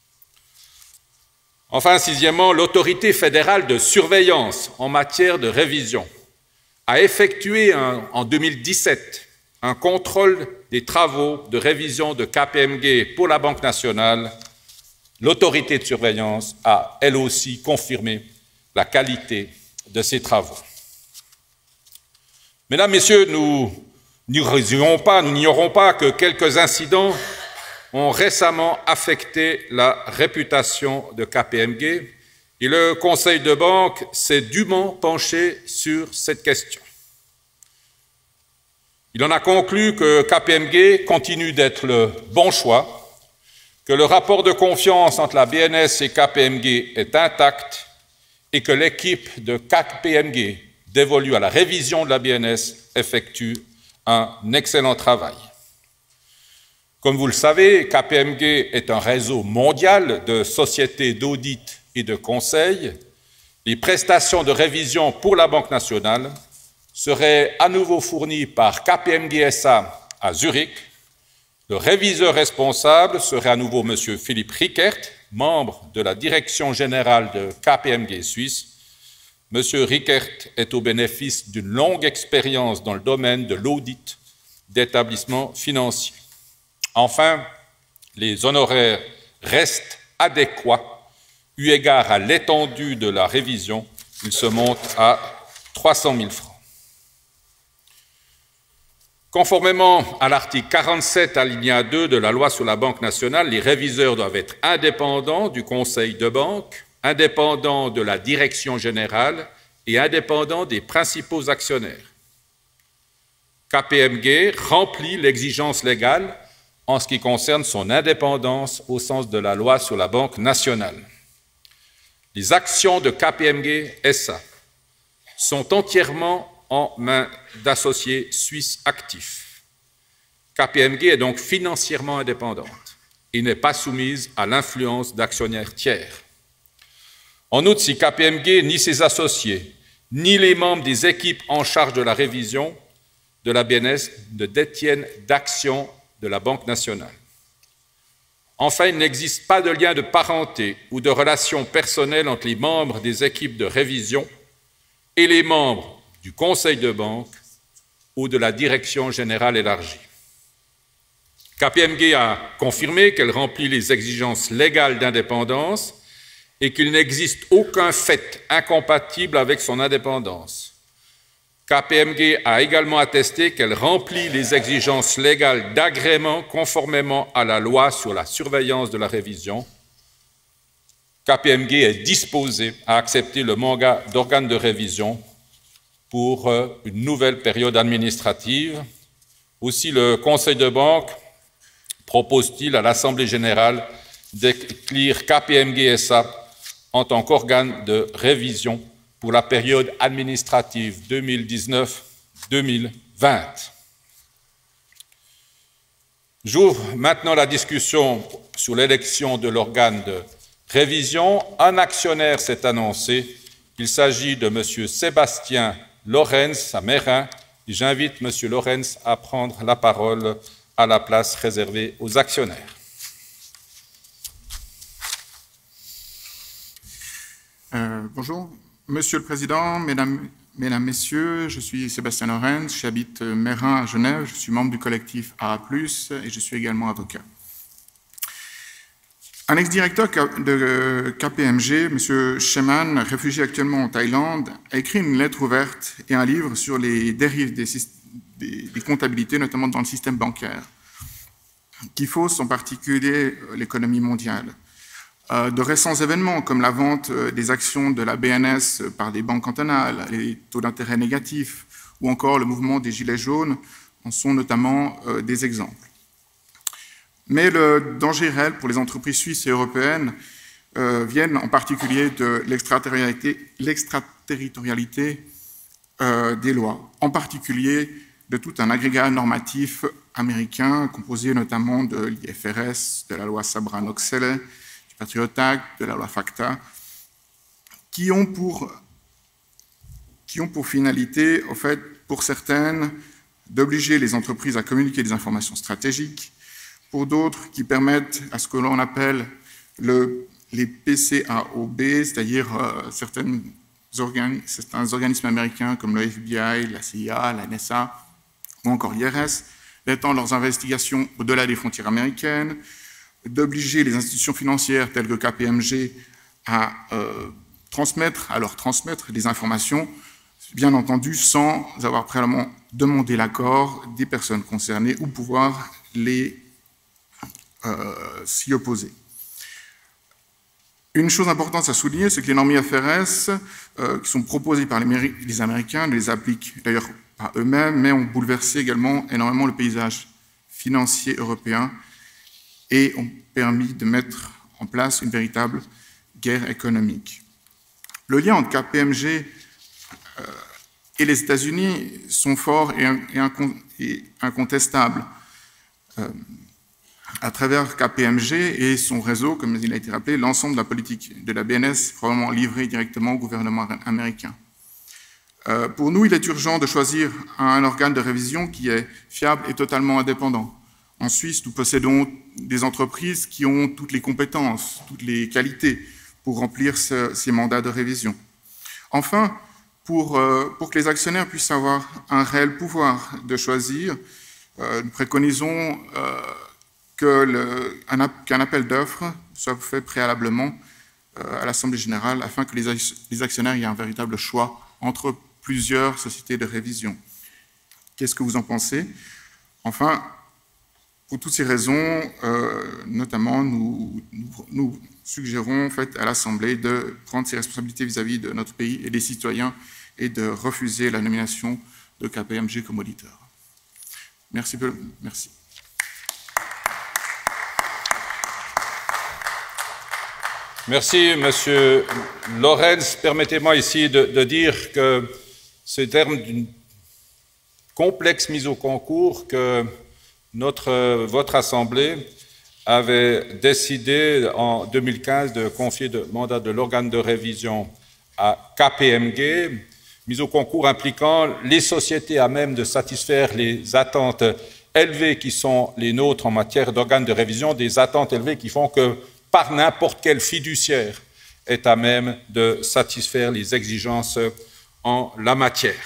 Enfin, sixièmement, l'autorité fédérale de surveillance en matière de révision a effectué un, en deux mille dix-sept un contrôle des travaux de révision de K P M G pour la Banque nationale. L'autorité de surveillance a, elle aussi, confirmé la qualité de ces travaux. Mesdames, Messieurs, nous n'ignorons pas, nous n'ignorons pas que quelques incidents ont récemment affecté la réputation de K P M G et le Conseil de banque s'est dûment penché sur cette question. Il en a conclu que K P M G continue d'être le bon choix, que le rapport de confiance entre la B N S et K P M G est intact et que l'équipe de K P M G dévolue à la révision de la B N S effectue un excellent travail. Comme vous le savez, K P M G est un réseau mondial de sociétés d'audit et de conseil. Les prestations de révision pour la Banque nationale seraient à nouveau fournies par K P M G S A à Zurich. Le réviseur responsable serait à nouveau M. Philippe Rickert, membre de la direction générale de K P M G Suisse. M. Rickert est au bénéfice d'une longue expérience dans le domaine de l'audit d'établissements financiers. Enfin, les honoraires restent adéquats eu égard à l'étendue de la révision. Ils se montent à trois cent mille francs. Conformément à l'article quarante-sept, alinéa deux de la loi sur la Banque nationale, les réviseurs doivent être indépendants du conseil de banque, indépendants de la direction générale et indépendants des principaux actionnaires. K P M G remplit l'exigence légale en ce qui concerne son indépendance au sens de la loi sur la Banque nationale. Les actions de K P M G S A sont entièrement en main d'associés suisses actifs. K P M G est donc financièrement indépendante et n'est pas soumise à l'influence d'actionnaires tiers. En outre, si K P M G, ni ses associés, ni les membres des équipes en charge de la révision de la B N S ne détiennent d'actions de la Banque nationale. Enfin, il n'existe pas de lien de parenté ou de relation personnelle entre les membres des équipes de révision et les membres du conseil de banque ou de la direction générale élargie. K P M G a confirmé qu'elle remplit les exigences légales d'indépendance et qu'il n'existe aucun fait incompatible avec son indépendance. K P M G a également attesté qu'elle remplit les exigences légales d'agrément conformément à la loi sur la surveillance de la révision. K P M G est disposée à accepter le mandat d'organe de révision pour une nouvelle période administrative. Aussi, le Conseil de banque propose-t-il à l'Assemblée générale d'écrire K P M G S A en tant qu'organe de révision pour la période administrative deux mille dix-neuf deux mille vingt. J'ouvre maintenant la discussion sur l'élection de l'organe de révision. Un actionnaire s'est annoncé. Il s'agit de M. Sébastien Lorenz à Meyrin. J'invite M. Lorenz à prendre la parole à la place réservée aux actionnaires. Euh, bonjour, Monsieur le Président, Mesdames, Mesdames, Messieurs, je suis Sébastien Lorenz, j'habite Meyrin à Genève, je suis membre du collectif A A plus, et je suis également avocat. Un ex-directeur de K P M G, M. Sheman, réfugié actuellement en Thaïlande, a écrit une lettre ouverte et un livre sur les dérives des, des, des comptabilités, notamment dans le système bancaire, qui faussent en particulier l'économie mondiale. De récents événements comme la vente des actions de la B N S par des banques cantonales, les taux d'intérêt négatifs ou encore le mouvement des Gilets jaunes en sont notamment des exemples. Mais le danger réel pour les entreprises suisses et européennes euh, viennent en particulier de l'extraterritorialité, l'extraterritorialité euh, des lois, en particulier de tout un agrégat normatif américain composé notamment de l'I F R S, de la loi Sabra-Knox-Selley, du Patriot Act, de la loi FACTA, qui ont pour, qui ont pour finalité, au fait, pour certaines, d'obliger les entreprises à communiquer des informations stratégiques, pour d'autres qui permettent à ce que l'on appelle le, les P C A O B, c'est-à-dire euh, certains organismes américains comme le F B I, la C I A, la N S A ou encore l'I R S, d'étendre leurs investigations au-delà des frontières américaines, d'obliger les institutions financières telles que K P M G à euh, transmettre, à leur transmettre des informations, bien entendu sans avoir préalablement demandé l'accord des personnes concernées ou pouvoir les Euh, s'y opposer. Une chose importante à souligner, c'est que les normes I F R S euh, qui sont proposées par les, les Américains ne les appliquent d'ailleurs pas eux-mêmes, mais ont bouleversé également énormément le paysage financier européen et ont permis de mettre en place une véritable guerre économique. Le lien entre K P M G euh, et les États-Unis sont forts et, et, et incontestables. Euh, À travers K P M G et son réseau, comme il a été rappelé, l'ensemble de la politique de la B N S est probablement livré directement au gouvernement américain. Euh, pour nous, il est urgent de choisir un organe de révision qui est fiable et totalement indépendant. En Suisse, nous possédons des entreprises qui ont toutes les compétences, toutes les qualités pour remplir ce, ces mandats de révision. Enfin, pour, euh, pour que les actionnaires puissent avoir un réel pouvoir de choisir, euh, nous préconisons euh, qu'un appel d'offres soit fait préalablement euh, à l'Assemblée générale afin que les, les actionnaires aient un véritable choix entre plusieurs sociétés de révision. Qu'est-ce que vous en pensez? Enfin, pour toutes ces raisons, euh, notamment, nous, nous, nous suggérons en fait, à l'Assemblée de prendre ses responsabilités vis-à-vis de notre pays et des citoyens et de refuser la nomination de K P M G comme auditeur. Merci. Merci. Merci, Monsieur Lorenz. Permettez-moi ici de, de dire que ce terme d'une complexe mise au concours que notre, votre Assemblée avait décidé en deux mille quinze de confier le mandat de l'organe de révision à K P M G, mise au concours impliquant les sociétés à même de satisfaire les attentes élevées qui sont les nôtres en matière d'organes de révision, des attentes élevées qui font que par n'importe quel fiduciaire est à même de satisfaire les exigences en la matière.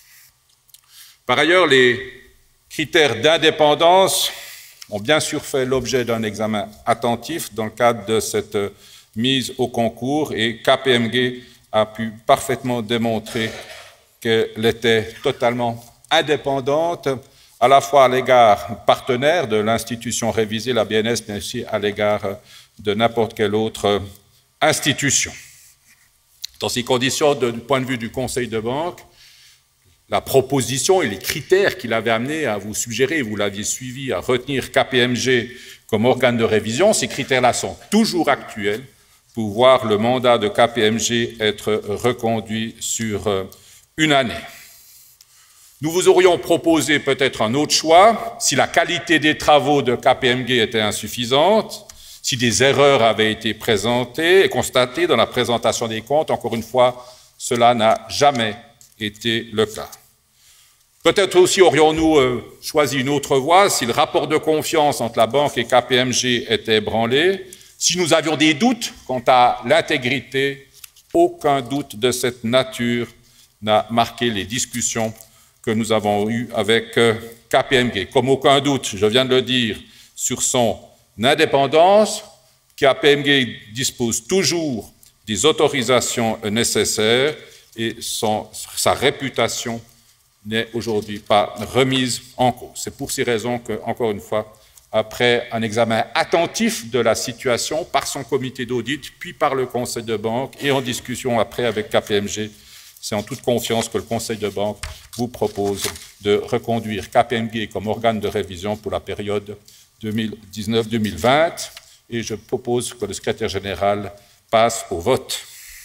Par ailleurs, les critères d'indépendance ont bien sûr fait l'objet d'un examen attentif dans le cadre de cette mise au concours et K P M G a pu parfaitement démontrer qu'elle était totalement indépendante, à la fois à l'égard partenaire de l'institution révisée, la B N S, mais aussi à l'égard de n'importe quelle autre institution. Dans ces conditions, du point de vue du Conseil de banque, la proposition et les critères qu'il avait amené à vous suggérer, vous l'aviez suivi, à retenir K P M G comme organe de révision, ces critères-là sont toujours actuels pour voir le mandat de K P M G être reconduit sur une année. Nous vous aurions proposé peut-être un autre choix, si la qualité des travaux de K P M G était insuffisante, si des erreurs avaient été présentées et constatées dans la présentation des comptes. Encore une fois, cela n'a jamais été le cas. Peut-être aussi aurions-nous euh, choisi une autre voie si le rapport de confiance entre la banque et K P M G était ébranlé, si nous avions des doutes quant à l'intégrité. Aucun doute de cette nature n'a marqué les discussions que nous avons eues avec euh, K P M G. Comme aucun doute, je viens de le dire, sur son indépendance, K P M G dispose toujours des autorisations nécessaires et son, sa réputation n'est aujourd'hui pas remise en cause. C'est pour ces raisons que, encore une fois, après un examen attentif de la situation par son comité d'audit, puis par le conseil de banque, et en discussion après avec K P M G, c'est en toute confiance que le conseil de banque vous propose de reconduire K P M G comme organe de révision pour la période deux mille dix-neuf deux mille vingt, et je propose que le secrétaire général passe au vote.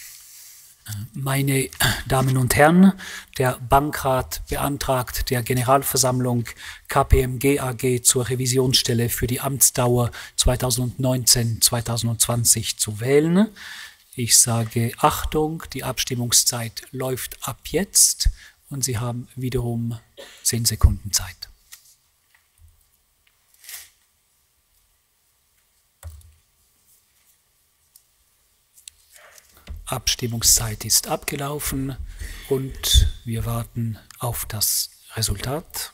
Meine Damen und Herren, der Bankrat beantragt der Generalversammlung K P M G A G zur Revisionsstelle für die Amtsdauer zweitausendneunzehn bis zweitausendzwanzig zu wählen. Ich sage Achtung, die Abstimmungszeit läuft ab jetzt und Sie haben wiederum zehn Sekunden Zeit. Abstimmungszeit ist abgelaufen und wir warten auf das Resultat.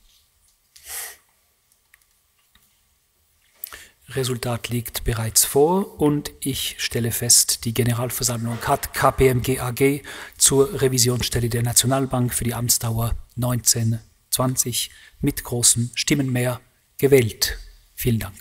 Resultat liegt bereits vor und ich stelle fest, die Generalversammlung hat K P M G A G zur Revisionsstelle der Nationalbank für die Amtsdauer neunzehn zwanzig mit großem Stimmenmehr gewählt. Vielen Dank.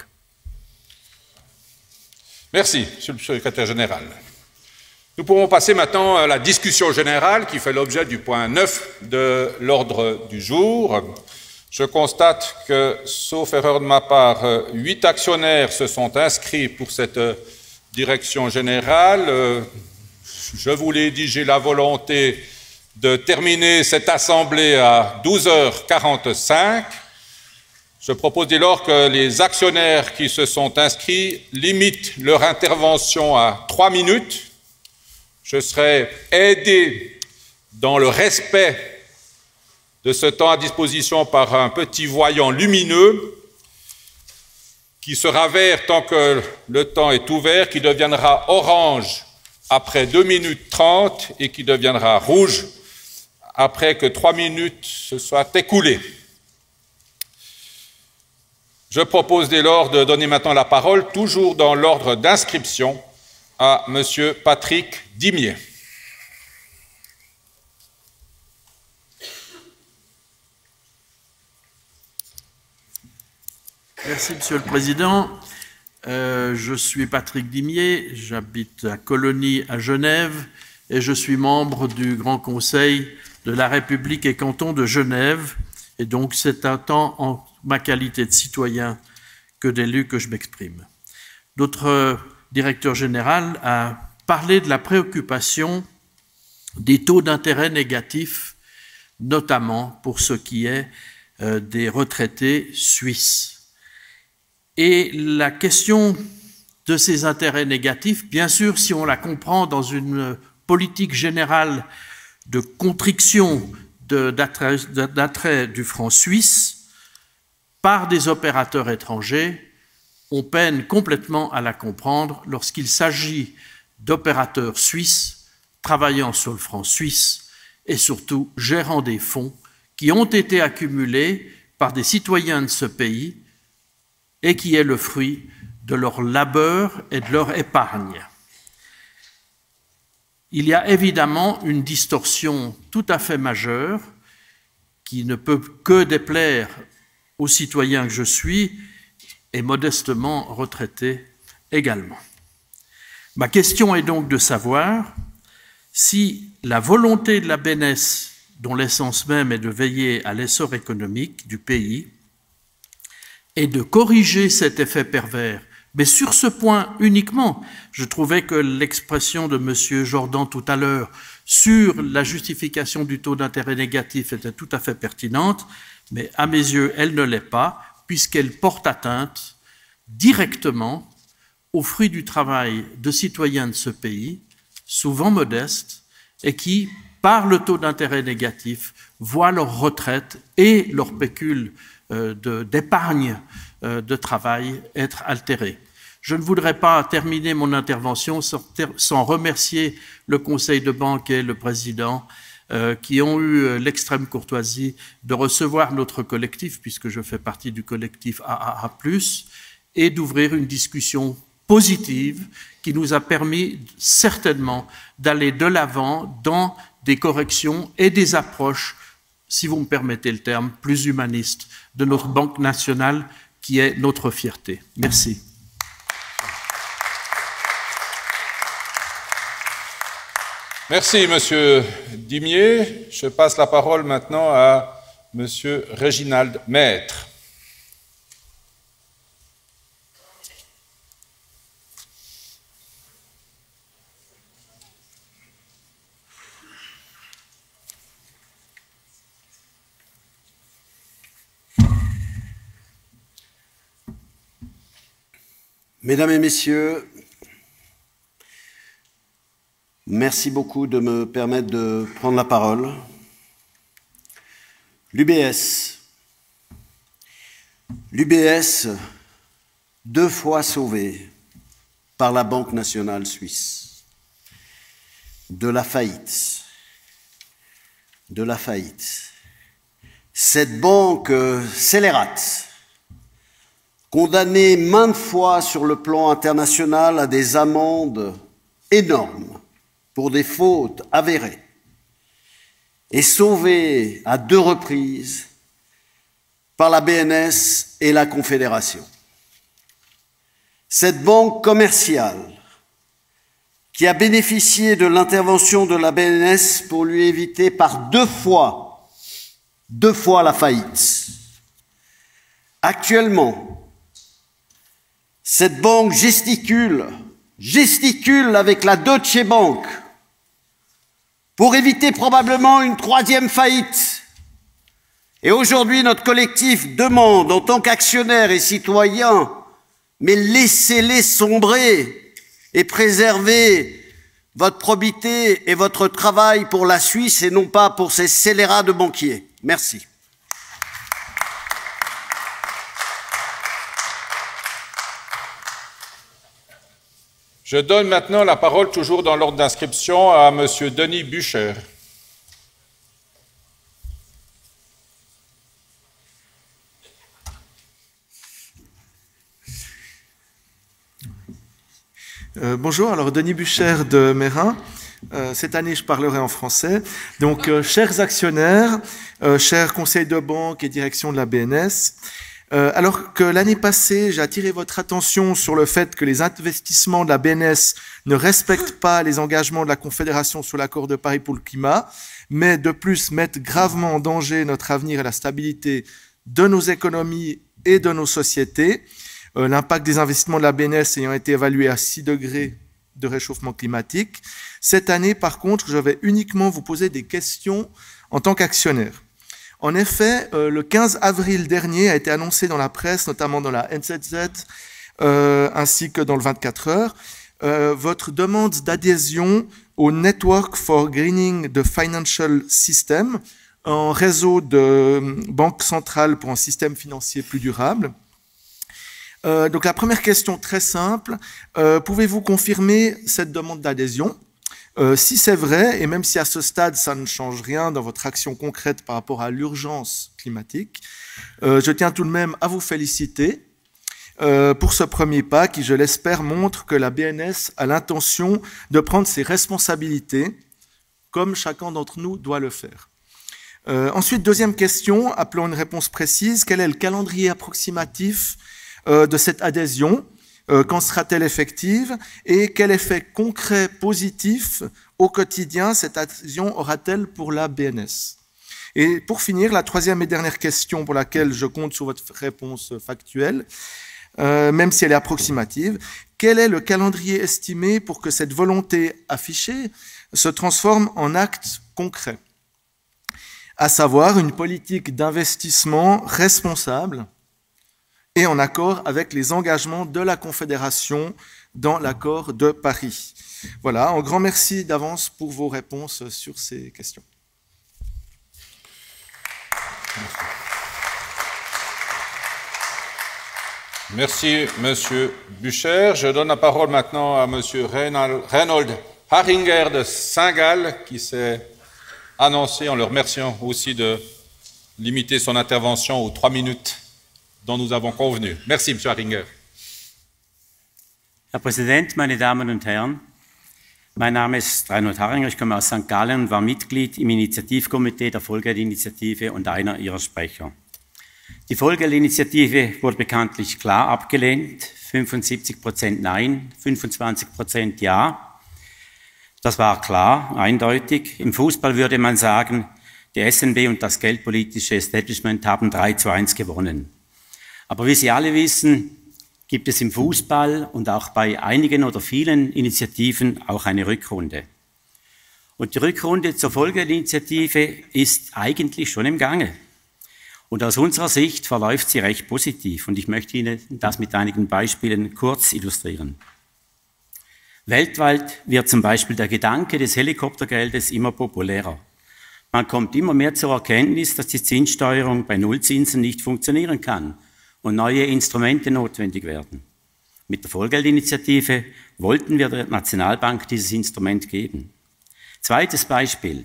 Merci, Monsieur le Secrétaire général. Nous pourrons passer maintenant à la discussion générale qui fait l'objet du point neuf de l'ordre du jour. Je constate que, sauf erreur de ma part, huit actionnaires se sont inscrits pour cette direction générale. Je vous l'ai dit, j'ai la volonté de terminer cette assemblée à douze heures quarante-cinq. Je propose dès lors que les actionnaires qui se sont inscrits limitent leur intervention à trois minutes. Je serai aidé dans le respect de ce temps à disposition par un petit voyant lumineux qui sera vert tant que le temps est ouvert, qui deviendra orange après deux minutes trente et qui deviendra rouge après que trois minutes se soient écoulées. Je propose dès lors de donner maintenant la parole, toujours dans l'ordre d'inscription, à Monsieur Patrick Dimier. Merci, Monsieur le Président. Euh, je suis Patrick Dimier, j'habite à Colonie à Genève et je suis membre du Grand Conseil de la République et canton de Genève. Et donc c'est un temps en ma qualité de citoyen que d'élu que je m'exprime. Notre directeur général a parlé de la préoccupation des taux d'intérêt négatifs, notamment pour ce qui est euh, des retraités suisses. Et la question de ces intérêts négatifs, bien sûr, si on la comprend dans une politique générale de contriction d'attrait du franc suisse par des opérateurs étrangers, on peine complètement à la comprendre lorsqu'il s'agit d'opérateurs suisses travaillant sur le franc suisse et surtout gérant des fonds qui ont été accumulés par des citoyens de ce pays et qui est le fruit de leur labeur et de leur épargne. Il y a évidemment une distorsion tout à fait majeure qui ne peut que déplaire aux citoyens que je suis et modestement retraités également. Ma question est donc de savoir si la volonté de la B N S, dont l'essence même est de veiller à l'essor économique du pays, et de corriger cet effet pervers. Mais sur ce point uniquement, je trouvais que l'expression de M. Jordan tout à l'heure sur la justification du taux d'intérêt négatif était tout à fait pertinente, mais à mes yeux, elle ne l'est pas, puisqu'elle porte atteinte directement aux fruits du travail de citoyens de ce pays, souvent modestes, et qui, par le taux d'intérêt négatif, voient leur retraite et leur pécule d'épargne de, de travail être altérée. Je ne voudrais pas terminer mon intervention sans, sans remercier le Conseil de banque et le Président euh, qui ont eu l'extrême courtoisie de recevoir notre collectif, puisque je fais partie du collectif A A A plus, et d'ouvrir une discussion positive qui nous a permis certainement d'aller de l'avant dans des corrections et des approches, si vous me permettez le terme, plus humaniste de notre Banque nationale, qui est notre fierté. Merci. Merci, Monsieur Dimier. Je passe la parole maintenant à Monsieur Réginald Maître. Mesdames et Messieurs, merci beaucoup de me permettre de prendre la parole. L'U B S, l'U B S, deux fois sauvé par la Banque nationale suisse, de la faillite, de la faillite. Cette banque scélérate, condamné maintes fois sur le plan international à des amendes énormes pour des fautes avérées, et sauvé à deux reprises par la B N S et la Confédération. Cette banque commerciale qui a bénéficié de l'intervention de la B N S pour lui éviter par deux fois, deux fois la faillite. Actuellement, cette banque gesticule, gesticule avec la Deutsche Bank pour éviter probablement une troisième faillite. Et aujourd'hui, notre collectif demande, en tant qu'actionnaires et citoyens, mais laissez-les sombrer et préserver votre probité et votre travail pour la Suisse et non pas pour ces scélérats de banquiers. Merci. Je donne maintenant la parole, toujours dans l'ordre d'inscription, à Monsieur Denis Bucher. Euh, bonjour, alors Denis Bucher de Mérin. Euh, cette année, je parlerai en français. Donc, euh, chers actionnaires, euh, chers conseils de banque et direction de la B N S, Euh, alors que l'année passée, j'ai attiré votre attention sur le fait que les investissements de la B N S ne respectent pas les engagements de la Confédération sur l'accord de Paris pour le climat, mais de plus mettent gravement en danger notre avenir et la stabilité de nos économies et de nos sociétés, euh, l'impact des investissements de la B N S ayant été évalué à six degrés de réchauffement climatique. Cette année, par contre, je vais uniquement vous poser des questions en tant qu'actionnaire. En effet, euh, le quinze avril dernier a été annoncé dans la presse, notamment dans la N Z Z, euh, ainsi que dans le vingt-quatre heures, euh, votre demande d'adhésion au Network for Greening the Financial System, un réseau de banques centrales pour un système financier plus durable. Euh, donc la première question très simple, euh, pouvez-vous confirmer cette demande d'adhésion ? Euh, si c'est vrai, et même si à ce stade ça ne change rien dans votre action concrète par rapport à l'urgence climatique, euh, je tiens tout de même à vous féliciter euh, pour ce premier pas qui, je l'espère, montre que la B N S a l'intention de prendre ses responsabilités comme chacun d'entre nous doit le faire. Euh, ensuite, deuxième question, appelons une réponse précise. Quel est le calendrier approximatif euh, de cette adhésion ? Euh, quand sera-t-elle effective et quel effet concret positif au quotidien cette adhésion aura-t-elle pour la B N S? Et pour finir, la troisième et dernière question pour laquelle je compte sur votre réponse factuelle, euh, même si elle est approximative, quel est le calendrier estimé pour que cette volonté affichée se transforme en acte concret, à savoir une politique d'investissement responsable et en accord avec les engagements de la Confédération dans l'accord de Paris. Voilà, un grand merci d'avance pour vos réponses sur ces questions. Merci, Monsieur Bucher. Je donne la parole maintenant à Monsieur Reinhold Haringer de Saint-Gall, qui s'est annoncé en le remerciant aussi de limiter son intervention aux trois minutes dont nous avons convenu. Merci, Monsieur Haringer. Herr Präsident, meine Damen und Herren, mein Name ist Reinhold Haringer, ich komme aus Sankt Gallen und war Mitglied im Initiativkomitee der Vollgeldinitiative und einer ihrer Sprecher. Die Vollgeldinitiative wurde bekanntlich klar abgelehnt, fünfundsiebzig Prozent Nein, fünfundzwanzig Prozent Ja. Das war klar, eindeutig. Im Fußball würde man sagen, die S N B und das geldpolitische Establishment haben drei zu eins gewonnen. Aber wie Sie alle wissen, gibt es im Fußball und auch bei einigen oder vielen Initiativen auch eine Rückrunde. Und die Rückrunde zur Vollgeldinitiative ist eigentlich schon im Gange. Und aus unserer Sicht verläuft sie recht positiv. Und ich möchte Ihnen das mit einigen Beispielen kurz illustrieren. Weltweit wird zum Beispiel der Gedanke des Helikoptergeldes immer populärer. Man kommt immer mehr zur Erkenntnis, dass die Zinssteuerung bei Nullzinsen nicht funktionieren kann und neue Instrumente notwendig werden. Mit der Vollgeldinitiative wollten wir der Nationalbank dieses Instrument geben. Zweites Beispiel.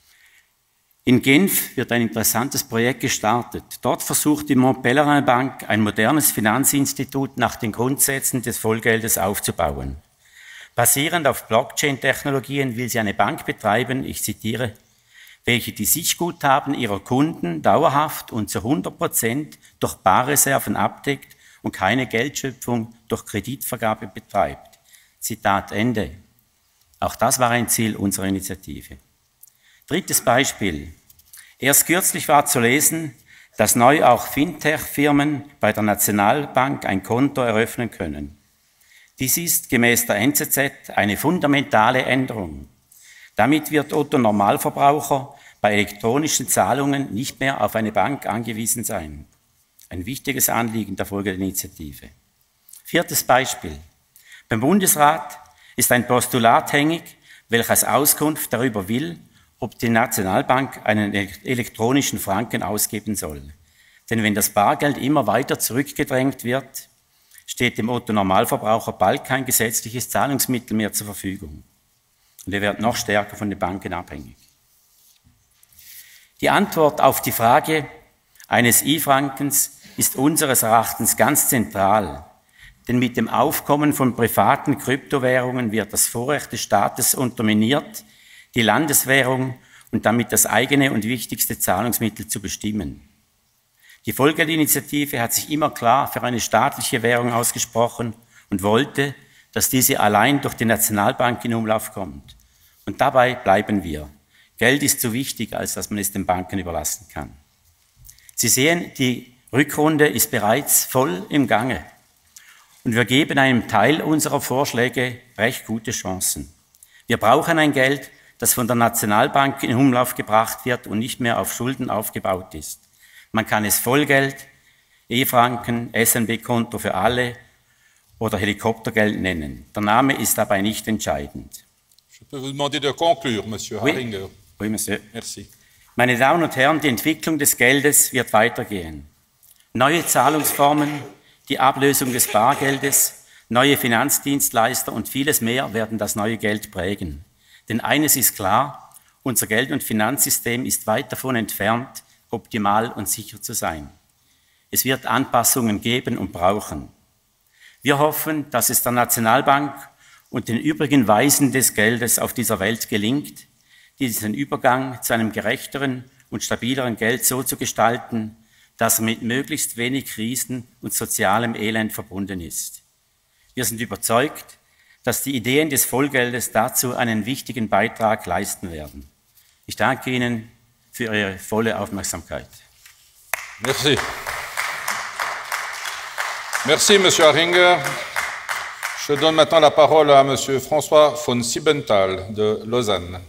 In Genf wird ein interessantes Projekt gestartet. Dort versucht die Mont Pelerin Bank, ein modernes Finanzinstitut nach den Grundsätzen des Vollgeldes aufzubauen. Basierend auf Blockchain-Technologien will sie eine Bank betreiben, ich zitiere, welche die Sichtguthaben ihrer Kunden dauerhaft und zu hundert Prozent durch Barreserven abdeckt und keine Geldschöpfung durch Kreditvergabe betreibt. Zitat Ende. Auch das war ein Ziel unserer Initiative. Drittes Beispiel. Erst kürzlich war zu lesen, dass neu auch Fintech-Firmen bei der Nationalbank ein Konto eröffnen können. Dies ist gemäß der N Z Z eine fundamentale Änderung. Damit wird Otto Normalverbraucher bei elektronischen Zahlungen nicht mehr auf eine Bank angewiesen sein. Ein wichtiges Anliegen der Vollgeldinitiative. Viertes Beispiel. Beim Bundesrat ist ein Postulat hängig, welches Auskunft darüber will, ob die Nationalbank einen elektronischen Franken ausgeben soll. Denn wenn das Bargeld immer weiter zurückgedrängt wird, steht dem Otto-Normalverbraucher bald kein gesetzliches Zahlungsmittel mehr zur Verfügung. Und er wird noch stärker von den Banken abhängig. Die Antwort auf die Frage eines E-Frankens ist unseres Erachtens ganz zentral. Denn mit dem Aufkommen von privaten Kryptowährungen wird das Vorrecht des Staates unterminiert, die Landeswährung und damit das eigene und wichtigste Zahlungsmittel zu bestimmen. Die Vollgeldinitiative hat sich immer klar für eine staatliche Währung ausgesprochen und wollte, dass diese allein durch die Nationalbank in Umlauf kommt. Und dabei bleiben wir. Geld ist zu wichtig, als dass man es den Banken überlassen kann. Sie sehen, die Rückrunde ist bereits voll im Gange. Und wir geben einem Teil unserer Vorschläge recht gute Chancen. Wir brauchen ein Geld, das von der Nationalbank in Umlauf gebracht wird und nicht mehr auf Schulden aufgebaut ist. Man kann es Vollgeld, E-Franken, S N B-Konto für alle oder Helikoptergeld nennen. Der Name ist dabei nicht entscheidend. Je peux vous demander de conclure, Monsieur Oui. Haringer. Oui, Monsieur. Merci. Meine Damen und Herren, die Entwicklung des Geldes wird weitergehen. Neue Zahlungsformen, die Ablösung des Bargeldes, neue Finanzdienstleister und vieles mehr werden das neue Geld prägen. Denn eines ist klar, unser Geld- und Finanzsystem ist weit davon entfernt, optimal und sicher zu sein. Es wird Anpassungen geben und brauchen. Wir hoffen, dass es der Nationalbank und den übrigen Weisen des Geldes auf dieser Welt gelingt, diesen Übergang zu einem gerechteren und stabileren Geld so zu gestalten, dass er mit möglichst wenig Krisen und sozialem Elend verbunden ist. Wir sind überzeugt, dass die Ideen des Vollgeldes dazu einen wichtigen Beitrag leisten werden. Ich danke Ihnen für Ihre volle Aufmerksamkeit. Merci. Merci, Monsieur Haringer. Je donne maintenant la parole à Monsieur François von Siebenthal de Lausanne.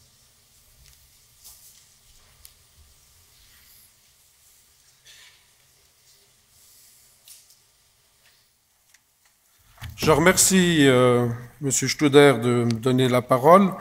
Je remercie euh, M. Studer de me donner la parole.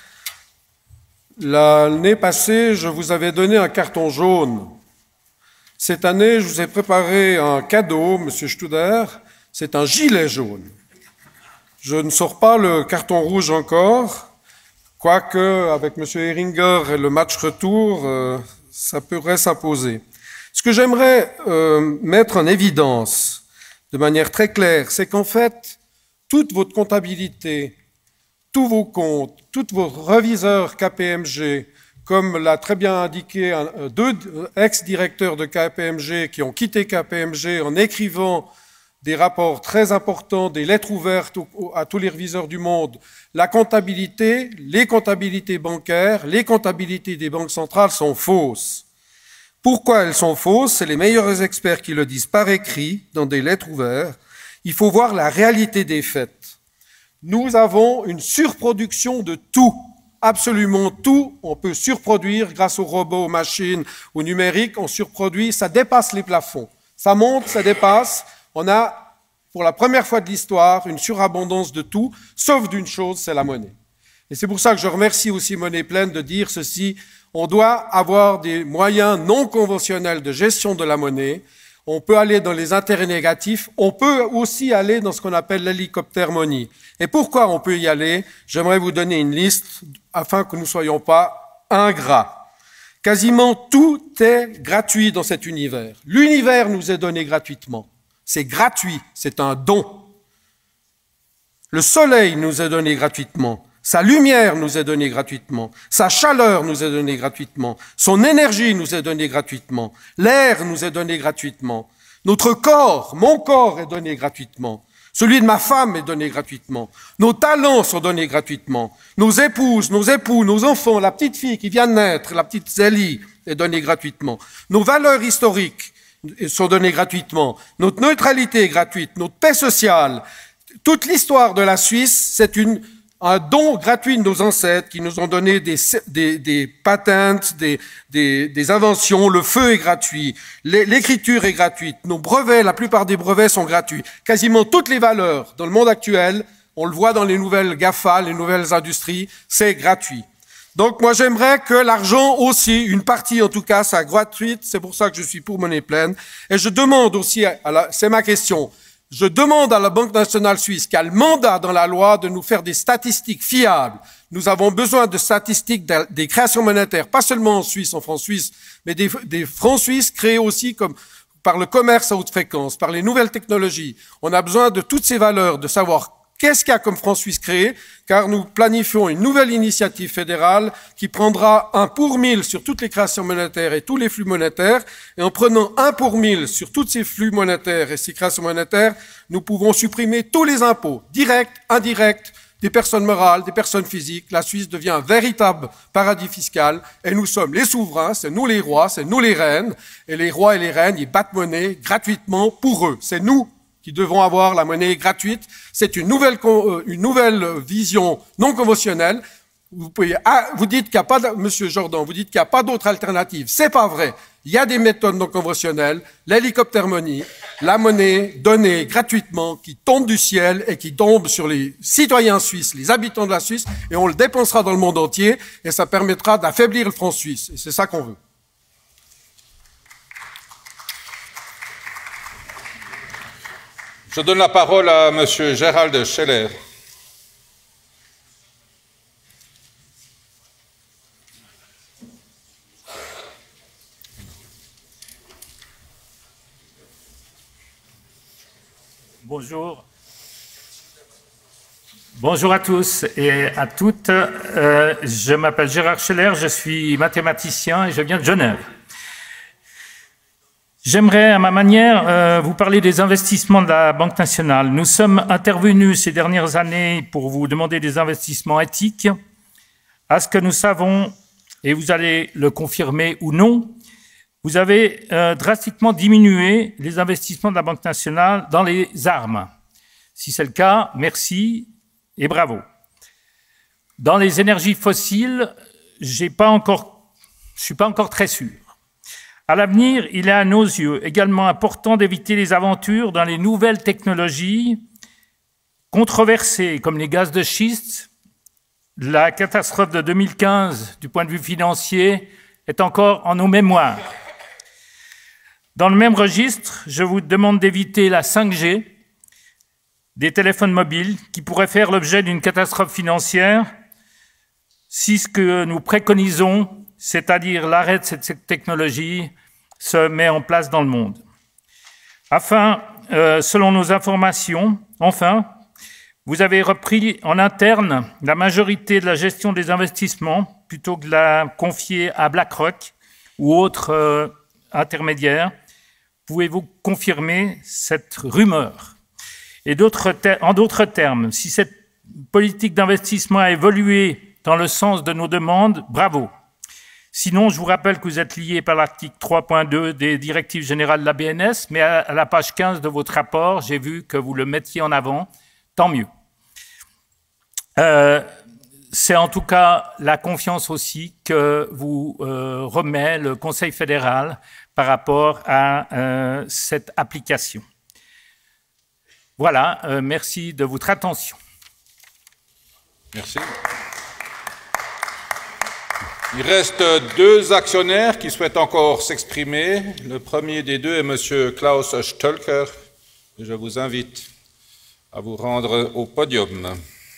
L'année passée, je vous avais donné un carton jaune. Cette année, je vous ai préparé un cadeau, M. Studer, c'est un gilet jaune. Je ne sors pas le carton rouge encore, quoique avec M. Heringer et le match retour, euh, ça pourrait s'imposer. Ce que j'aimerais euh, mettre en évidence de manière très claire, c'est qu'en fait, toute votre comptabilité, tous vos comptes, tous vos reviseurs K P M G, comme l'a très bien indiqué un, deux ex-directeurs de K P M G qui ont quitté K P M G en écrivant des rapports très importants, des lettres ouvertes à tous les reviseurs du monde, la comptabilité, les comptabilités bancaires, les comptabilités des banques centrales sont fausses. Pourquoi elles sont fausses? C'est les meilleurs experts qui le disent par écrit, dans des lettres ouvertes. Il faut voir la réalité des faits. Nous avons une surproduction de tout, absolument tout. On peut surproduire grâce aux robots, aux machines, au numérique, on surproduit, ça dépasse les plafonds. Ça monte, ça dépasse. On a, pour la première fois de l'histoire, une surabondance de tout, sauf d'une chose, c'est la monnaie. Et c'est pour ça que je remercie aussi Monnaie Pleine de dire ceci. On doit avoir des moyens non conventionnels de gestion de la monnaie. On peut aller dans les intérêts négatifs. On peut aussi aller dans ce qu'on appelle l'hélicoptère money. Et pourquoi on peut y aller? J'aimerais vous donner une liste afin que nous ne soyons pas ingrats. Quasiment tout est gratuit dans cet univers. L'univers nous est donné gratuitement. C'est gratuit, c'est un don. Le soleil nous est donné gratuitement. Sa lumière nous est donnée gratuitement, sa chaleur nous est donnée gratuitement, son énergie nous est donnée gratuitement, l'air nous est donné gratuitement, notre corps, mon corps est donné gratuitement, celui de ma femme est donné gratuitement, nos talents sont donnés gratuitement, nos épouses, nos époux, nos enfants, la petite fille qui vient de naître, la petite Zélie est donnée gratuitement, nos valeurs historiques sont données gratuitement, notre neutralité est gratuite, notre paix sociale, toute l'histoire de la Suisse, c'est une un don gratuit de nos ancêtres qui nous ont donné des, des, des patentes, des, des, des inventions. Le feu est gratuit, l'écriture est gratuite, nos brevets, la plupart des brevets sont gratuits. Quasiment toutes les valeurs dans le monde actuel, on le voit dans les nouvelles GAFA, les nouvelles industries, c'est gratuit. Donc moi j'aimerais que l'argent aussi, une partie en tout cas, soit gratuite, c'est pour ça que je suis pour Monnaie Pleine. Et je demande aussi, c'est ma question, je demande à la Banque nationale suisse, qui a le mandat dans la loi de nous faire des statistiques fiables. Nous avons besoin de statistiques des créations monétaires, pas seulement en Suisse, en francs suisses, mais des, des francs suisses créés aussi comme par le commerce à haute fréquence, par les nouvelles technologies. On a besoin de toutes ces valeurs, de savoir Qu'est-ce qu'il y a comme franc suisse créé? Car nous planifions une nouvelle initiative fédérale qui prendra un pour mille sur toutes les créations monétaires et tous les flux monétaires. Et en prenant un pour mille sur tous ces flux monétaires et ces créations monétaires, nous pouvons supprimer tous les impôts, directs, indirects, des personnes morales, des personnes physiques. La Suisse devient un véritable paradis fiscal et nous sommes les souverains, c'est nous les rois, c'est nous les reines. Et les rois et les reines, ils battent monnaie gratuitement pour eux. C'est nous qui devons avoir la monnaie gratuite. C'est une nouvelle, une nouvelle vision non conventionnelle. Vous pouvez, ah, vous dites qu'il n'y a pas, de, Monsieur Jordan, vous dites qu'il n'y a pas d'autre alternative. C'est pas vrai. Il y a des méthodes non conventionnelles, l'hélicoptère money, la monnaie donnée gratuitement, qui tombe du ciel et qui tombe sur les citoyens suisses, les habitants de la Suisse, et on le dépensera dans le monde entier, et ça permettra d'affaiblir le franc suisse. Et c'est ça qu'on veut. Je donne la parole à Monsieur Gérald Scheller. Bonjour. Bonjour à tous et à toutes. Euh, je m'appelle Gérard Scheller, je suis mathématicien et je viens de Genève. J'aimerais, à ma manière, euh, vous parler des investissements de la Banque nationale. Nous sommes intervenus ces dernières années pour vous demander des investissements éthiques. À ce que nous savons, et vous allez le confirmer ou non, vous avez euh, drastiquement diminué les investissements de la Banque nationale dans les armes. Si c'est le cas, merci et bravo. Dans les énergies fossiles, j'ai pas encore, je ne suis pas encore très sûr. À l'avenir, il est à nos yeux également important d'éviter les aventures dans les nouvelles technologies controversées comme les gaz de schiste. La catastrophe de deux mille quinze, du point de vue financier, est encore en nos mémoires. Dans le même registre, je vous demande d'éviter la cinq G des téléphones mobiles qui pourraient faire l'objet d'une catastrophe financière si ce que nous préconisons, c'est-à-dire l'arrêt de cette technologie, se met en place dans le monde. Enfin, euh, selon nos informations, enfin, vous avez repris en interne la majorité de la gestion des investissements plutôt que de la confier à BlackRock ou autres euh, intermédiaires. Pouvez-vous confirmer cette rumeur? Et en d'autres termes, si cette politique d'investissement a évolué dans le sens de nos demandes, bravo. Sinon, je vous rappelle que vous êtes lié par l'article trois point deux des directives générales de la B N S, mais à la page quinze de votre rapport, j'ai vu que vous le mettiez en avant. Tant mieux. Euh, C'est en tout cas la confiance aussi que vous euh, remet le Conseil fédéral par rapport à euh, cette application. Voilà, euh, merci de votre attention. Merci. Il reste deux actionnaires qui souhaitent encore s'exprimer. Le premier des deux est M. Klaus Stölker. Je vous invite à vous rendre au podium.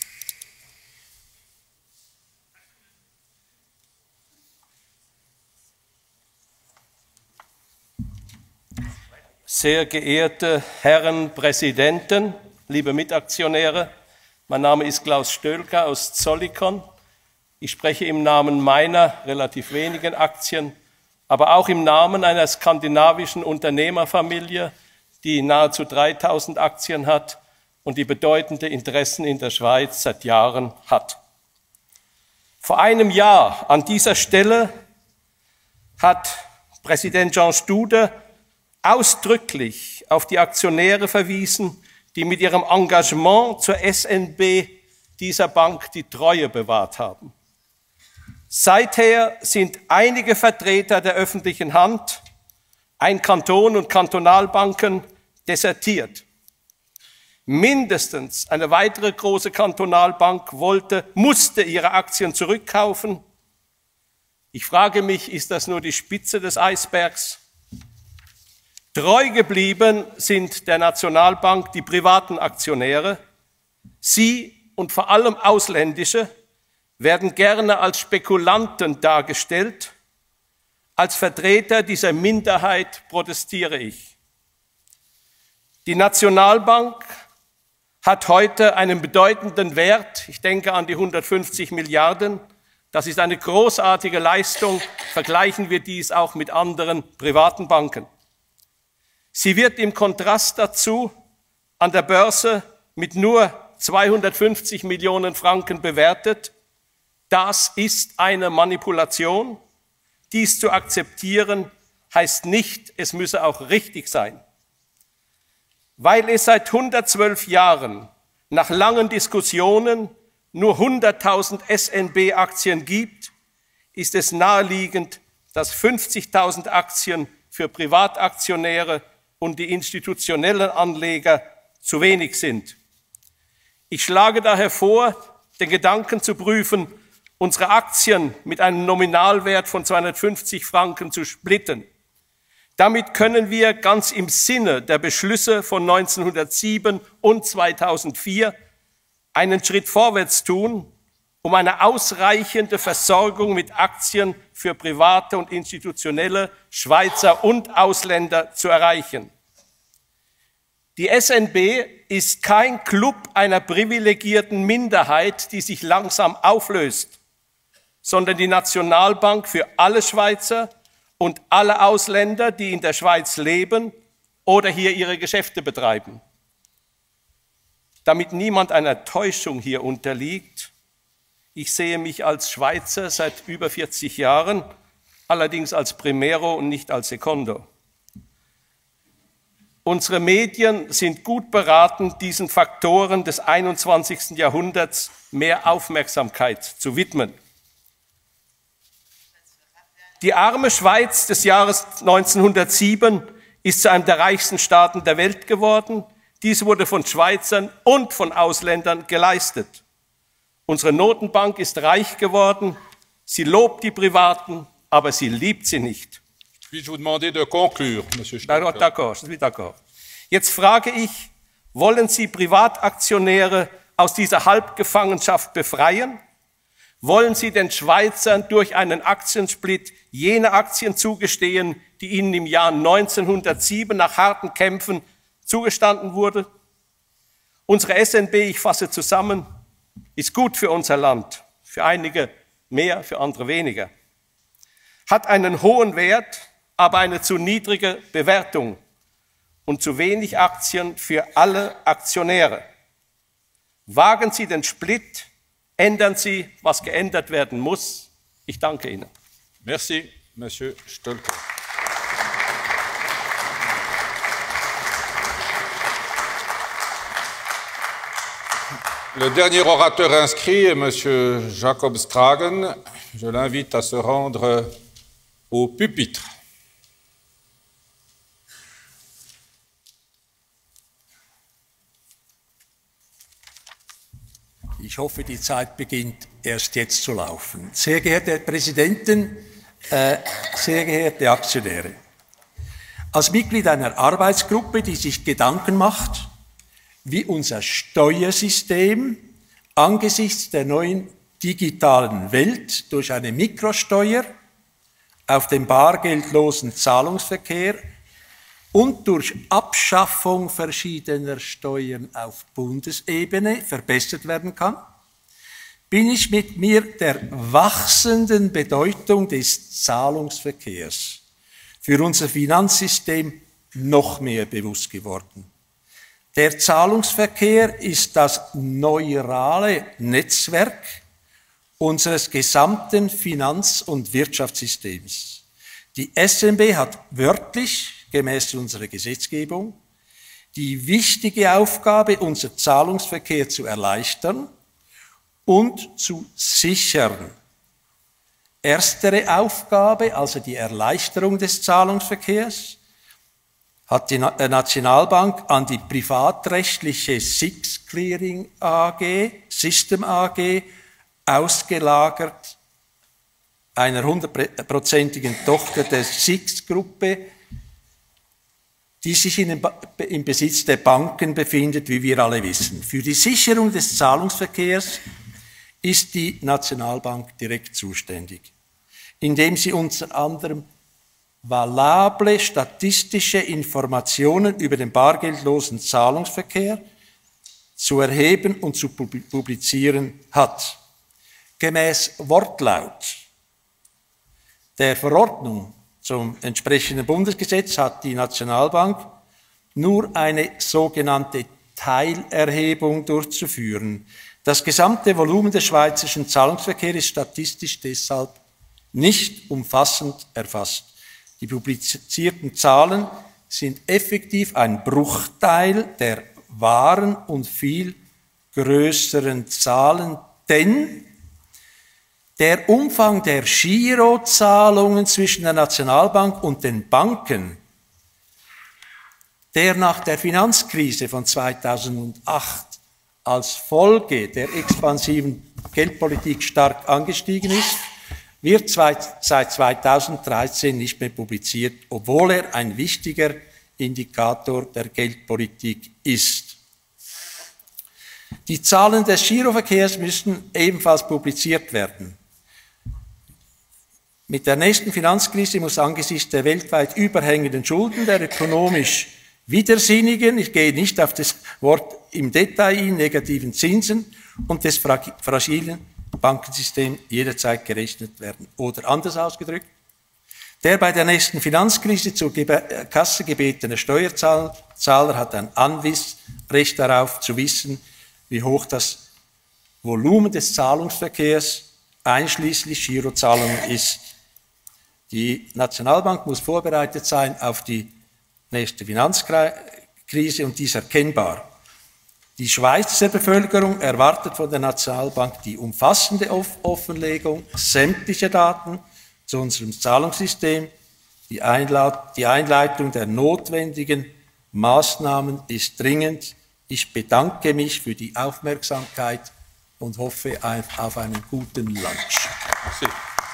Sehr geehrte Herren Präsidenten, liebe Mitaktionäre, mein Name ist Klaus Stölker aus Zollikon. Ich spreche im Namen meiner relativ wenigen Aktien, aber auch im Namen einer skandinavischen Unternehmerfamilie, die nahezu dreitausend Aktien hat und die bedeutende Interessen in der Schweiz seit Jahren hat. Vor einem Jahr an dieser Stelle hat Präsident Jean Stude ausdrücklich auf die Aktionäre verwiesen, die mit ihrem Engagement zur S N B dieser Bank die Treue bewahrt haben. Seither sind einige Vertreter der öffentlichen Hand, ein Kanton und Kantonalbanken desertiert. Mindestens eine weitere große Kantonalbank wollte, musste ihre Aktien zurückkaufen. Ich frage mich, ist das nur die Spitze des Eisbergs? Treu geblieben sind der Nationalbank die privaten Aktionäre. Sie und vor allem ausländische werden gerne als Spekulanten dargestellt. Als Vertreter dieser Minderheit protestiere ich. Die Nationalbank hat heute einen bedeutenden Wert. Ich denke an die hundertfünfzig Milliarden. Das ist eine großartige Leistung. Vergleichen wir dies auch mit anderen privaten Banken. Sie wird im Kontrast dazu an der Börse mit nur zweihundertfünfzig Millionen Franken bewertet. Das ist eine Manipulation. Dies zu akzeptieren heißt nicht, es müsse auch richtig sein. Weil es seit hundertzwölf Jahren nach langen Diskussionen nur hunderttausend S N B-Aktien gibt, ist es naheliegend, dass fünfzigtausend Aktien für Privataktionäre und die institutionellen Anleger zu wenig sind. Ich schlage daher vor, den Gedanken zu prüfen, unsere Aktien mit einem Nominalwert von zweihundertfünfzig Franken zu splitten. Damit können wir ganz im Sinne der Beschlüsse von neunzehnhundertsieben und zweitausendvier einen Schritt vorwärts tun, um eine ausreichende Versorgung mit Aktien für private und institutionelle Schweizer und Ausländer zu erreichen. Die S N B ist kein Club einer privilegierten Minderheit, die sich langsam auflöst, sondern die Nationalbank für alle Schweizer und alle Ausländer, die in der Schweiz leben oder hier ihre Geschäfte betreiben. Damit niemand einer Täuschung hier unterliegt, ich sehe mich als Schweizer seit über vierzig Jahren, allerdings als Primero und nicht als Secondo. Unsere Medien sind gut beraten, diesen Faktoren des einundzwanzigsten Jahrhunderts mehr Aufmerksamkeit zu widmen. Die arme Schweiz des Jahres neunzehnhundertsieben ist zu einem der reichsten Staaten der Welt geworden. Dies wurde von Schweizern und von Ausländern geleistet. Unsere Notenbank ist reich geworden. Sie lobt die Privaten, aber sie liebt sie nicht. Puis-je vous demander de conclure, Monsieur Stolker? D'accord, je suis d'accord. Jetzt frage ich, wollen Sie Privataktionäre aus dieser Halbgefangenschaft befreien? Wollen Sie den Schweizern durch einen Aktiensplit jene Aktien zugestehen, die ihnen im Jahr neunzehnhundertsieben nach harten Kämpfen zugestanden wurde? Unsere S N B, ich fasse zusammen, ist gut für unser Land, für einige mehr, für andere weniger, hat einen hohen Wert, aber eine zu niedrige Bewertung und zu wenig Aktien für alle Aktionäre. Wagen Sie den Split, ändern Sie, was geändert werden muss. Ich danke Ihnen. Merci, Monsieur Stolker. Le dernier orateur inscrit est Monsieur Jacob Stragen. Je l'invite à se rendre au pupitre. Ich hoffe, die Zeit beginnt erst jetzt zu laufen. Sehr geehrte Herr Präsidenten, äh, sehr geehrte Aktionäre. Als Mitglied einer Arbeitsgruppe, die sich Gedanken macht, wie unser Steuersystem angesichts der neuen digitalen Welt durch eine Mikrosteuer auf den bargeldlosen Zahlungsverkehr und durch Abschaffung verschiedener Steuern auf Bundesebene verbessert werden kann, bin ich mit mir der wachsenden Bedeutung des Zahlungsverkehrs für unser Finanzsystem noch mehr bewusst geworden. Der Zahlungsverkehr ist das neurale Netzwerk unseres gesamten Finanz- und Wirtschaftssystems. Die S N B hat wörtlich, gemäß unserer Gesetzgebung, die wichtige Aufgabe, unser Zahlungsverkehr zu erleichtern und zu sichern. Erstere Aufgabe, also die Erleichterung des Zahlungsverkehrs, hat die Nationalbank an die privatrechtliche S I X Clearing A G, System A G, ausgelagert, einer hundertprozentigen Tochter der S I X-Gruppe, die sich in den im Besitz der Banken befindet, wie wir alle wissen. Für die Sicherung des Zahlungsverkehrs ist die Nationalbank direkt zuständig, indem sie unter anderem valable statistische Informationen über den bargeldlosen Zahlungsverkehr zu erheben und zu publizieren hat. Gemäß Wortlaut der Verordnung zum entsprechenden Bundesgesetz hat die Nationalbank nur eine sogenannte Teilerhebung durchzuführen. Das gesamte Volumen des schweizerischen Zahlungsverkehrs ist statistisch deshalb nicht umfassend erfasst. Die publizierten Zahlen sind effektiv ein Bruchteil der wahren und viel größeren Zahlen, denn der Umfang der Girozahlungen zwischen der Nationalbank und den Banken, der nach der Finanzkrise von zweitausendacht als Folge der expansiven Geldpolitik stark angestiegen ist, wird seit zweitausenddreizehn nicht mehr publiziert, obwohl er ein wichtiger Indikator der Geldpolitik ist. Die Zahlen des Giroverkehrs müssen ebenfalls publiziert werden. Mit der nächsten Finanzkrise muss angesichts der weltweit überhängenden Schulden, der ökonomisch widersinnigen, ich gehe nicht auf das Wort im Detail ein, negativen Zinsen und des fragilen Bankensystems jederzeit gerechnet werden. Oder anders ausgedrückt, der bei der nächsten Finanzkrise zur Kasse gebetene Steuerzahler hat ein Anrecht darauf zu wissen, wie hoch das Volumen des Zahlungsverkehrs einschließlich Girozahlungen ist. Die Nationalbank muss vorbereitet sein auf die nächste Finanzkrise und dies erkennbar. Die Schweizer Bevölkerung erwartet von der Nationalbank die umfassende Offenlegung sämtlicher Daten zu unserem Zahlungssystem. Die Einleitung der notwendigen Maßnahmen ist dringend. Ich bedanke mich für die Aufmerksamkeit und hoffe auf einen guten Lunch. Merci.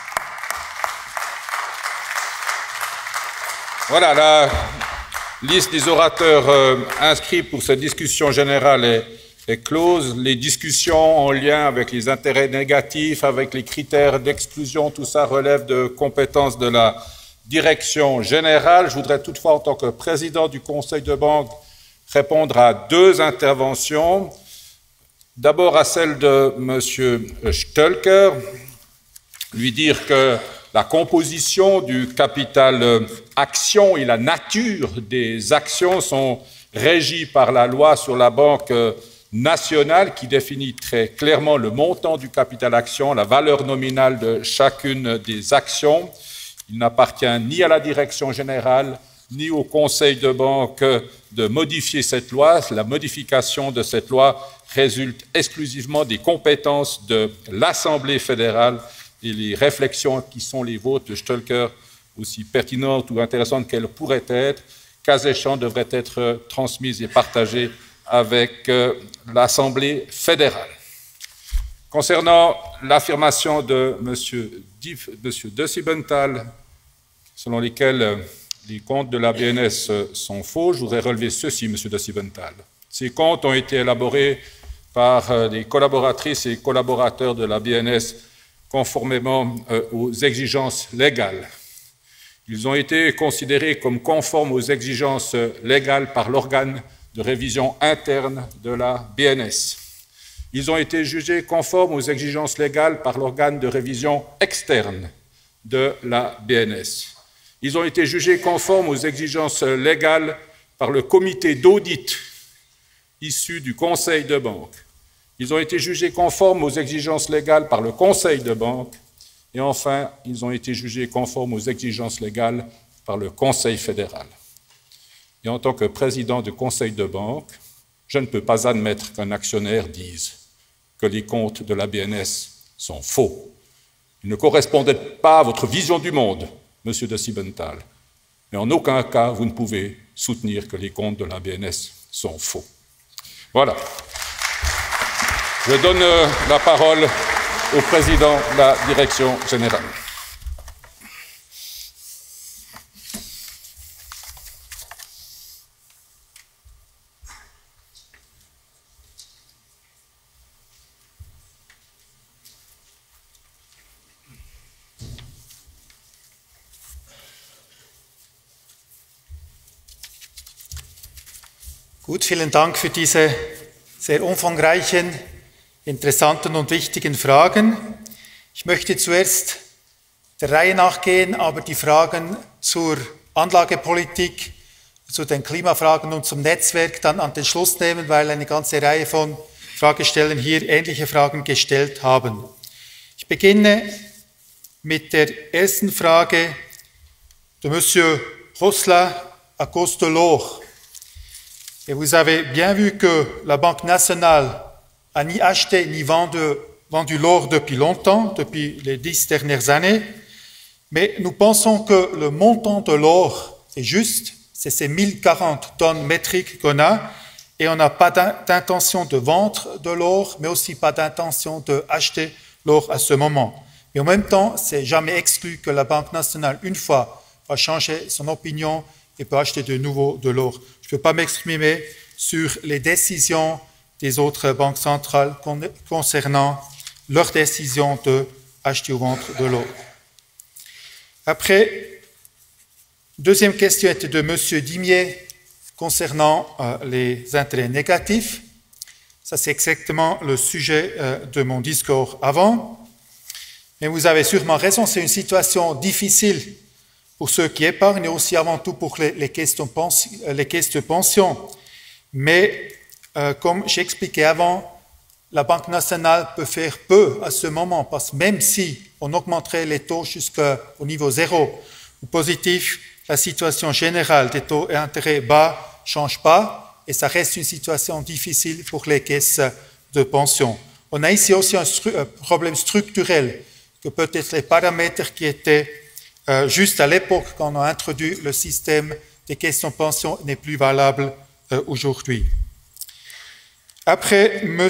Voilà, la liste des orateurs euh, inscrits pour cette discussion générale est, est close. Les discussions en lien avec les intérêts négatifs, avec les critères d'exclusion, tout ça relève de compétences de la direction générale. Je voudrais toutefois, en tant que président du Conseil de banque, répondre à deux interventions. D'abord à celle de M. Stölker, lui dire que la composition du capital action et la nature des actions sont régies par la loi sur la banque nationale qui définit très clairement le montant du capital action, la valeur nominale de chacune des actions. Il n'appartient ni à la direction générale ni au conseil de banque de modifier cette loi. La modification de cette loi résulte exclusivement des compétences de l'Assemblée fédérale et les réflexions qui sont les vôtres de Stölker, aussi pertinentes ou intéressantes qu'elles pourraient être, cas échéant, devraient être transmises et partagées avec euh, l'Assemblée fédérale. Concernant l'affirmation de M. De Siebenthal, selon lesquelles euh, les comptes de la B N S sont faux, je voudrais relever ceci, M. De Siebenthal. Ces comptes ont été élaborés par euh, les collaboratrices et collaborateurs de la B N S conformément euh, aux exigences légales. Ils ont été considérés comme conformes aux exigences légales par l'organe de révision interne de la B N S. Ils ont été jugés conformes aux exigences légales par l'organe de révision externe de la B N S. Ils ont été jugés conformes aux exigences légales par le comité d'audit issu du Conseil de banque. Ils ont été jugés conformes aux exigences légales par le Conseil de banque. Et enfin, ils ont été jugés conformes aux exigences légales par le Conseil fédéral. Et en tant que président du Conseil de banque, je ne peux pas admettre qu'un actionnaire dise que les comptes de la B N S sont faux. Ils ne correspondaient pas à votre vision du monde, Monsieur De Siebenthal. Mais en aucun cas, vous ne pouvez soutenir que les comptes de la B N S sont faux. Voilà. Je donne la parole au président de la direction générale. Gut, vielen Dank für diese sehr umfangreichen, interessanten und wichtigen Fragen. Ich möchte zuerst der Reihe nachgehen, aber die Fragen zur Anlagepolitik, zu den Klimafragen und zum Netzwerk dann an den Schluss nehmen, weil eine ganze Reihe von Fragestellern hier ähnliche Fragen gestellt haben. Ich beginne mit der ersten Frage de Monsieur Rosla à cause de l'or. Et vous avez bien vu que la Banque nationale a ni acheté ni vendu, vendu l'or depuis longtemps, depuis les dix dernières années, mais nous pensons que le montant de l'or est juste, c'est ces mille quarante tonnes métriques qu'on a, et on n'a pas d'intention de vendre de l'or, mais aussi pas d'intention d'acheter l'or à ce moment. Et en même temps, c'est jamais exclu que la Banque nationale, une fois, va changer son opinion et peut acheter de nouveau de l'or. Je ne peux pas m'exprimer sur les décisions des autres banques centrales concernant leur décision d'acheter ou vendre de l'or. Après, deuxième question était de M. Dimier concernant euh, les intérêts négatifs. Ça, c'est exactement le sujet euh, de mon discours avant. Mais vous avez sûrement raison, c'est une situation difficile pour ceux qui épargnent et aussi avant tout pour les, les, caisses, de pension, les caisses de pension. Mais euh, comme j'expliquais avant, la Banque nationale peut faire peu à ce moment, parce que même si on augmenterait les taux jusqu'au niveau zéro ou positif, la situation générale des taux et intérêts bas ne change pas et ça reste une situation difficile pour les caisses de pension. On a ici aussi un, stru un problème structurel que peut-être les paramètres qui étaient euh, juste à l'époque quand on a introduit le système des caisses de pension n'est plus valable euh, aujourd'hui. Après, M.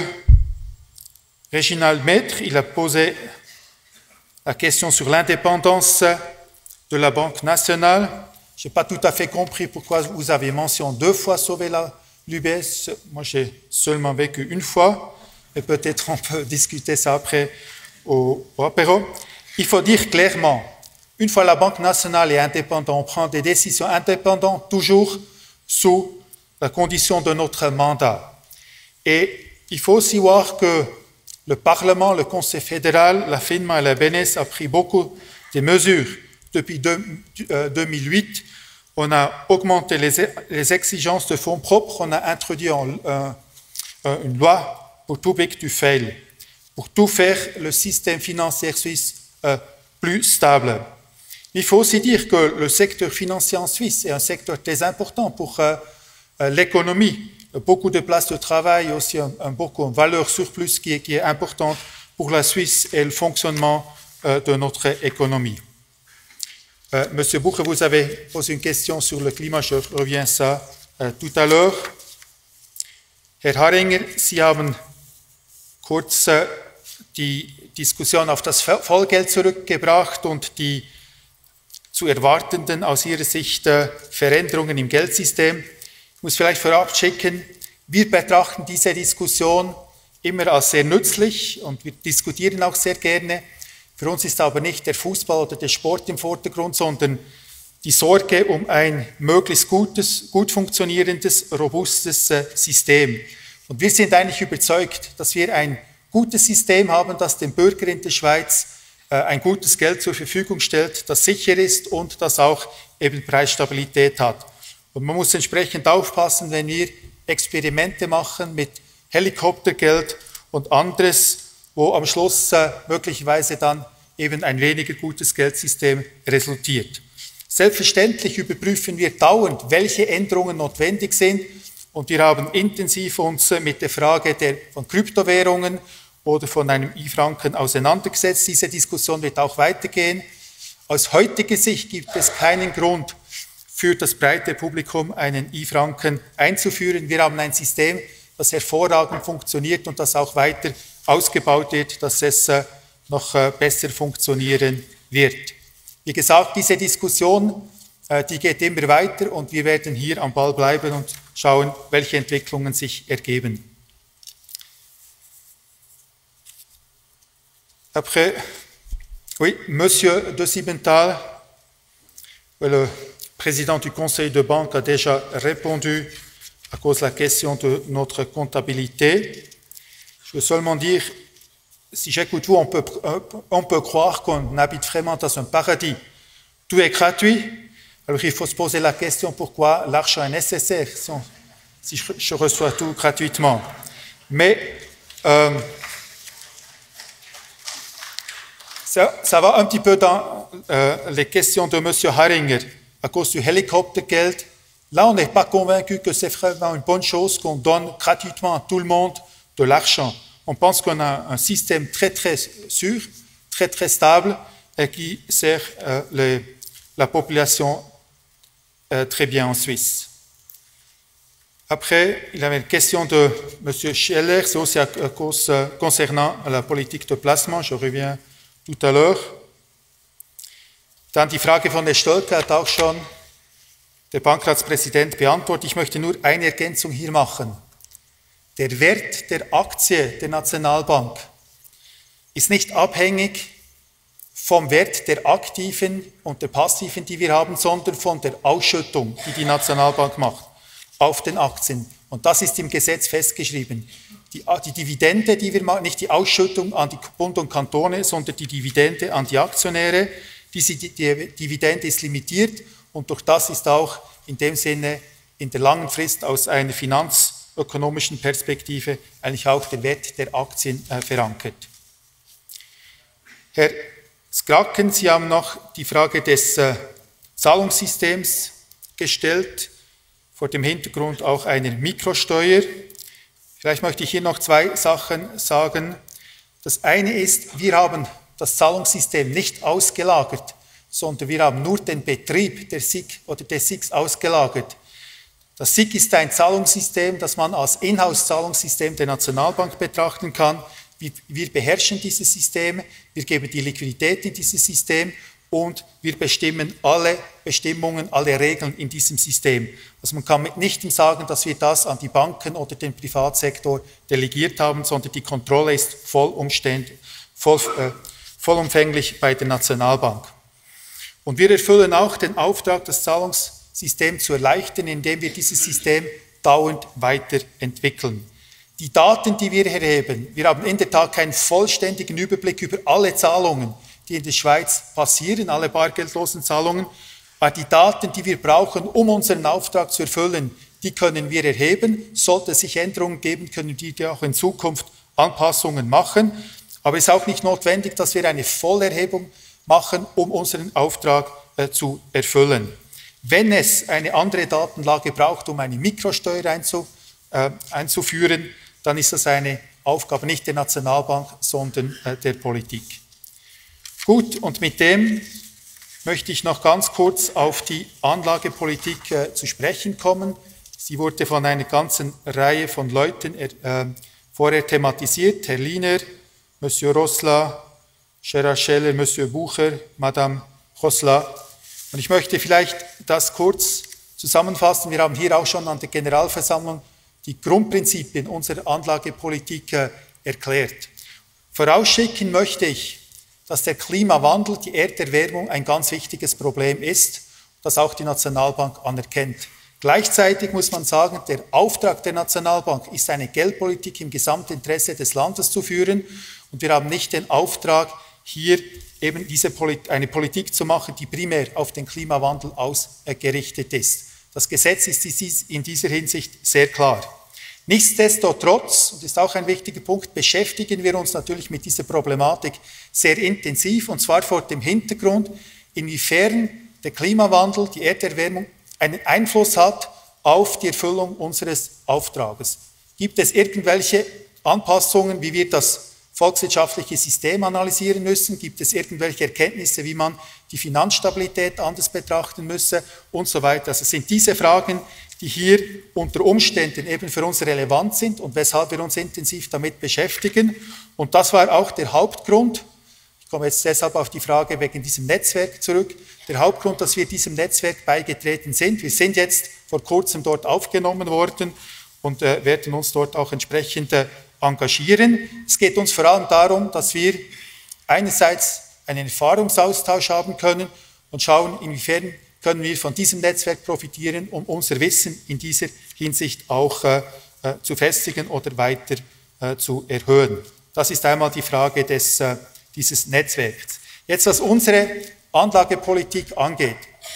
Réginald Maître, il a posé la question sur l'indépendance de la Banque nationale. Je n'ai pas tout à fait compris pourquoi vous avez mentionné deux fois sauver l'U B S. Moi, j'ai seulement vécu une fois, et peut-être on peut discuter ça après au, au apéro. Il faut dire clairement, une fois la Banque nationale est indépendante, on prend des décisions indépendantes toujours sous la condition de notre mandat. Et il faut aussi voir que le Parlement, le Conseil fédéral, la FINMA et la B N S ont pris beaucoup de mesures. Depuis deux, euh, deux mille huit, on a augmenté les, les exigences de fonds propres, on a introduit un, un, une loi pour too big to fail, pour tout faire le système financier suisse euh, plus stable. Il faut aussi dire que le secteur financier en Suisse est un secteur très important pour euh, l'économie. Beaucoup de places de travail, aussi un, un beaucoup de valeur surplus qui est, qui est importante pour la Suisse et le fonctionnement euh, de notre économie. Euh, Monsieur Bucher, vous avez posé une question sur le climat, je reviens à ça euh, tout à l'heure. Herr Haringer, Sie haben kurz äh, die Diskussion auf das Vollgeld zurückgebracht und die zu erwartenden aus Ihrer Sicht äh, Veränderungen im Geldsystem. Ich muss vielleicht vorab schicken, wir betrachten diese Diskussion immer als sehr nützlich und wir diskutieren auch sehr gerne. Für uns ist aber nicht der Fußball oder der Sport im Vordergrund, sondern die Sorge um ein möglichst gutes, gut funktionierendes, robustes äh, System. Und wir sind eigentlich überzeugt, dass wir ein gutes System haben, das dem Bürger in der Schweiz äh, ein gutes Geld zur Verfügung stellt, das sicher ist und das auch eben Preisstabilität hat. Und man muss entsprechend aufpassen, wenn wir Experimente machen mit Helikoptergeld und anderes, wo am Schluss äh, möglicherweise dann eben ein weniger gutes Geldsystem resultiert. Selbstverständlich überprüfen wir dauernd, welche Änderungen notwendig sind und wir haben intensiv uns äh, mit der Frage der, von Kryptowährungen oder von einem E-Franken auseinandergesetzt. Diese Diskussion wird auch weitergehen. Aus heutiger Sicht gibt es keinen Grund, für das breite Publikum einen E-Franken einzuführen. Wir haben ein System, das hervorragend funktioniert und das auch weiter ausgebaut wird, dass es äh, noch äh, besser funktionieren wird. Wie gesagt, diese Diskussion, äh, die geht immer weiter und wir werden hier am Ball bleiben und schauen, welche Entwicklungen sich ergeben. Après, oui, Monsieur de Siebenthal, le président du conseil de banque a déjà répondu à cause de la question de notre comptabilité. Je veux seulement dire, si j'écoute vous, on peut, on peut croire qu'on habite vraiment dans un paradis. Tout est gratuit. Alors il faut se poser la question pourquoi l'argent est nécessaire si je, je reçois tout gratuitement. Mais euh, ça, ça va un petit peu dans euh, les questions de M. Haringer à cause du Helikoptergeld. Là, on n'est pas convaincu que c'est vraiment une bonne chose qu'on donne gratuitement à tout le monde de l'argent. On pense qu'on a un système très très sûr, très très stable et qui sert euh, les, la population euh, très bien en Suisse. Après, il y avait une question de M. Scheller, c'est aussi à cause euh, concernant la politique de placement, je reviens tout à l'heure. Dann die Frage von der Stölke hat auch schon der Bankratspräsident beantwortet. Ich möchte nur eine Ergänzung hier machen. Der Wert der Aktie der Nationalbank ist nicht abhängig vom Wert der aktiven und der passiven, die wir haben, sondern von der Ausschüttung, die die Nationalbank macht auf den Aktien. Und das ist im Gesetz festgeschrieben. Die, die Dividende, die wir machen, nicht die Ausschüttung an die Bund und Kantone, sondern die Dividende an die Aktionäre. Diese die, die Dividende ist limitiert und durch das ist auch in dem Sinne in der langen Frist aus einer finanzökonomischen Perspektive eigentlich auch der Wert der Aktien äh, verankert. Herr Skraken, Sie haben noch die Frage des äh, Zahlungssystems gestellt, vor dem Hintergrund auch einer Mikrosteuer. Vielleicht möchte ich hier noch zwei Sachen sagen. Das eine ist, wir haben das Zahlungssystem nicht ausgelagert, sondern wir haben nur den Betrieb der S I G oder des S I Gs ausgelagert. Das S I G ist ein Zahlungssystem, das man als Inhouse-Zahlungssystem der Nationalbank betrachten kann. Wir, wir beherrschen dieses System, wir geben die Liquidität in dieses System und wir bestimmen alle Bestimmungen, alle Regeln in diesem System. Also man kann mitnichten sagen, dass wir das an die Banken oder den Privatsektor delegiert haben, sondern die Kontrolle ist vollumständlich, voll, äh, vollumfänglich bei der Nationalbank. Und wir erfüllen auch den Auftrag, das Zahlungssystem zu erleichtern, indem wir dieses System dauernd weiterentwickeln. Die Daten, die wir erheben, wir haben in der Tat keinen vollständigen Überblick über alle Zahlungen, die in der Schweiz passieren, alle bargeldlosen Zahlungen, aber die Daten, die wir brauchen, um unseren Auftrag zu erfüllen, die können wir erheben. Sollte es sich Änderungen geben, können die auch in Zukunft Anpassungen machen. Aber es ist auch nicht notwendig, dass wir eine Vollerhebung machen, um unseren Auftrag äh, zu erfüllen. Wenn es eine andere Datenlage braucht, um eine Mikrosteuer einzu, äh, einzuführen, dann ist das eine Aufgabe nicht der Nationalbank, sondern äh, der Politik. Gut, und mit dem möchte ich noch ganz kurz auf die Anlagepolitik äh, zu sprechen kommen. Sie wurde von einer ganzen Reihe von Leuten äh, vorher thematisiert. Herr Liner, Monsieur Rosla, Gerard Scheller, Monsieur Bucher, Madame Rosla. Und ich möchte vielleicht das kurz zusammenfassen. Wir haben hier auch schon an der Generalversammlung die Grundprinzipien unserer Anlagepolitik äh, erklärt. Vorausschicken möchte ich, dass der Klimawandel, die Erderwärmung ein ganz wichtiges Problem ist, das auch die Nationalbank anerkennt. Gleichzeitig muss man sagen, der Auftrag der Nationalbank ist eine Geldpolitik im Gesamtinteresse des Landes zu führen und wir haben nicht den Auftrag, hier eben diese Polit- eine Politik zu machen, die primär auf den Klimawandel ausgerichtet ist. Das Gesetz ist in dieser Hinsicht sehr klar. Nichtsdestotrotz, und das ist auch ein wichtiger Punkt, beschäftigen wir uns natürlich mit dieser Problematik sehr intensiv, und zwar vor dem Hintergrund, inwiefern der Klimawandel, die Erderwärmung, einen Einfluss hat auf die Erfüllung unseres Auftrages. Gibt es irgendwelche Anpassungen, wie wir das volkswirtschaftliche System analysieren müssen? Gibt es irgendwelche Erkenntnisse, wie man die Finanzstabilität anders betrachten müsse und so weiter? Also sind diese Fragen, die hier unter Umständen eben für uns relevant sind und weshalb wir uns intensiv damit beschäftigen. Und das war auch der Hauptgrund, ich komme jetzt deshalb auf die Frage wegen diesem Netzwerk zurück, der Hauptgrund, dass wir diesem Netzwerk beigetreten sind. Wir sind jetzt vor kurzem dort aufgenommen worden und äh, werden uns dort auch entsprechend äh, engagieren. Es geht uns vor allem darum, dass wir einerseits einen Erfahrungsaustausch haben können und schauen, inwiefern können wir von diesem Netzwerk profitieren, um unser Wissen in dieser Hinsicht auch äh, äh, zu festigen oder weiter äh, zu erhöhen. Das ist einmal die Frage des, äh, dieses Netzwerks. Jetzt, was unsere Anlagepolitik angeht.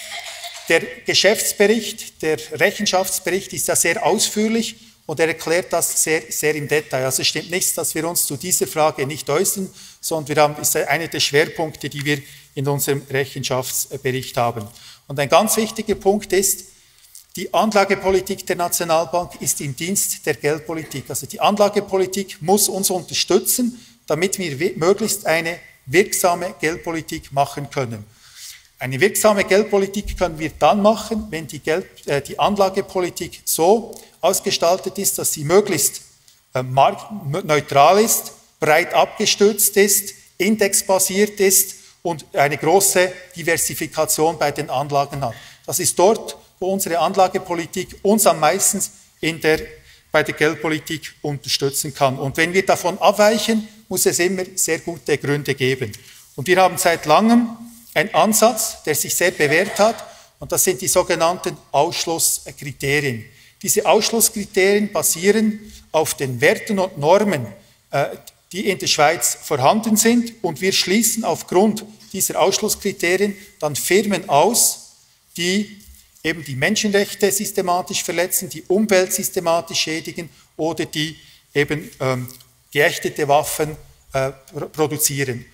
Der Geschäftsbericht, der Rechenschaftsbericht ist ja sehr ausführlich und er erklärt das sehr, sehr im Detail. Also es stimmt nicht, dass wir uns zu dieser Frage nicht äußern, sondern wir haben, ist einer der Schwerpunkte, die wir in unserem Rechenschaftsbericht haben. Und ein ganz wichtiger Punkt ist, die Anlagepolitik der Nationalbank ist im Dienst der Geldpolitik. Also die Anlagepolitik muss uns unterstützen, damit wir möglichst eine wirksame Geldpolitik machen können. Eine wirksame Geldpolitik können wir dann machen, wenn die, Geld, äh, die Anlagepolitik so ausgestaltet ist, dass sie möglichst äh, marktneutral ist, breit abgestützt ist, indexbasiert ist und eine große Diversifikation bei den Anlagen hat. Das ist dort, wo unsere Anlagepolitik uns am meisten in der, bei der Geldpolitik unterstützen kann. Und wenn wir davon abweichen, muss es immer sehr gute Gründe geben. Und wir haben seit langem einen Ansatz, der sich sehr bewährt hat, und das sind die sogenannten Ausschlusskriterien. Diese Ausschlusskriterien basieren auf den Werten und Normen, äh, die in der Schweiz vorhanden sind, und wir schließen aufgrund dieser Ausschlusskriterien dann Firmen aus, die eben die Menschenrechte systematisch verletzen, die Umwelt systematisch schädigen oder die eben ähm, geächtete Waffen äh, produzieren.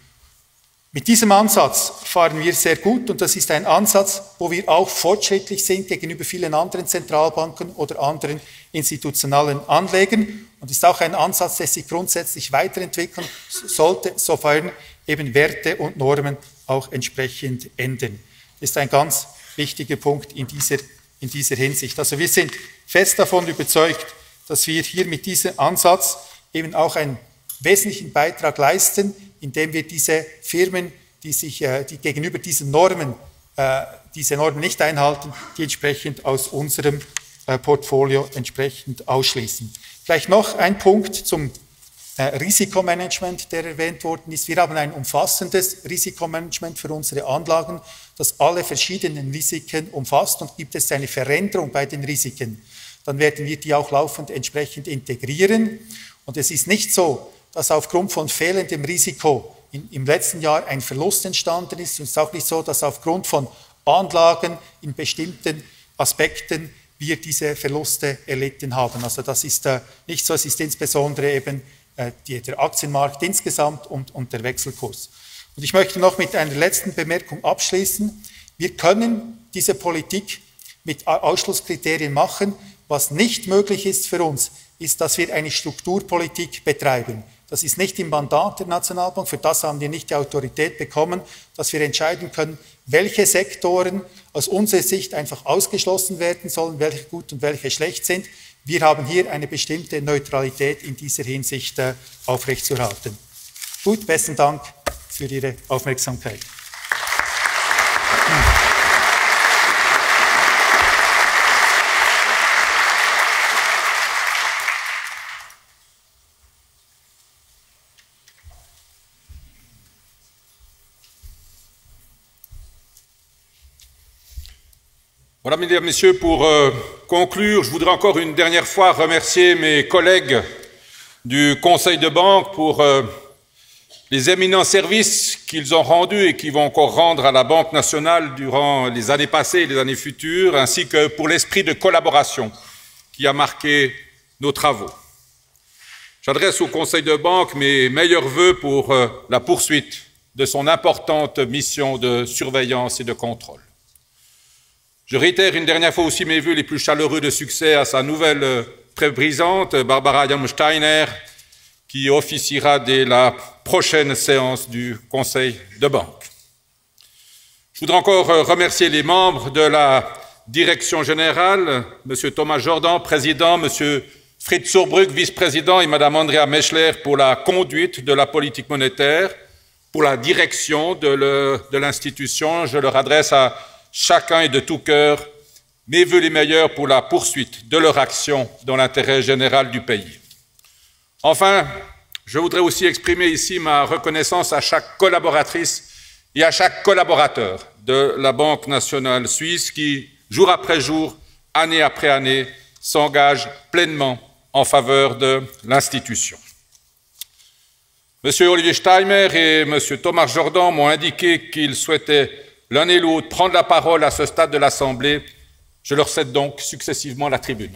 Mit diesem Ansatz fahren wir sehr gut, und das ist ein Ansatz, wo wir auch fortschrittlich sind gegenüber vielen anderen Zentralbanken oder anderen institutionellen Anlegern, und ist auch ein Ansatz, der sich grundsätzlich weiterentwickeln sollte, sofern eben Werte und Normen auch entsprechend ändern. Das ist ein ganz wichtiger Punkt in dieser, in dieser Hinsicht. Also wir sind fest davon überzeugt, dass wir hier mit diesem Ansatz eben auch einen wesentlichen Beitrag leisten, indem wir diese Firmen, die sich die gegenüber diesen Normen, äh, diese Normen nicht einhalten, die entsprechend aus unserem äh, Portfolio entsprechend ausschließen. Vielleicht noch ein Punkt zum äh, Risikomanagement, der erwähnt worden ist. Wir haben ein umfassendes Risikomanagement für unsere Anlagen, das alle verschiedenen Risiken umfasst, und gibt es eine Veränderung bei den Risiken, dann werden wir die auch laufend entsprechend integrieren. Und es ist nicht so, dass aufgrund von fehlendem Risiko in, im letzten Jahr ein Verlust entstanden ist. Und es ist auch nicht so, dass aufgrund von Anlagen in bestimmten Aspekten wir diese Verluste erlitten haben. Also das ist äh, nicht so, es ist insbesondere eben äh, die, der Aktienmarkt insgesamt und, und der Wechselkurs. Und ich möchte noch mit einer letzten Bemerkung abschließen. Wir können diese Politik mit Ausschlusskriterien machen. Was nicht möglich ist für uns, ist, dass wir eine Strukturpolitik betreiben. Das ist nicht im Mandat der Nationalbank, für das haben wir nicht die Autorität bekommen, dass wir entscheiden können, welche Sektoren aus unserer Sicht einfach ausgeschlossen werden sollen, welche gut und welche schlecht sind. Wir haben hier eine bestimmte Neutralität in dieser Hinsicht äh, aufrechtzuerhalten. Gut, besten Dank für Ihre Aufmerksamkeit. Voilà, mesdames et messieurs, pour euh, conclure, je voudrais encore une dernière fois remercier mes collègues du Conseil de banque pour euh, les éminents services qu'ils ont rendus et qu'ils vont encore rendre à la Banque nationale durant les années passées et les années futures, ainsi que pour l'esprit de collaboration qui a marqué nos travaux. J'adresse au Conseil de banque mes meilleurs vœux pour euh, la poursuite de son importante mission de surveillance et de contrôle. Je réitère une dernière fois aussi mes vœux les plus chaleureux de succès à sa nouvelle présidente, Barbara Jansteiner, qui officiera dès la prochaine séance du Conseil de banque. Je voudrais encore remercier les membres de la direction générale, M. Thomas Jordan, président, M. Fritz Surbrugg, vice-président, et Mme Andrea Meschler pour la conduite de la politique monétaire, pour la direction de l'institution. Je leur adresse à chacun et de tout cœur mes vœux les meilleurs pour la poursuite de leur action dans l'intérêt général du pays. Enfin, je voudrais aussi exprimer ici ma reconnaissance à chaque collaboratrice et à chaque collaborateur de la Banque nationale suisse qui, jour après jour, année après année, s'engage pleinement en faveur de l'institution. Monsieur Olivier Steinmer et Monsieur Thomas Jordan m'ont indiqué qu'ils souhaitaient l'un et l'autre prendre la parole à ce stade de l'Assemblée. Je leur cède donc successivement la tribune.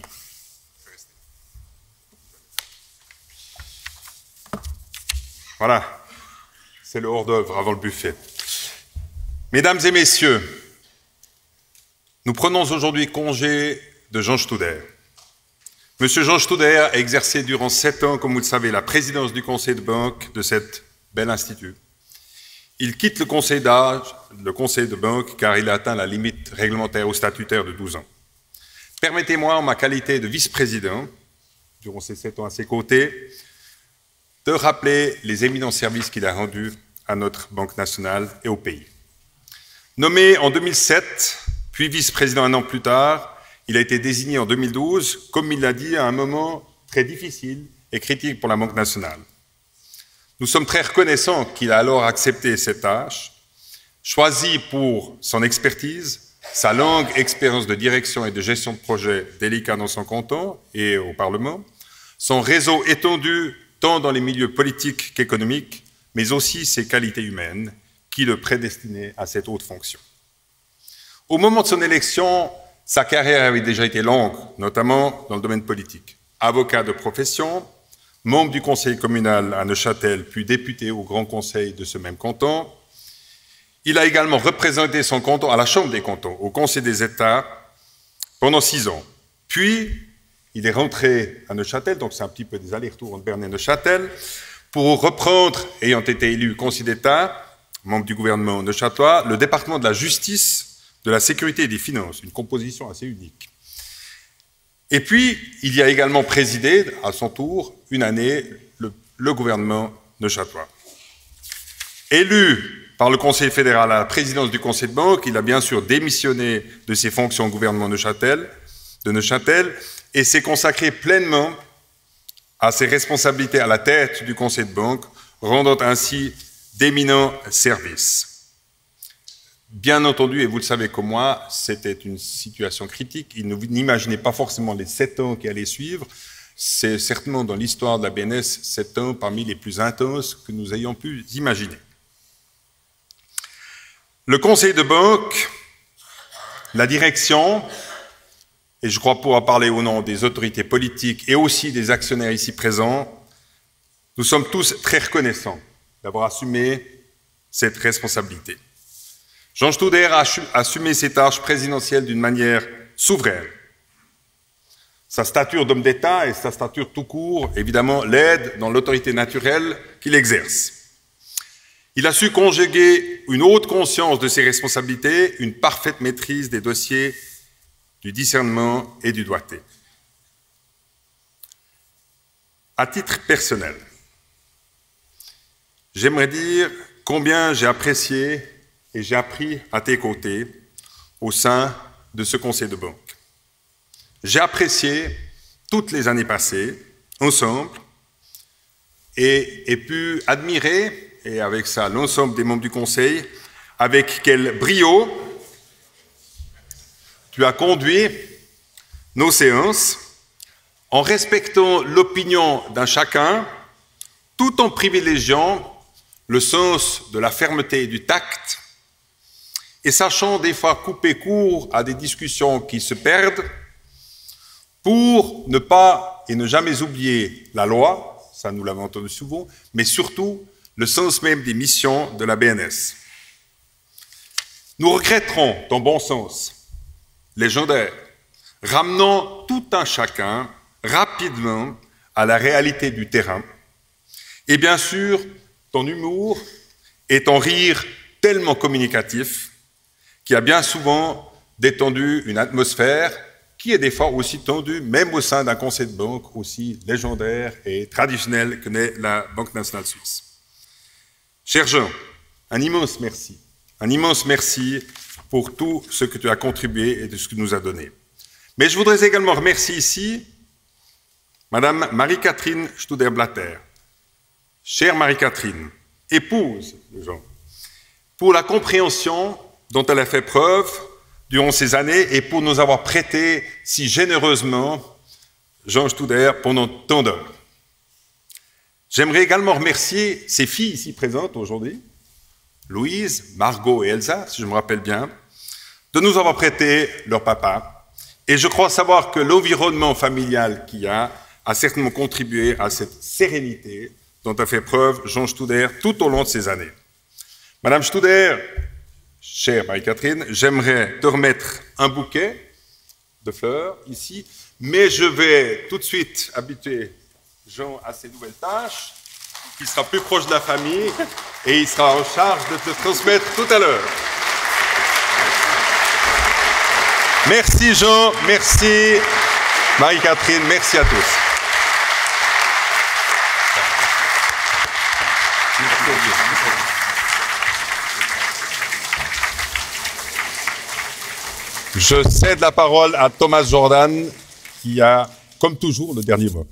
Voilà, c'est le hors-d'œuvre avant le buffet. Mesdames et messieurs, nous prenons aujourd'hui congé de Jean Studer. Monsieur Jean Studer a exercé durant sept ans, comme vous le savez, la présidence du conseil de banque de cet bel institut. Il quitte le conseil d'âge, le conseil de banque, car il a atteint la limite réglementaire ou statutaire de douze ans. Permettez-moi, en ma qualité de vice-président, durant ces sept ans à ses côtés, de rappeler les éminents services qu'il a rendus à notre Banque nationale et au pays. Nommé en deux mille sept, puis vice-président un an plus tard, il a été désigné en deux mille douze, comme il l'a dit, à un moment très difficile et critique pour la Banque nationale. Nous sommes très reconnaissants qu'il a alors accepté cette tâche, choisi pour son expertise, sa longue expérience de direction et de gestion de projets délicats dans son canton et au Parlement, son réseau étendu tant dans les milieux politiques qu'économiques, mais aussi ses qualités humaines qui le prédestinaient à cette haute fonction. Au moment de son élection, sa carrière avait déjà été longue, notamment dans le domaine politique. Avocat de profession, membre du conseil communal à Neuchâtel, puis député au Grand Conseil de ce même canton. Il a également représenté son canton à la Chambre des cantons, au Conseil des États, pendant six ans. Puis, il est rentré à Neuchâtel, donc c'est un petit peu des allers-retours entre Berne et Neuchâtel, pour reprendre, ayant été élu Conseil d'État, membre du gouvernement neuchâtelois, le département de la justice, de la sécurité et des finances, une composition assez unique. Et puis, il y a également présidé, à son tour, une année, le, le gouvernement neuchâtelois. Élu par le Conseil fédéral à la présidence du Conseil de banque, il a bien sûr démissionné de ses fonctions au gouvernement Neuchâtel, de Neuchâtel et s'est consacré pleinement à ses responsabilités à la tête du Conseil de banque, rendant ainsi d'éminents services. Bien entendu, et vous le savez comme moi, c'était une situation critique. Il n'imaginait pas forcément les sept ans qui allaient suivre. C'est certainement dans l'histoire de la B N S sept ans parmi les plus intenses que nous ayons pu imaginer. Le conseil de banque, la direction, et je crois pouvoir parler au nom des autorités politiques et aussi des actionnaires ici présents, nous sommes tous très reconnaissants d'avoir assumé cette responsabilité. Jean Studer a assumé ses tâches présidentielles d'une manière souveraine. Sa stature d'homme d'État et sa stature tout court, évidemment, l'aident dans l'autorité naturelle qu'il exerce. Il a su conjuguer une haute conscience de ses responsabilités, une parfaite maîtrise des dossiers, du discernement et du doigté. À titre personnel, j'aimerais dire combien j'ai apprécié et j'ai appris à tes côtés au sein de ce conseil de banque. J'ai apprécié toutes les années passées, ensemble, et, et pu admirer, et avec ça l'ensemble des membres du conseil, avec quel brio tu as conduit nos séances en respectant l'opinion d'un chacun, tout en privilégiant le sens de la fermeté et du tact, et sachant des fois couper court à des discussions qui se perdent, pour ne pas et ne jamais oublier la loi, ça nous l'avons entendu souvent, mais surtout le sens même des missions de la B N S. Nous regretterons, dans bon sens, légendaire, ramenant tout un chacun rapidement à la réalité du terrain, et bien sûr, ton humour et ton rire tellement communicatif qui a bien souvent détendu une atmosphère qui est des fois aussi tendue, même au sein d'un conseil de banque aussi légendaire et traditionnel que n'est la Banque nationale suisse. Cher Jean, un immense merci, un immense merci pour tout ce que tu as contribué et de ce que tu nous as donné. Mais je voudrais également remercier ici Madame Marie-Catherine Studer-Blatter, chère Marie-Catherine, épouse de Jean, pour la compréhension dont elle a fait preuve durant ces années et pour nous avoir prêté si généreusement Jean Studer pendant tant d'heures. J'aimerais également remercier ses filles ici présentes aujourd'hui, Louise, Margot et Elsa, si je me rappelle bien, de nous avoir prêté leur papa. Et je crois savoir que l'environnement familial qu'il y a a certainement contribué à cette sérénité dont a fait preuve Jean Studer tout au long de ces années. Madame Studer, chère Marie-Catherine, j'aimerais te remettre un bouquet de fleurs ici, mais je vais tout de suite habituer Jean à ses nouvelles tâches, il sera plus proche de la famille et il sera en charge de te transmettre tout à l'heure. Merci Jean, merci Marie-Catherine, merci à tous. Je cède la parole à Thomas Jordan, qui a, comme toujours, le dernier mot.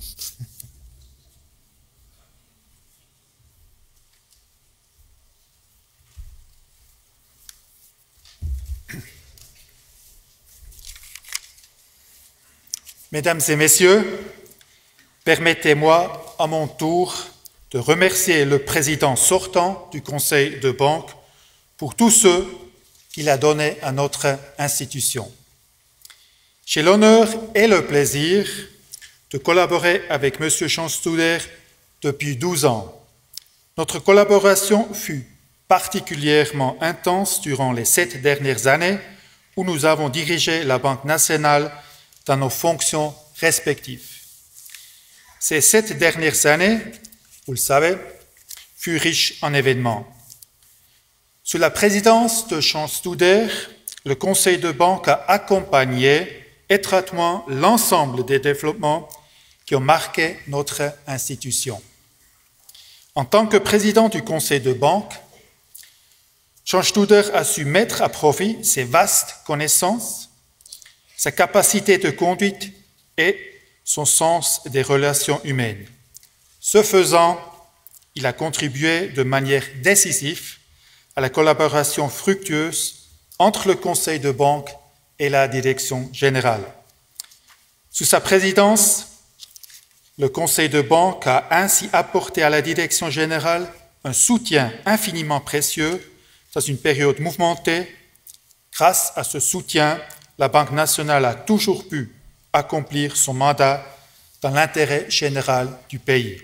Mesdames et messieurs, permettez-moi à mon tour de remercier le président sortant du Conseil de banque pour tout ce qu'il a donné à notre institution. J'ai l'honneur et le plaisir de collaborer avec M. Jean Studer depuis douze ans. Notre collaboration fut particulièrement intense durant les sept dernières années où nous avons dirigé la Banque nationale dans nos fonctions respectives. Ces sept dernières années, vous le savez, furent riches en événements. Sous la présidence de Jean Studer, le Conseil de banque a accompagné étroitement l'ensemble des développements qui ont marqué notre institution. En tant que président du Conseil de banque, Jean Studer a su mettre à profit ses vastes connaissances, sa capacité de conduite et son sens des relations humaines. Ce faisant, il a contribué de manière décisive à la collaboration fructueuse entre le Conseil de banque et la direction générale. Sous sa présidence, le Conseil de banque a ainsi apporté à la direction générale un soutien infiniment précieux dans une période mouvementée. Grâce à ce soutien, la Banque nationale a toujours pu accomplir son mandat dans l'intérêt général du pays.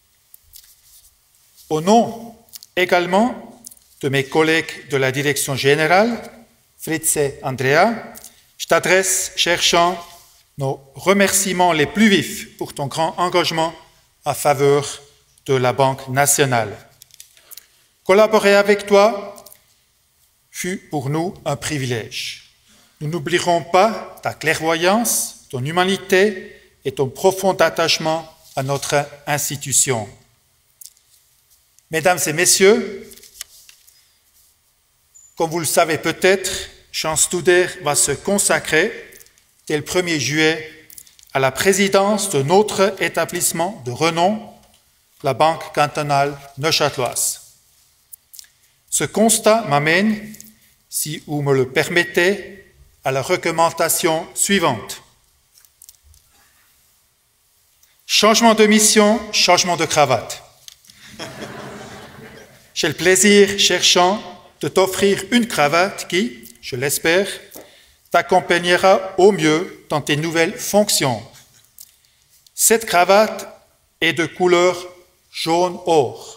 Au nom également de mes collègues de la direction générale, Fritz et Andrea, je t'adresse, cher Jean, nos remerciements les plus vifs pour ton grand engagement en faveur de la Banque nationale. Collaborer avec toi fut pour nous un privilège. Nous n'oublierons pas ta clairvoyance, ton humanité et ton profond attachement à notre institution. Mesdames et messieurs, comme vous le savez peut-être, Jean Studer va se consacrer dès le premier juillet à la présidence de notre établissement de renom, la Banque cantonale neuchâteloise. Ce constat m'amène, si vous me le permettez, à la recommandation suivante. Changement de mission, changement de cravate. J'ai le plaisir, cher Jean, de t'offrir une cravate qui, je l'espère, t'accompagnera au mieux dans tes nouvelles fonctions. Cette cravate est de couleur jaune or.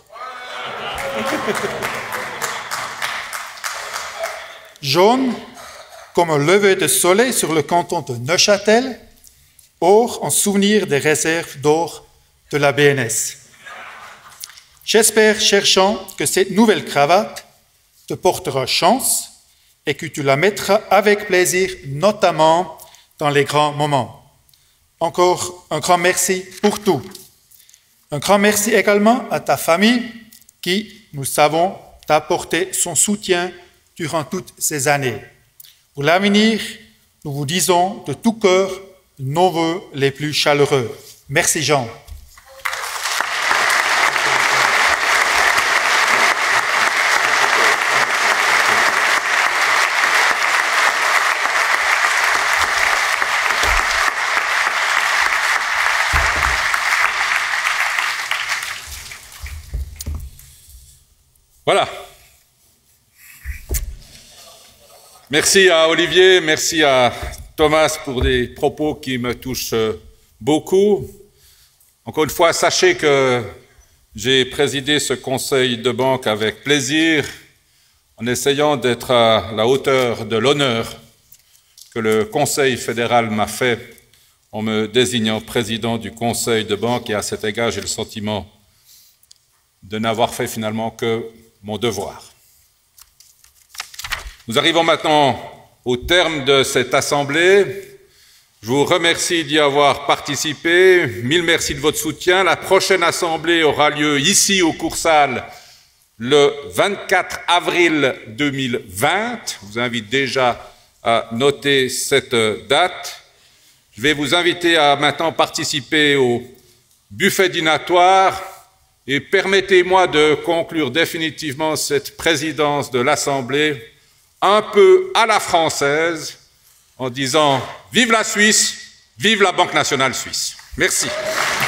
Jaune comme un lever de soleil sur le canton de Neuchâtel, or en souvenir des réserves d'or de la B N S. J'espère, cher Jean, que cette nouvelle cravate te portera chance et que tu la mettras avec plaisir, notamment dans les grands moments. Encore un grand merci pour tout. Un grand merci également à ta famille qui, nous savons, t'a apporté son soutien durant toutes ces années. Pour l'avenir, nous vous disons de tout cœur nos vœux les plus chaleureux. Merci Jean. Voilà. Merci à Olivier, merci à Thomas pour des propos qui me touchent beaucoup. Encore une fois, sachez que j'ai présidé ce conseil de banque avec plaisir, en essayant d'être à la hauteur de l'honneur que le Conseil fédéral m'a fait en me désignant président du conseil de banque, et à cet égard, j'ai le sentiment de n'avoir fait finalement que mon devoir. Nous arrivons maintenant au terme de cette assemblée. Je vous remercie d'y avoir participé. Mille merci de votre soutien. La prochaine assemblée aura lieu ici au Cours-Salle le vingt-quatre avril deux mille vingt. Je vous invite déjà à noter cette date. Je vais vous inviter à maintenant participer au buffet dînatoire et permettez-moi de conclure définitivement cette présidence de l'Assemblée un peu à la française en disant « Vive la Suisse, vive la Banque nationale suisse ». Merci.